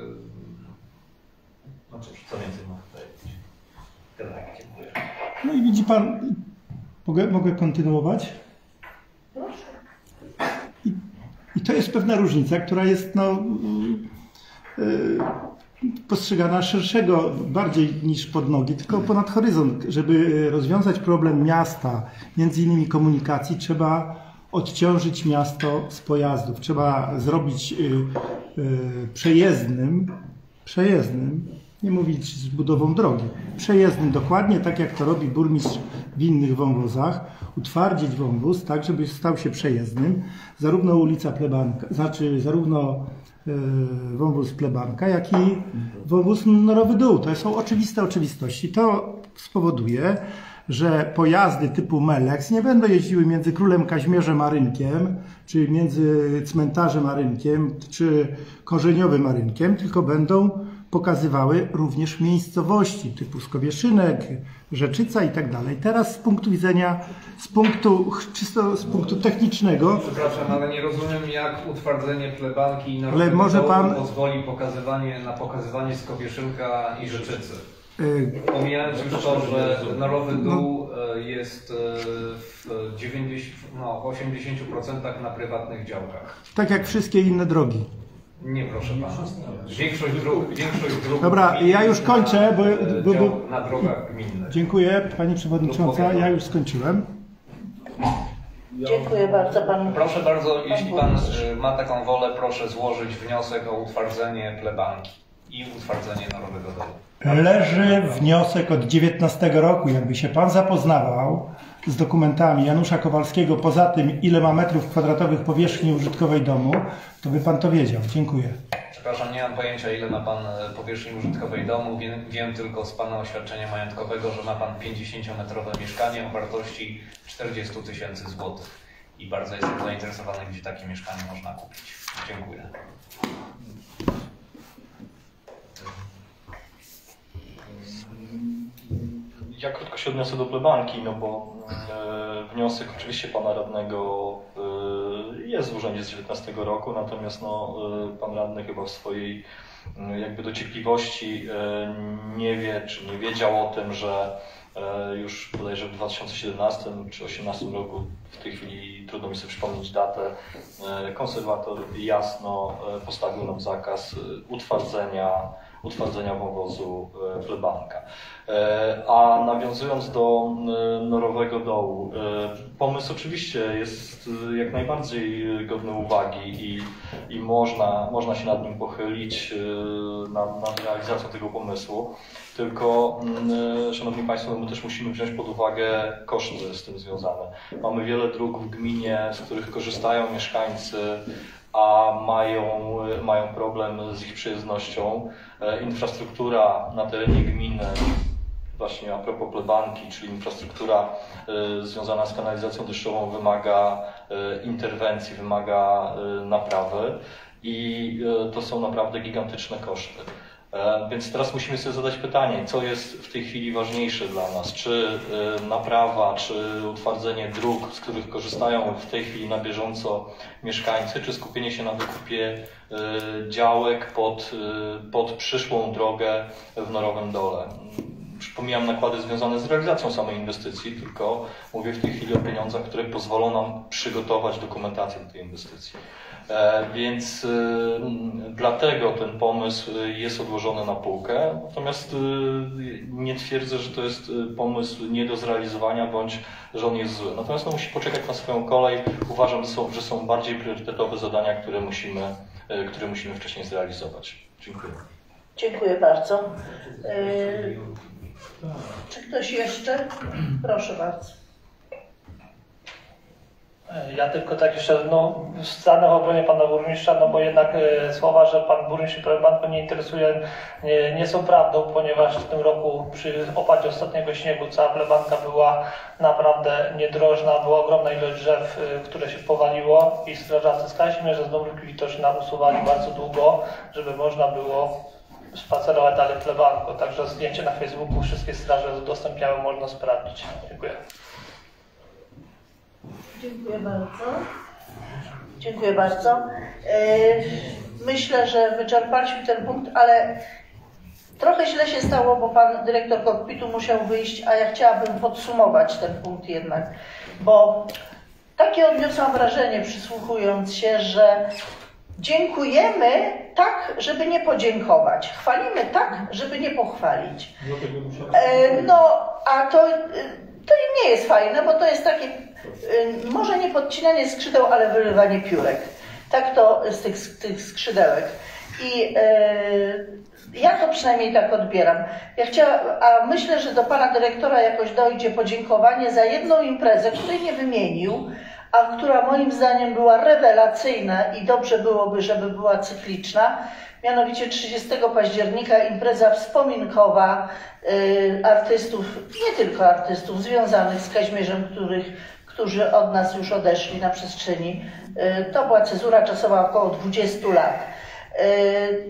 no cóż, co więcej mogę powiedzieć. Tyle, dziękuję. No i widzi pan, mogę, mogę kontynuować? Proszę. I, I to jest pewna różnica, która jest no, yy, postrzegana szerszego, bardziej niż pod nogi, tylko ponad horyzont. Żeby rozwiązać problem miasta, między innymi komunikacji, trzeba odciążyć miasto z pojazdów. Trzeba zrobić y, y, przejezdnym, przejezdnym, nie mówić z budową drogi, przejezdnym, dokładnie tak jak to robi burmistrz w innych wąwozach, utwardzić wąwóz tak, żeby stał się przejezdnym, zarówno ulica Plebanka, znaczy zarówno y, wąwóz Plebanka, jak i wąwóz Norowy Dół. To są oczywiste oczywistości. To spowoduje, że pojazdy typu Melex nie będą jeździły między Królem Kaźmierzem a Rynkiem, czy między cmentarzem a Rynkiem, czy Korzeniowym a Rynkiem, tylko będą pokazywały również miejscowości typu Skowieszynek, Rzeczyca i tak dalej. Teraz z punktu widzenia, z punktu, czysto z punktu technicznego... Przepraszam, ale nie rozumiem, jak utwardzenie plebanki i narodowego może pan... pozwoli pokazywanie, na pokazywanie Skowieszynka i Rzeczycy. Pomijając już to, że Norowy Dół jest w dziewięćdziesięciu, no, w osiemdziesięciu procentach na prywatnych działkach. Tak jak wszystkie inne drogi. Nie, proszę pana. Większość dróg, większość dróg Dobra, ja już kończę, bo, bo, bo... na drogach gminnych. Dziękuję, pani przewodnicząca, ja już skończyłem. Dziękuję bardzo panu. Proszę bardzo, jeśli pan ma taką wolę, proszę złożyć wniosek o utwardzenie plebanki i utwardzenie Norowego Dołu. Leży wniosek od dziewiętnastego roku, jakby się pan zapoznawał z dokumentami Janusza Kowalskiego, poza tym ile ma metrów kwadratowych powierzchni użytkowej domu, to by pan to wiedział. Dziękuję. Przepraszam, nie mam pojęcia, ile ma pan powierzchni użytkowej domu. Wiem, wiem tylko z pana oświadczenia majątkowego, że ma pan pięćdziesięciometrowe mieszkanie o wartości czterdzieści tysięcy złotych. I bardzo jestem zainteresowany, gdzie takie mieszkanie można kupić. Dziękuję. Ja krótko się odniosę do plebanki, no bo e, wniosek oczywiście pana radnego e, jest złożony z dziewiętnastego roku, natomiast no, e, pan radny chyba w swojej e, jakby dociekliwości e, nie wie, czy nie wiedział o tym, że e, już bodajże w dwa tysiące siedemnastym czy dwa tysiące osiemnastym roku, w tej chwili trudno mi sobie przypomnieć datę, e, konserwator jasno e, postawił nam zakaz e, utwardzenia utwardzenia wąwozu plebanka. A nawiązując do Norowego Dołu, pomysł oczywiście jest jak najbardziej godny uwagi i, i można, można się nad nim pochylić, nad, nad realizacją tego pomysłu. Tylko, Szanowni Państwo, my też musimy wziąć pod uwagę koszty z tym związane. Mamy wiele dróg w gminie, z których korzystają mieszkańcy, a mają, mają problem z ich przejezdnością. Infrastruktura na terenie gminy, właśnie a propos plebanki, czyli infrastruktura y, związana z kanalizacją deszczową wymaga y, interwencji, wymaga y, naprawy i y, to są naprawdę gigantyczne koszty. E, więc teraz musimy sobie zadać pytanie, co jest w tej chwili ważniejsze dla nas? Czy y, naprawa, czy utwardzenie dróg, z których korzystają w tej chwili na bieżąco mieszkańcy, czy skupienie się na wykupie y, działek pod, y, pod przyszłą drogę w Norowym Dole? Przypomniałem nakłady związane z realizacją samej inwestycji, tylko mówię w tej chwili o pieniądzach, które pozwolą nam przygotować dokumentację do tej inwestycji. E, więc y, dlatego ten pomysł jest odłożony na półkę, natomiast y, nie twierdzę, że to jest pomysł nie do zrealizowania, bądź że on jest zły. Natomiast no, musi poczekać na swoją kolej. Uważam, że są, że są bardziej priorytetowe zadania, które musimy, y, które musimy wcześniej zrealizować. Dziękuję. Dziękuję bardzo. Y, czy ktoś jeszcze? Proszę bardzo. Ja tylko tak jeszcze, no, stanę w obronie pana burmistrza, no bo jednak e, słowa, że pan burmistrz plebanką nie interesuje, nie, nie są prawdą, ponieważ w tym roku przy opadzie ostatniego śniegu cała plebanka była naprawdę niedrożna, była ogromna ilość drzew, e, które się powaliło i strażacy z Kazimierza z Dąbrówki Widoczna usuwali bardzo długo, żeby można było spacerować dalej plebanką. Także zdjęcie na Facebooku wszystkie straże udostępniały, można sprawdzić. Dziękuję. Dziękuję bardzo. Dziękuję bardzo. Myślę, że wyczerpaliśmy ten punkt, ale trochę źle się stało, bo pan dyrektor kokpitu musiał wyjść, a ja chciałabym podsumować ten punkt jednak, bo takie odniosłam wrażenie, przysłuchując się, że dziękujemy tak, żeby nie podziękować. Chwalimy tak, żeby nie pochwalić. No, a to, to nie jest fajne, bo to jest takie może nie podcinanie skrzydeł, ale wyrywanie piórek. Tak to z tych, z tych skrzydełek. I yy, ja to przynajmniej tak odbieram. Ja chciałam, a myślę, że do pana dyrektora jakoś dojdzie podziękowanie za jedną imprezę, której nie wymienił, a która moim zdaniem była rewelacyjna i dobrze byłoby, żeby była cykliczna. Mianowicie trzydziestego października impreza wspominkowa y, artystów, nie tylko artystów, związanych z Kazimierzem, których, którzy od nas już odeszli na przestrzeni. Y, to była cezura czasowa około dwudziestu lat. Y,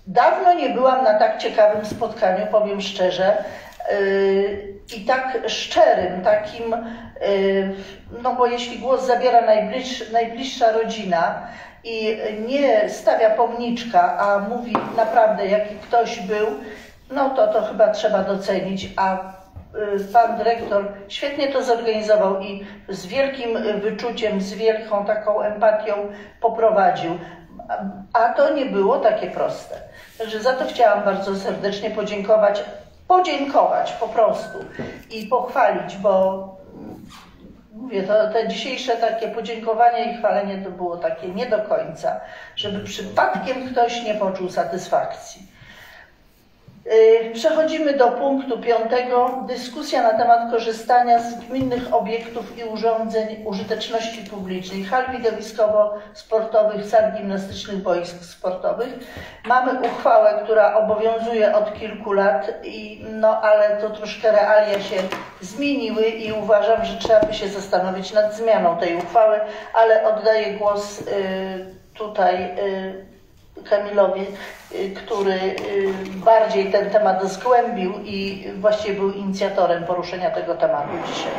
Dawno nie byłam na tak ciekawym spotkaniu, powiem szczerze, i tak szczerym, takim, no bo jeśli głos zabiera najbliższa, najbliższa rodzina i nie stawia pomniczka, a mówi naprawdę jaki ktoś był, no to to chyba trzeba docenić, a pan dyrektor świetnie to zorganizował i z wielkim wyczuciem, z wielką taką empatią poprowadził, a to nie było takie proste. Także za to chciałam bardzo serdecznie podziękować, podziękować po prostu i pochwalić, bo mówię, to te dzisiejsze takie podziękowanie i chwalenie to było takie nie do końca, żeby przypadkiem ktoś nie poczuł satysfakcji. Przechodzimy do punktu piątego. Dyskusja na temat korzystania z gminnych obiektów i urządzeń użyteczności publicznej, hal widowiskowo-sportowych, sal gimnastycznych, boisk sportowych. Mamy uchwałę, która obowiązuje od kilku lat, i, no ale to troszkę realia się zmieniły i uważam, że trzeba by się zastanowić nad zmianą tej uchwały, ale oddaję głos y, tutaj y, Kamilowi, który bardziej ten temat zgłębił i właściwie był inicjatorem poruszenia tego tematu dzisiaj.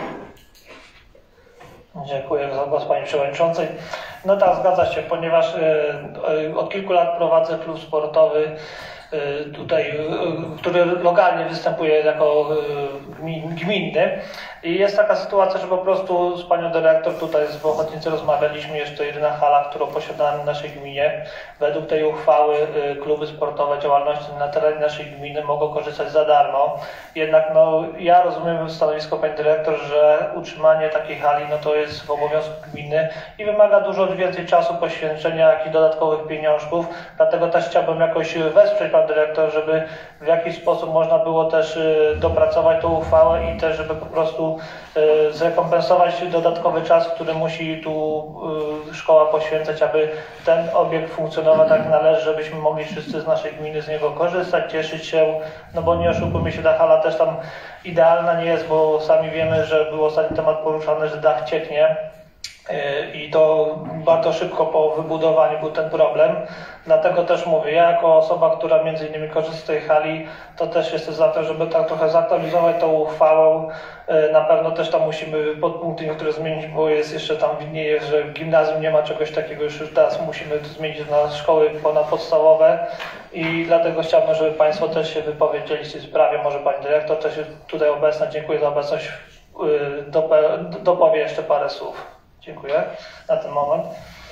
Dziękuję za głos Pani Przewodniczącej. No tak, zgadza się, ponieważ od kilku lat prowadzę klub sportowy tutaj, który lokalnie występuje jako gminny. I jest taka sytuacja, że po prostu z Panią Dyrektor tutaj z Ochotnicy rozmawialiśmy, jest to jedyna hala, którą posiadamy w naszej gminie. Według tej uchwały kluby sportowe działalności na terenie naszej gminy mogą korzystać za darmo. Jednak no, ja rozumiem stanowisko Pani Dyrektor, że utrzymanie takiej hali no, to jest w obowiązku gminy i wymaga dużo więcej czasu, poświęcenia, jak i dodatkowych pieniążków. Dlatego też chciałbym jakoś wesprzeć Pan Dyrektor, żeby w jakiś sposób można było też dopracować tą uchwałę i też, żeby po prostu zrekompensować dodatkowy czas, który musi tu szkoła poświęcać, aby ten obiekt funkcjonował tak należy, żebyśmy mogli wszyscy z naszej gminy z niego korzystać, cieszyć się, no bo nie oszukujmy się, ta hala też tam idealna nie jest, bo sami wiemy, że był ostatni temat poruszany, że dach cieknie i to bardzo szybko po wybudowaniu był ten problem. Dlatego też mówię, ja jako osoba, która między innymi korzysta z tej hali, to też jestem za to, żeby tak trochę zaktualizować tą uchwałę. Na pewno też tam musimy podpunkty niektóre zmienić, bo jest jeszcze tam widnieje, że w gimnazjum nie ma czegoś takiego, już teraz musimy zmienić na szkoły ponadpodstawowe i dlatego chciałbym, żeby Państwo też się wypowiedzieli w tej sprawie. Może Pani Dyrektor też jest tutaj obecna, dziękuję za obecność, dopowie jeszcze parę słów. Dziękuję na ten moment.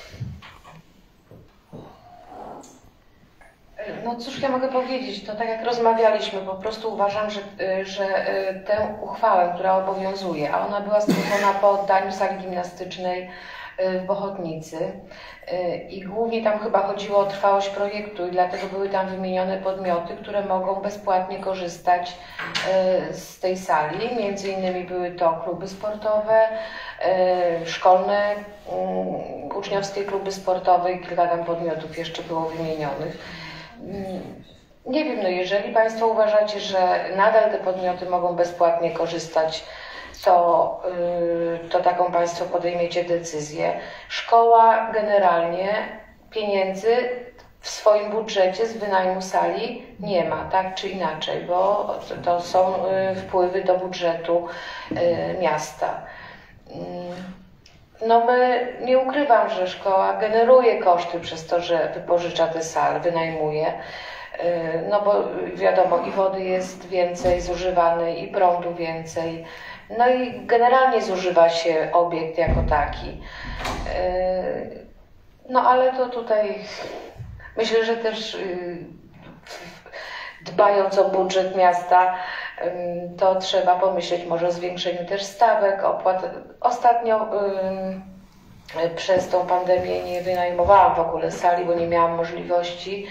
No cóż ja mogę powiedzieć, to tak jak rozmawialiśmy, po prostu uważam, że, że tę uchwałę, która obowiązuje, a ona była stworzona po oddaniu sali gimnastycznej w Bochotnicy i głównie tam chyba chodziło o trwałość projektu i dlatego były tam wymienione podmioty, które mogą bezpłatnie korzystać z tej sali. Między innymi były to kluby sportowe, szkolne, uczniowskie kluby sportowe i kilka tam podmiotów jeszcze było wymienionych. Nie wiem, no jeżeli Państwo uważacie, że nadal te podmioty mogą bezpłatnie korzystać, to, yy, to taką Państwo podejmiecie decyzję. Szkoła generalnie pieniędzy w swoim budżecie z wynajmu sali nie ma, tak czy inaczej, bo to są yy, wpływy do budżetu yy, miasta. Yy. No my, nie ukrywam, że szkoła generuje koszty przez to, że wypożycza te sale, wynajmuje. No bo wiadomo, i wody jest więcej zużywanej, i prądu więcej. No i generalnie zużywa się obiekt jako taki. No ale to tutaj myślę, że też dbając o budżet miasta, to trzeba pomyśleć może o zwiększeniu też stawek, opłat. Ostatnio przez tą pandemię nie wynajmowałam w ogóle sali, bo nie miałam możliwości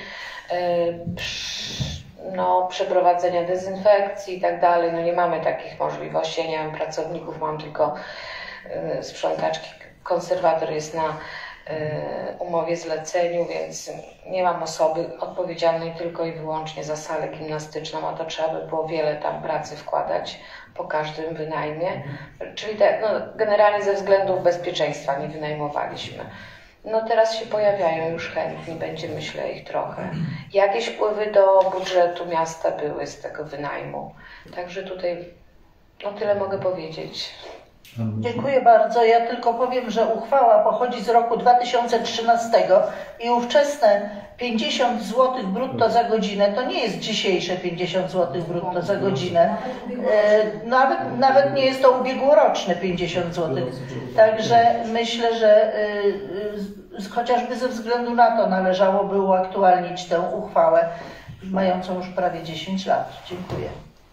no, przeprowadzenia dezynfekcji i tak dalej. No nie mamy takich możliwości, ja nie mam pracowników, mam tylko sprzątaczki. Konserwator jest na umowie zleceniu, więc nie mam osoby odpowiedzialnej tylko i wyłącznie za salę gimnastyczną, a to trzeba by było wiele tam pracy wkładać po każdym wynajmie. Czyli te, no, generalnie ze względów bezpieczeństwa nie wynajmowaliśmy. No teraz się pojawiają już chętni, będzie myślę ich trochę. Jakieś wpływy do budżetu miasta były z tego wynajmu. Także tutaj no tyle mogę powiedzieć. Dziękuję bardzo. Ja tylko powiem, że uchwała pochodzi z roku dwa tysiące trzynastego i ówczesne pięćdziesiąt złotych brutto za godzinę to nie jest dzisiejsze pięćdziesiąt złotych brutto za godzinę. E, nawet, nawet nie jest to ubiegłoroczne pięćdziesiąt złotych. Także myślę, że e, e, chociażby ze względu na to należałoby uaktualnić tę uchwałę mającą już prawie dziesięć lat. Dziękuję.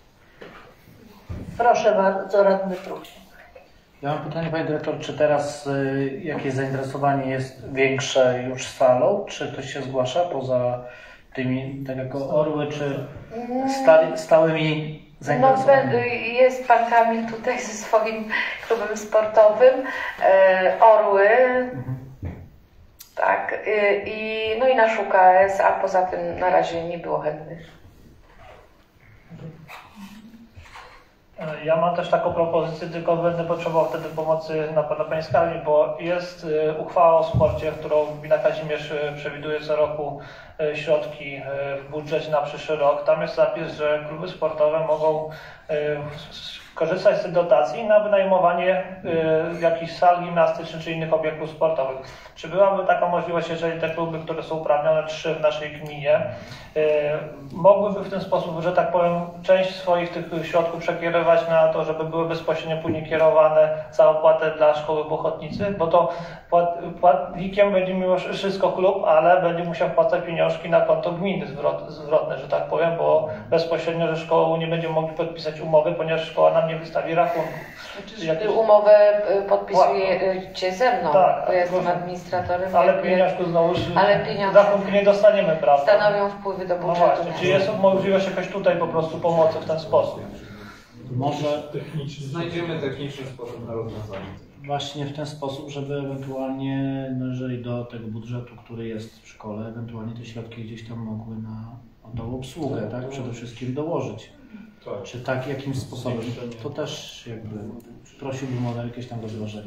Proszę bardzo, radny Pruch. Ja mam pytanie, Pani Dyrektor, czy teraz y, jakieś zainteresowanie jest większe już salą? Czy ktoś się zgłasza poza tymi, tak jak Orły, czy stali, stałymi zainteresowanymi? No, jest Pan Kamil tutaj ze swoim klubem sportowym, e, Orły, mhm. tak, y, i, no i nasz U K S, a poza tym na razie nie było chętnych. Ja mam też taką propozycję, tylko będę potrzebował wtedy pomocy na pewno Pani Skarbnik, bo jest uchwała o sporcie, którą gmina Kazimierz przewiduje co roku środki w budżecie na przyszły rok. Tam jest zapis, że kluby sportowe mogą korzystać z tej dotacji na wynajmowanie jakichś sal gimnastycznych czy innych obiektów sportowych. Czy byłaby taka możliwość, jeżeli te kluby, które są uprawnione, trzy w naszej gminie, mogłyby w ten sposób, że tak powiem, część swoich tych środków przekierować na to, żeby były bezpośrednio później kierowane za opłatę dla szkoły Bochotnicy? Bo to płatnikiem będzie mimo wszystko klub, ale będzie musiał wpłacać pieniążki na konto gminy zwrot, zwrotne, że tak powiem, bo bezpośrednio ze szkołą nie będziemy mogli podpisać umowy, ponieważ szkoła nam nie wystawi rachunku. Jakieś... Umowę podpisujecie ze mną, tak, bo ja jestem administratorem. Ale pieniążku znowu ale pieniądze rachunku nie dostaniemy, prawda? Stanowią wpływy do budżetu. No właśnie, czy jest możliwość jakoś tutaj po prostu pomocy w ten sposób? Może technicznie. Znajdziemy techniczny sposób na rozwiązanie. Właśnie w ten sposób, żeby ewentualnie, no jeżeli do tego budżetu, który jest w szkole, ewentualnie te środki gdzieś tam mogły na tą obsługę, tak? tak? Przede wszystkim dołożyć. Tak. Czy tak jakimś sposobem? To też jakby prosiłbym o jakieś tam rozważenie.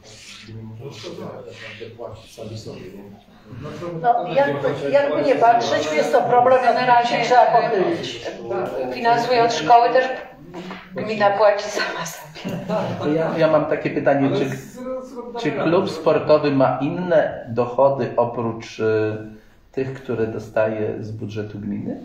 No, jakby, jakby nie patrzeć, jest to problem, na razie trzeba pochylić. Finansując szkoły też gmina płaci sama sobie. Ja, ja mam takie pytanie, czy, czy klub sportowy ma inne dochody oprócz y, tych, które dostaje z budżetu gminy?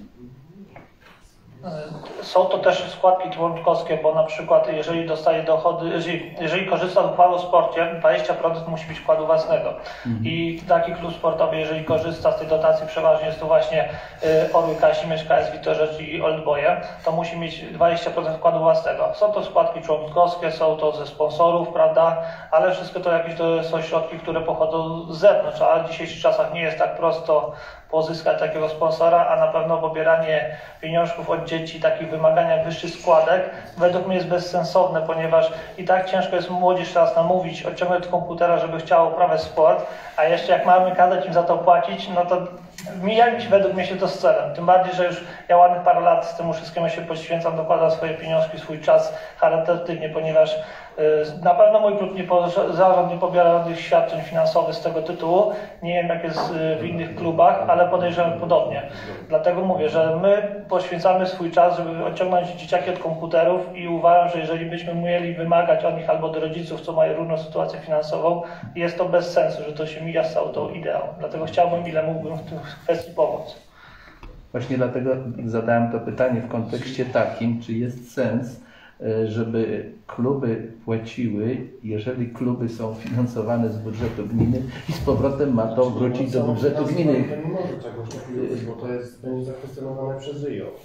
Są to też składki członkowskie, bo na przykład jeżeli dostaje dochody, jeżeli, jeżeli korzysta z uchwały o sporcie, dwadzieścia procent musi być wkładu własnego. Mhm. I taki klub sportowy, jeżeli korzysta z tej dotacji, przeważnie jest to właśnie y, Orły, Kazimierz, K S Witorzecz i Oldboje, to musi mieć dwadzieścia procent wkładu własnego. Są to składki członkowskie, są to ze sponsorów, prawda, ale wszystko to jakieś to są środki, które pochodzą z zewnątrz, a w dzisiejszych czasach nie jest tak prosto pozyskać takiego sponsora, a na pewno pobieranie pieniążków od dzieci, takich wymagania wyższych składek, według mnie jest bezsensowne, ponieważ i tak ciężko jest młodzież teraz namówić, odciągnąć od komputera, żeby chciała uprawiać sport, a jeszcze jak mamy kazać im za to płacić, no to mijać według mnie się to z celem. Tym bardziej, że już ja ładnych parę lat z temu wszystkiemu się poświęcam, dokładam swoje pieniążki, swój czas charytatywnie, ponieważ y, na pewno mój klub nie, zarząd nie pobiera żadnych świadczeń finansowych z tego tytułu. Nie wiem jak jest w innych klubach, ale podejrzewam podobnie. Dlatego mówię, że my poświęcamy swój czas, żeby odciągnąć dzieciaki od komputerów i uważam, że jeżeli byśmy mieli wymagać od nich albo od rodziców, co mają różną sytuację finansową, jest to bez sensu, że to się mija z całą tą ideą. Dlatego chciałbym, ile mógłbym w tym kwestii pomóc. Właśnie dlatego zadałem to pytanie w kontekście takim, czy jest sens, żeby kluby płaciły, jeżeli kluby są finansowane z budżetu gminy i z powrotem ma to wrócić do budżetu gminy. Nie może czegoś takiego, bo to jest, będzie zakwestionowane przez R I O.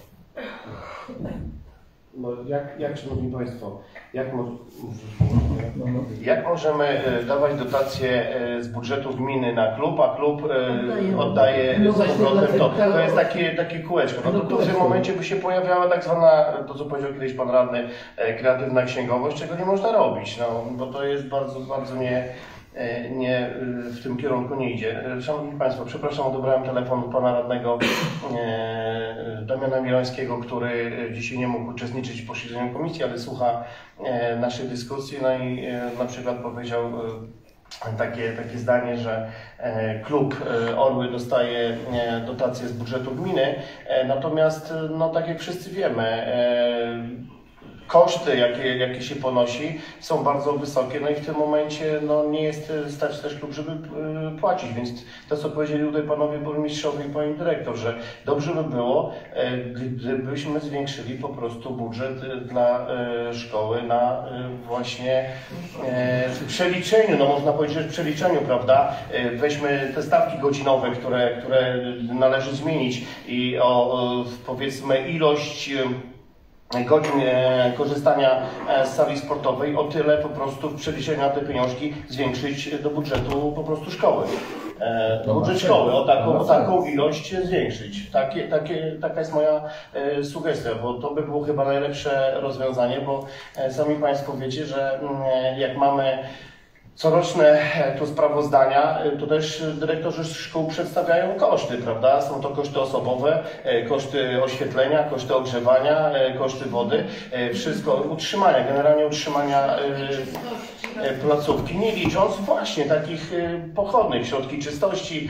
No, jak, jak, Szanowni Państwo, jak, mo jak możemy dawać dotacje z budżetu gminy na klub, a klub oddaje z powrotem to? To jest takie, takie kółeczko. No to, to w tym momencie by się pojawiała tak zwana, to co powiedział kiedyś Pan Radny, kreatywna księgowość, czego nie można robić, no, bo to jest bardzo, bardzo nie... nie, w tym kierunku nie idzie. Szanowni Państwo, przepraszam, odebrałem telefon Pana Radnego e, Damiana Milońskiego, który dzisiaj nie mógł uczestniczyć w posiedzeniu komisji, ale słucha e, naszej dyskusji, no i e, na przykład powiedział, takie, takie zdanie, że klub Orły dostaje dotację z budżetu gminy, natomiast no, tak jak wszyscy wiemy, koszty, jakie, jakie się ponosi, są bardzo wysokie, no i w tym momencie no, nie jest stać też klub, żeby y, płacić, więc to, co powiedzieli tutaj panowie burmistrzowie i pani dyrektor, że dobrze by było, y, gdybyśmy zwiększyli po prostu budżet dla y, szkoły na y, właśnie y, przeliczeniu, no można powiedzieć, że w przeliczeniu, prawda, y, weźmy te stawki godzinowe, które, które należy zmienić i o, o powiedzmy ilość y, godzin korzystania z sali sportowej, o tyle po prostu w przeliczeniu na te pieniążki zwiększyć do budżetu po prostu szkoły. E, budżet szkoły, o taką, o taką ilość zwiększyć. Takie, takie, taka jest moja e, sugestia, bo to by było chyba najlepsze rozwiązanie, bo e, sami Państwo wiecie, że e, jak mamy coroczne tu sprawozdania, to też dyrektorzy szkół przedstawiają koszty, prawda? Są to koszty osobowe, koszty oświetlenia, koszty ogrzewania, koszty wody, wszystko, utrzymania, generalnie utrzymania placówki, nie licząc właśnie takich pochodnych, środki czystości,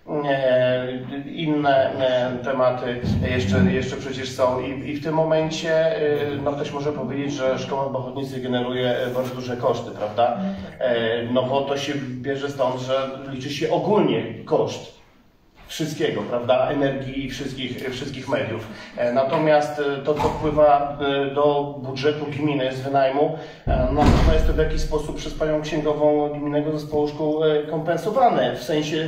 inne tematy jeszcze, jeszcze przecież są i, i w tym momencie no ktoś może powiedzieć, że szkoła w Bochotnicy generuje bardzo duże koszty, prawda? No bo to się bierze stąd, że liczy się ogólnie koszt wszystkiego, prawda? Energii i wszystkich, wszystkich mediów. Natomiast to, co wpływa do budżetu gminy z wynajmu, no to jest to w jakiś sposób przez panią księgową Gminnego Zespołu Szkół kompensowane, w sensie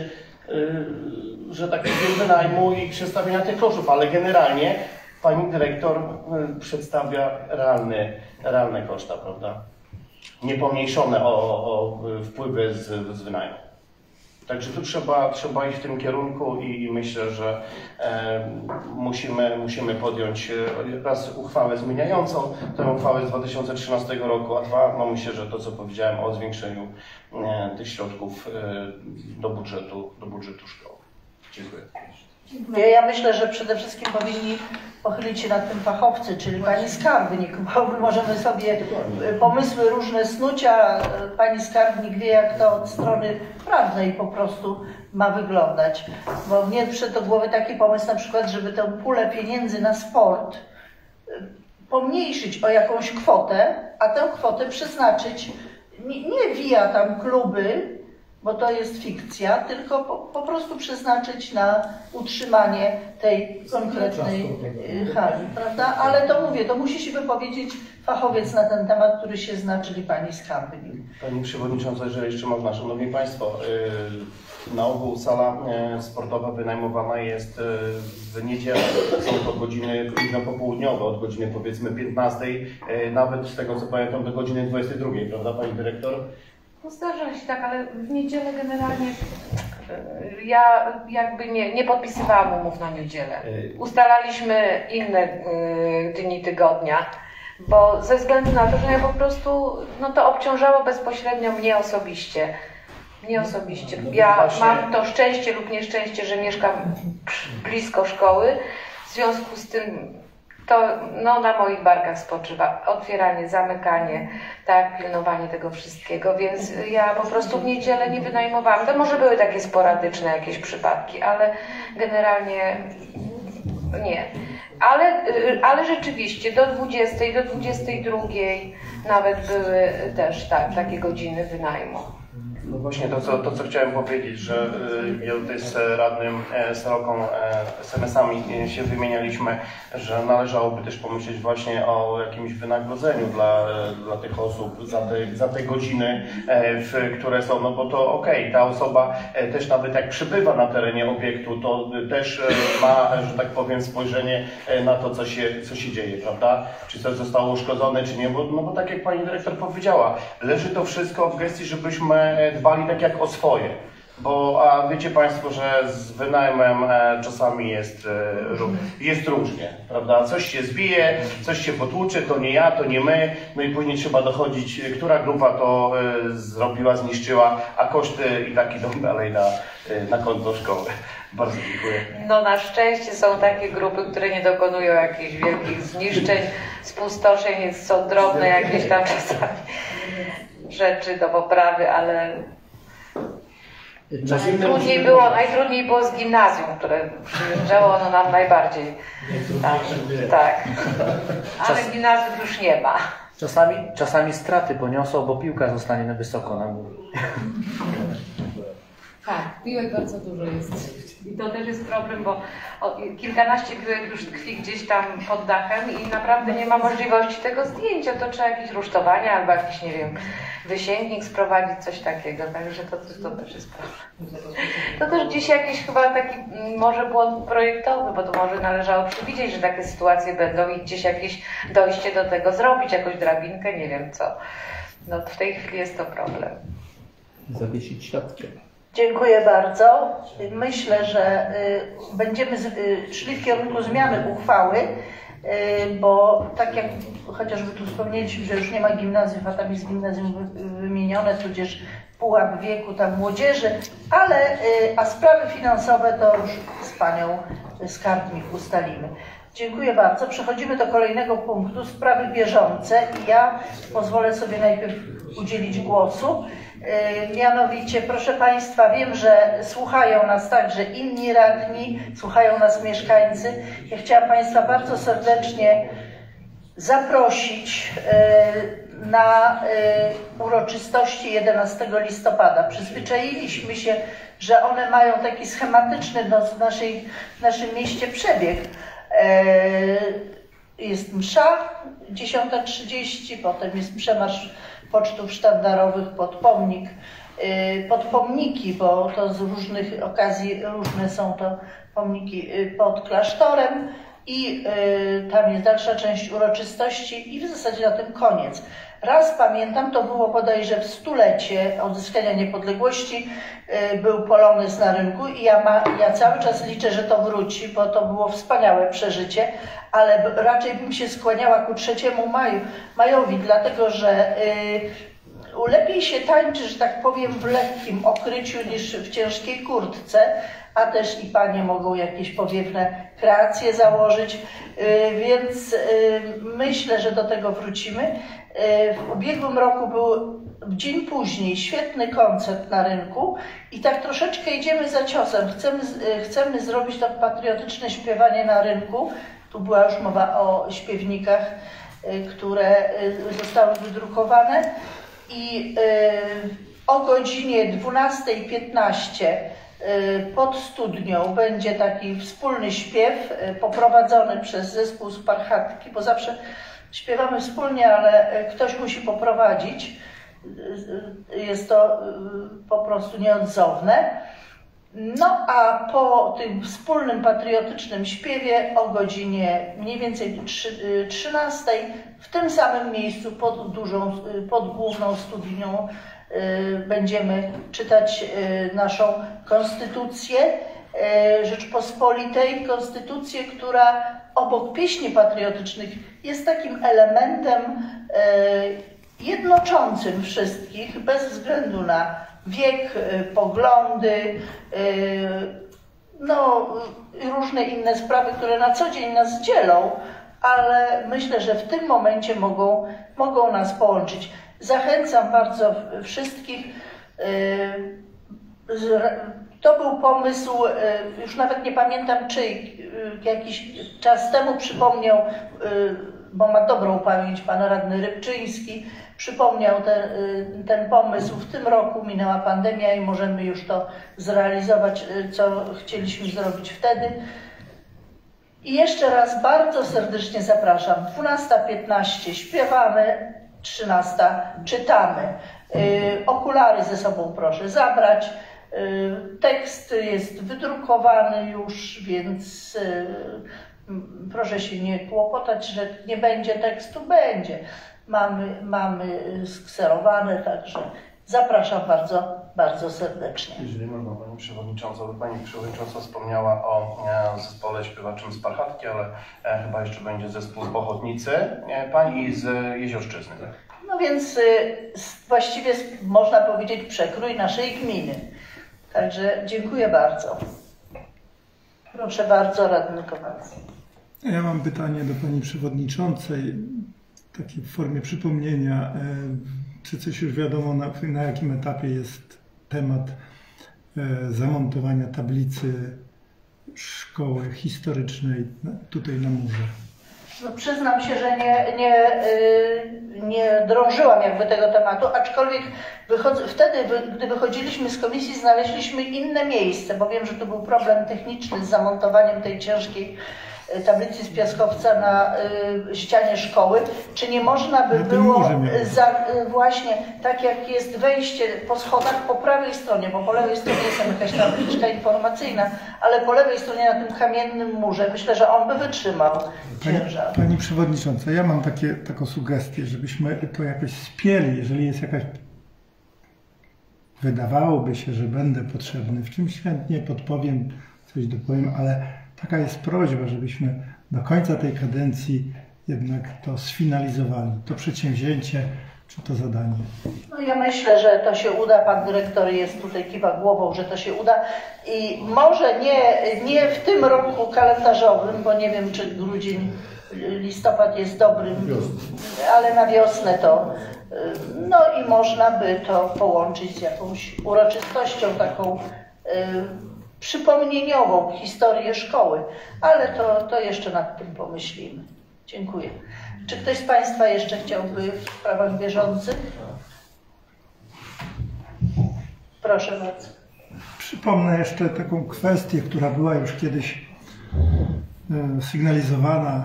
że tak powiem wynajmu i przedstawienia tych kosztów, ale generalnie pani dyrektor przedstawia realne, realne koszta, prawda? Niepomniejszone o, o wpływy z, z wynajmu. Także tu trzeba, trzeba iść w tym kierunku i, i myślę, że e, musimy, musimy podjąć raz uchwałę zmieniającą tę uchwałę z dwa tysiące trzynastego roku, a dwa, no myślę, że to, co powiedziałem o zwiększeniu e, tych środków e, do budżetu, do budżetu szkoły. Dziękuję. Dziękuję. Ja myślę, że przede wszystkim powinni pochylić się nad tym fachowcy, czyli pani skarbnik, bo możemy sobie pomysły różne snuć, a pani skarbnik wie, jak to od strony prawnej po prostu ma wyglądać. Bo mnie przyszedł do głowy taki pomysł na przykład, żeby tę pulę pieniędzy na sport pomniejszyć o jakąś kwotę, a tę kwotę przeznaczyć nie, nie via tam kluby, bo to jest fikcja, tylko po, po prostu przeznaczyć na utrzymanie tej konkretnej hali, prawda? Ale to mówię, to musi się wypowiedzieć fachowiec na ten temat, który się zna, czyli pani skarbnik. Pani Przewodnicząca, jeżeli jeszcze można, Szanowni Państwo, na ogół sala sportowa wynajmowana jest w niedzielę. Są to godziny późno-popołudniowe, od godziny powiedzmy piętnastej, nawet z tego co pamiętam do godziny dwudziestej drugiej, prawda Pani Dyrektor? No zdarza się tak, ale w niedzielę generalnie ja jakby nie, nie podpisywałam umów na niedzielę. Ustalaliśmy inne y, dni tygodnia, bo ze względu na to, że ja po prostu, no to obciążało bezpośrednio mnie osobiście. Mnie osobiście. Ja mam to szczęście lub nieszczęście, że mieszkam blisko szkoły, w związku z tym to no, na moich barkach spoczywa otwieranie, zamykanie, tak, pilnowanie tego wszystkiego, więc ja po prostu w niedzielę nie wynajmowałam. To może były takie sporadyczne jakieś przypadki, ale generalnie nie. Ale, ale rzeczywiście do dwudziestej, do dwudziestej drugiej nawet były też tak, takie godziny wynajmu. No właśnie to co, to, co chciałem powiedzieć, że y, ja tutaj z radnym e, Soroką e, es em esami się wymienialiśmy, że należałoby też pomyśleć właśnie o jakimś wynagrodzeniu dla, dla tych osób za te, za te godziny, e, w, które są, no bo to okej, okay, ta osoba e, też nawet jak przybywa na terenie obiektu, to też e, ma, że tak powiem, spojrzenie na to, co się, co się dzieje, prawda? Czy coś zostało uszkodzone, czy nie, bo, no bo tak jak pani dyrektor powiedziała, leży to wszystko w gestii, żebyśmy dbali tak jak o swoje, bo a wiecie Państwo, że z wynajmem e, czasami jest, e, jest różnie, prawda? Coś się zbije, coś się potłucze, to nie ja, to nie my, no i później trzeba dochodzić, która grupa to e, zrobiła, zniszczyła, a koszty i tak idą dalej na, e, na konto szkoły. Bardzo dziękuję. No na szczęście są takie grupy, które nie dokonują jakichś wielkich zniszczeń, spustoszeń, są drobne jakieś tam czasami rzeczy do poprawy, ale Najtrudniej było, najtrudniej było z gimnazjum, które przyjeżdżało ono nam najbardziej. Tak, tak. Ale gimnazjum już nie ma. Czasami, czasami straty poniosą, bo piłka zostanie na wysoko na górze. Tak, piłek bardzo dużo jest. I to też jest problem, bo o, kilkanaście piłek już tkwi gdzieś tam pod dachem i naprawdę nie ma możliwości tego zdjęcia. To trzeba jakieś rusztowania albo jakiś, nie wiem, wysięgnik sprowadzić, coś takiego. Także to, to, to też jest problem. To też gdzieś jakiś chyba taki może błąd projektowy, bo to może należało przewidzieć, że takie sytuacje będą i gdzieś jakieś dojście do tego zrobić, jakąś drabinkę, nie wiem co. No w tej chwili jest to problem. Zawiesić siatkę. Dziękuję bardzo. Myślę, że y, będziemy z, y, szli w kierunku zmiany uchwały, y, bo tak jak chociażby tu wspomnieliśmy, że już nie ma gimnazjów, a tam jest gimnazjum wy, wymienione, tudzież pułap wieku tam młodzieży, ale y, a sprawy finansowe to już z panią skarbnik ustalimy. Dziękuję bardzo. Przechodzimy do kolejnego punktu, sprawy bieżące i ja pozwolę sobie najpierw udzielić głosu. Yy, mianowicie, proszę Państwa, wiem, że słuchają nas także inni radni, słuchają nas mieszkańcy. Ja chciałam Państwa bardzo serdecznie zaprosić yy, na yy, uroczystości jedenastego listopada. Przyzwyczailiśmy się, że one mają taki schematyczny no, w, naszej, w naszym mieście przebieg. Jest msza dziesiąta trzydzieści, potem jest przemarsz pocztów sztandarowych pod pomnik, pod pomniki, bo to z różnych okazji różne są to pomniki pod klasztorem i tam jest dalsza część uroczystości i w zasadzie na tym koniec. Raz pamiętam, to było bodajże w stulecie odzyskania niepodległości, był polonez na rynku i ja, ma, ja cały czas liczę, że to wróci, bo to było wspaniałe przeżycie, ale raczej bym się skłaniała ku trzeciemu maju, majowi, dlatego że y, lepiej się tańczy, że tak powiem, w lekkim okryciu niż w ciężkiej kurtce, a też i panie mogą jakieś powiewne kreacje założyć, y, więc y, myślę, że do tego wrócimy. W ubiegłym roku był w dzień później świetny koncert na rynku i tak troszeczkę idziemy za ciosem. Chcemy, chcemy zrobić to patriotyczne śpiewanie na rynku. Tu była już mowa o śpiewnikach, które zostały wydrukowane i o godzinie dwunastej piętnaście pod studnią będzie taki wspólny śpiew poprowadzony przez zespół z Parchatki, bo zawsze śpiewamy wspólnie, ale ktoś musi poprowadzić. Jest to po prostu nieodzowne. No a po tym wspólnym patriotycznym śpiewie o godzinie mniej więcej trzynastej w tym samym miejscu pod dużą, pod główną studnią będziemy czytać naszą konstytucję Rzeczpospolitej, konstytucję, która obok pieśni patriotycznych jest takim elementem jednoczącym wszystkich bez względu na wiek, poglądy, no różne inne sprawy, które na co dzień nas dzielą, ale myślę, że w tym momencie mogą, mogą nas połączyć. Zachęcam bardzo wszystkich. To był pomysł, już nawet nie pamiętam czy jakiś czas temu przypomniał, bo ma dobrą pamięć, pan radny Rybczyński, przypomniał ten, ten pomysł. W tym roku minęła pandemia i możemy już to zrealizować, co chcieliśmy zrobić wtedy. I jeszcze raz bardzo serdecznie zapraszam. dwunasta piętnaście śpiewamy, trzynasta czytamy. Okulary ze sobą proszę zabrać. Tekst jest wydrukowany już, więc proszę się nie kłopotać, że nie będzie tekstu. Będzie. Mamy, mamy skserowane, także zapraszam bardzo, bardzo serdecznie. Jeżeli można, Pani Przewodnicząca, bo Pani Przewodnicząca wspomniała o e, zespole śpiewaczym z Parchatki, ale e, chyba jeszcze będzie zespół z Bochotnicy, e, Pani z Jeziorszczyzny. No więc y, właściwie można powiedzieć przekrój naszej gminy. Także dziękuję bardzo. Proszę bardzo, radny Kowalski. Ja mam pytanie do Pani Przewodniczącej, takie w formie przypomnienia. Czy coś już wiadomo, na, na jakim etapie jest temat zamontowania tablicy szkoły historycznej tutaj na murze? No, przyznam się, że nie, nie, nie drążyłam jakby tego tematu, aczkolwiek wychodzę, wtedy, gdy wychodziliśmy z komisji, znaleźliśmy inne miejsce, bo wiem, że to był problem techniczny z zamontowaniem tej ciężkiej tablicy z piaskowca na y, ścianie szkoły. Czy nie można by było za, y, właśnie tak jak jest wejście po schodach po prawej stronie, bo po lewej stronie jest jakaś tabliczka informacyjna, ale po lewej stronie na tym kamiennym murze myślę, że on by wytrzymał ciężar. Pani, Pani Przewodnicząca, ja mam takie, taką sugestię, żebyśmy to jakoś spieli, jeżeli jest jakaś, wydawałoby się, że będę potrzebny, w czymś chętnie podpowiem, coś dopowiem, ale taka jest prośba, żebyśmy do końca tej kadencji jednak to sfinalizowali, to przedsięwzięcie czy to zadanie. No ja myślę, że to się uda. Pan dyrektor jest tutaj, kiwa głową, że to się uda. I może nie, nie w tym roku kalendarzowym, bo nie wiem, czy grudzień, listopad jest dobrym, ale na wiosnę to. No i można by to połączyć z jakąś uroczystością taką przypomnieniową historię szkoły, ale to, to jeszcze nad tym pomyślimy. Dziękuję. Czy ktoś z Państwa jeszcze chciałby w sprawach bieżących? Proszę bardzo. Przypomnę jeszcze taką kwestię, która była już kiedyś e, sygnalizowana.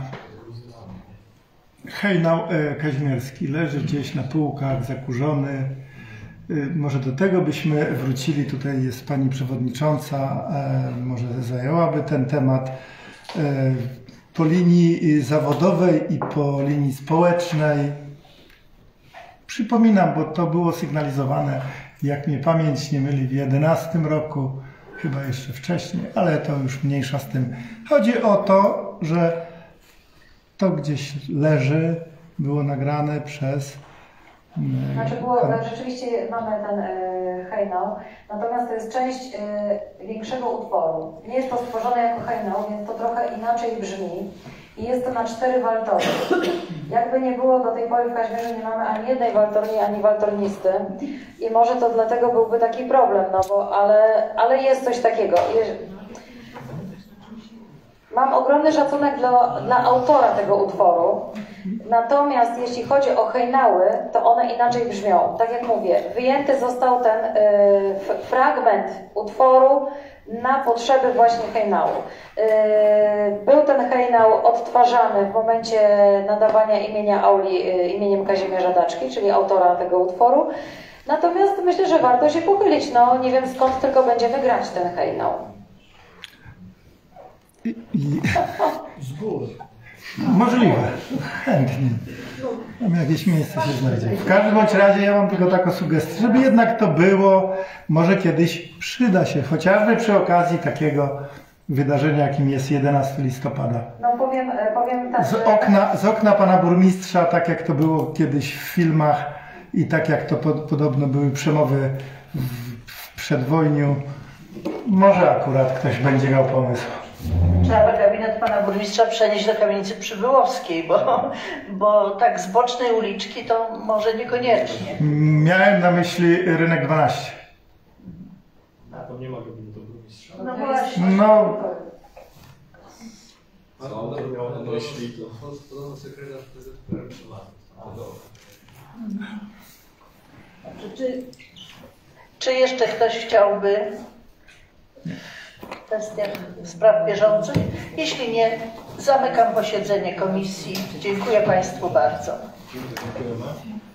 Hejnał e, kazimierski leży gdzieś na półkach, zakurzony. Może do tego byśmy wrócili, tutaj jest Pani Przewodnicząca, może zajęłaby ten temat po linii zawodowej i po linii społecznej. Przypominam, bo to było sygnalizowane, jak mnie pamięć nie myli, w jedenastym roku, chyba jeszcze wcześniej, ale to już mniejsza z tym. Chodzi o to, że to gdzieś leży, było nagrane przez Znaczy było, rzeczywiście mamy ten y, hejnał, natomiast to jest część y, większego utworu. Nie jest to stworzone jako hejnał, więc to trochę inaczej brzmi i jest to na cztery waltory. Jakby nie było, do tej pory w Kazimierzu nie mamy ani jednej waltorni, ani waltornisty i może to dlatego byłby taki problem, no bo, ale, ale jest coś takiego. Mam ogromny szacunek dla, dla autora tego utworu, natomiast jeśli chodzi o hejnały, to one inaczej brzmią. Tak jak mówię, wyjęty został ten y, fragment utworu na potrzeby właśnie hejnału. Y, był ten hejnał odtwarzany w momencie nadawania imienia auli y, imieniem Kazimierza Daczki, czyli autora tego utworu. Natomiast myślę, że warto się pochylić. No, nie wiem skąd tylko będziemy grać ten hejnał. I... Z góry. Możliwe. Chętnie. Tam jakieś miejsce się znajdzie. W każdym bądź razie ja mam tylko taką sugestię, żeby jednak to było, może kiedyś przyda się, chociażby przy okazji takiego wydarzenia, jakim jest jedenastego listopada. No powiem, powiem tak, z okna, z okna pana burmistrza, tak jak to było kiedyś w filmach i tak jak to pod, podobno były przemowy w, w przedwojniu, może akurat ktoś będzie miał pomysł. Trzeba gabinet pana burmistrza przenieść do kamienicy przybyłowskiej, bo, bo tak z bocznej uliczki to może niekoniecznie. Miałem na myśli rynek dwanaście. A tam nie ma gabinetu burmistrza. No właśnie. No. Co on miał na myśli, to... Podobno sekretarz P Z P R trzyma. Czy, czy jeszcze ktoś chciałby w kwestiach spraw bieżących? Jeśli nie, zamykam posiedzenie komisji. Dziękuję Państwu bardzo. Dziękujemy.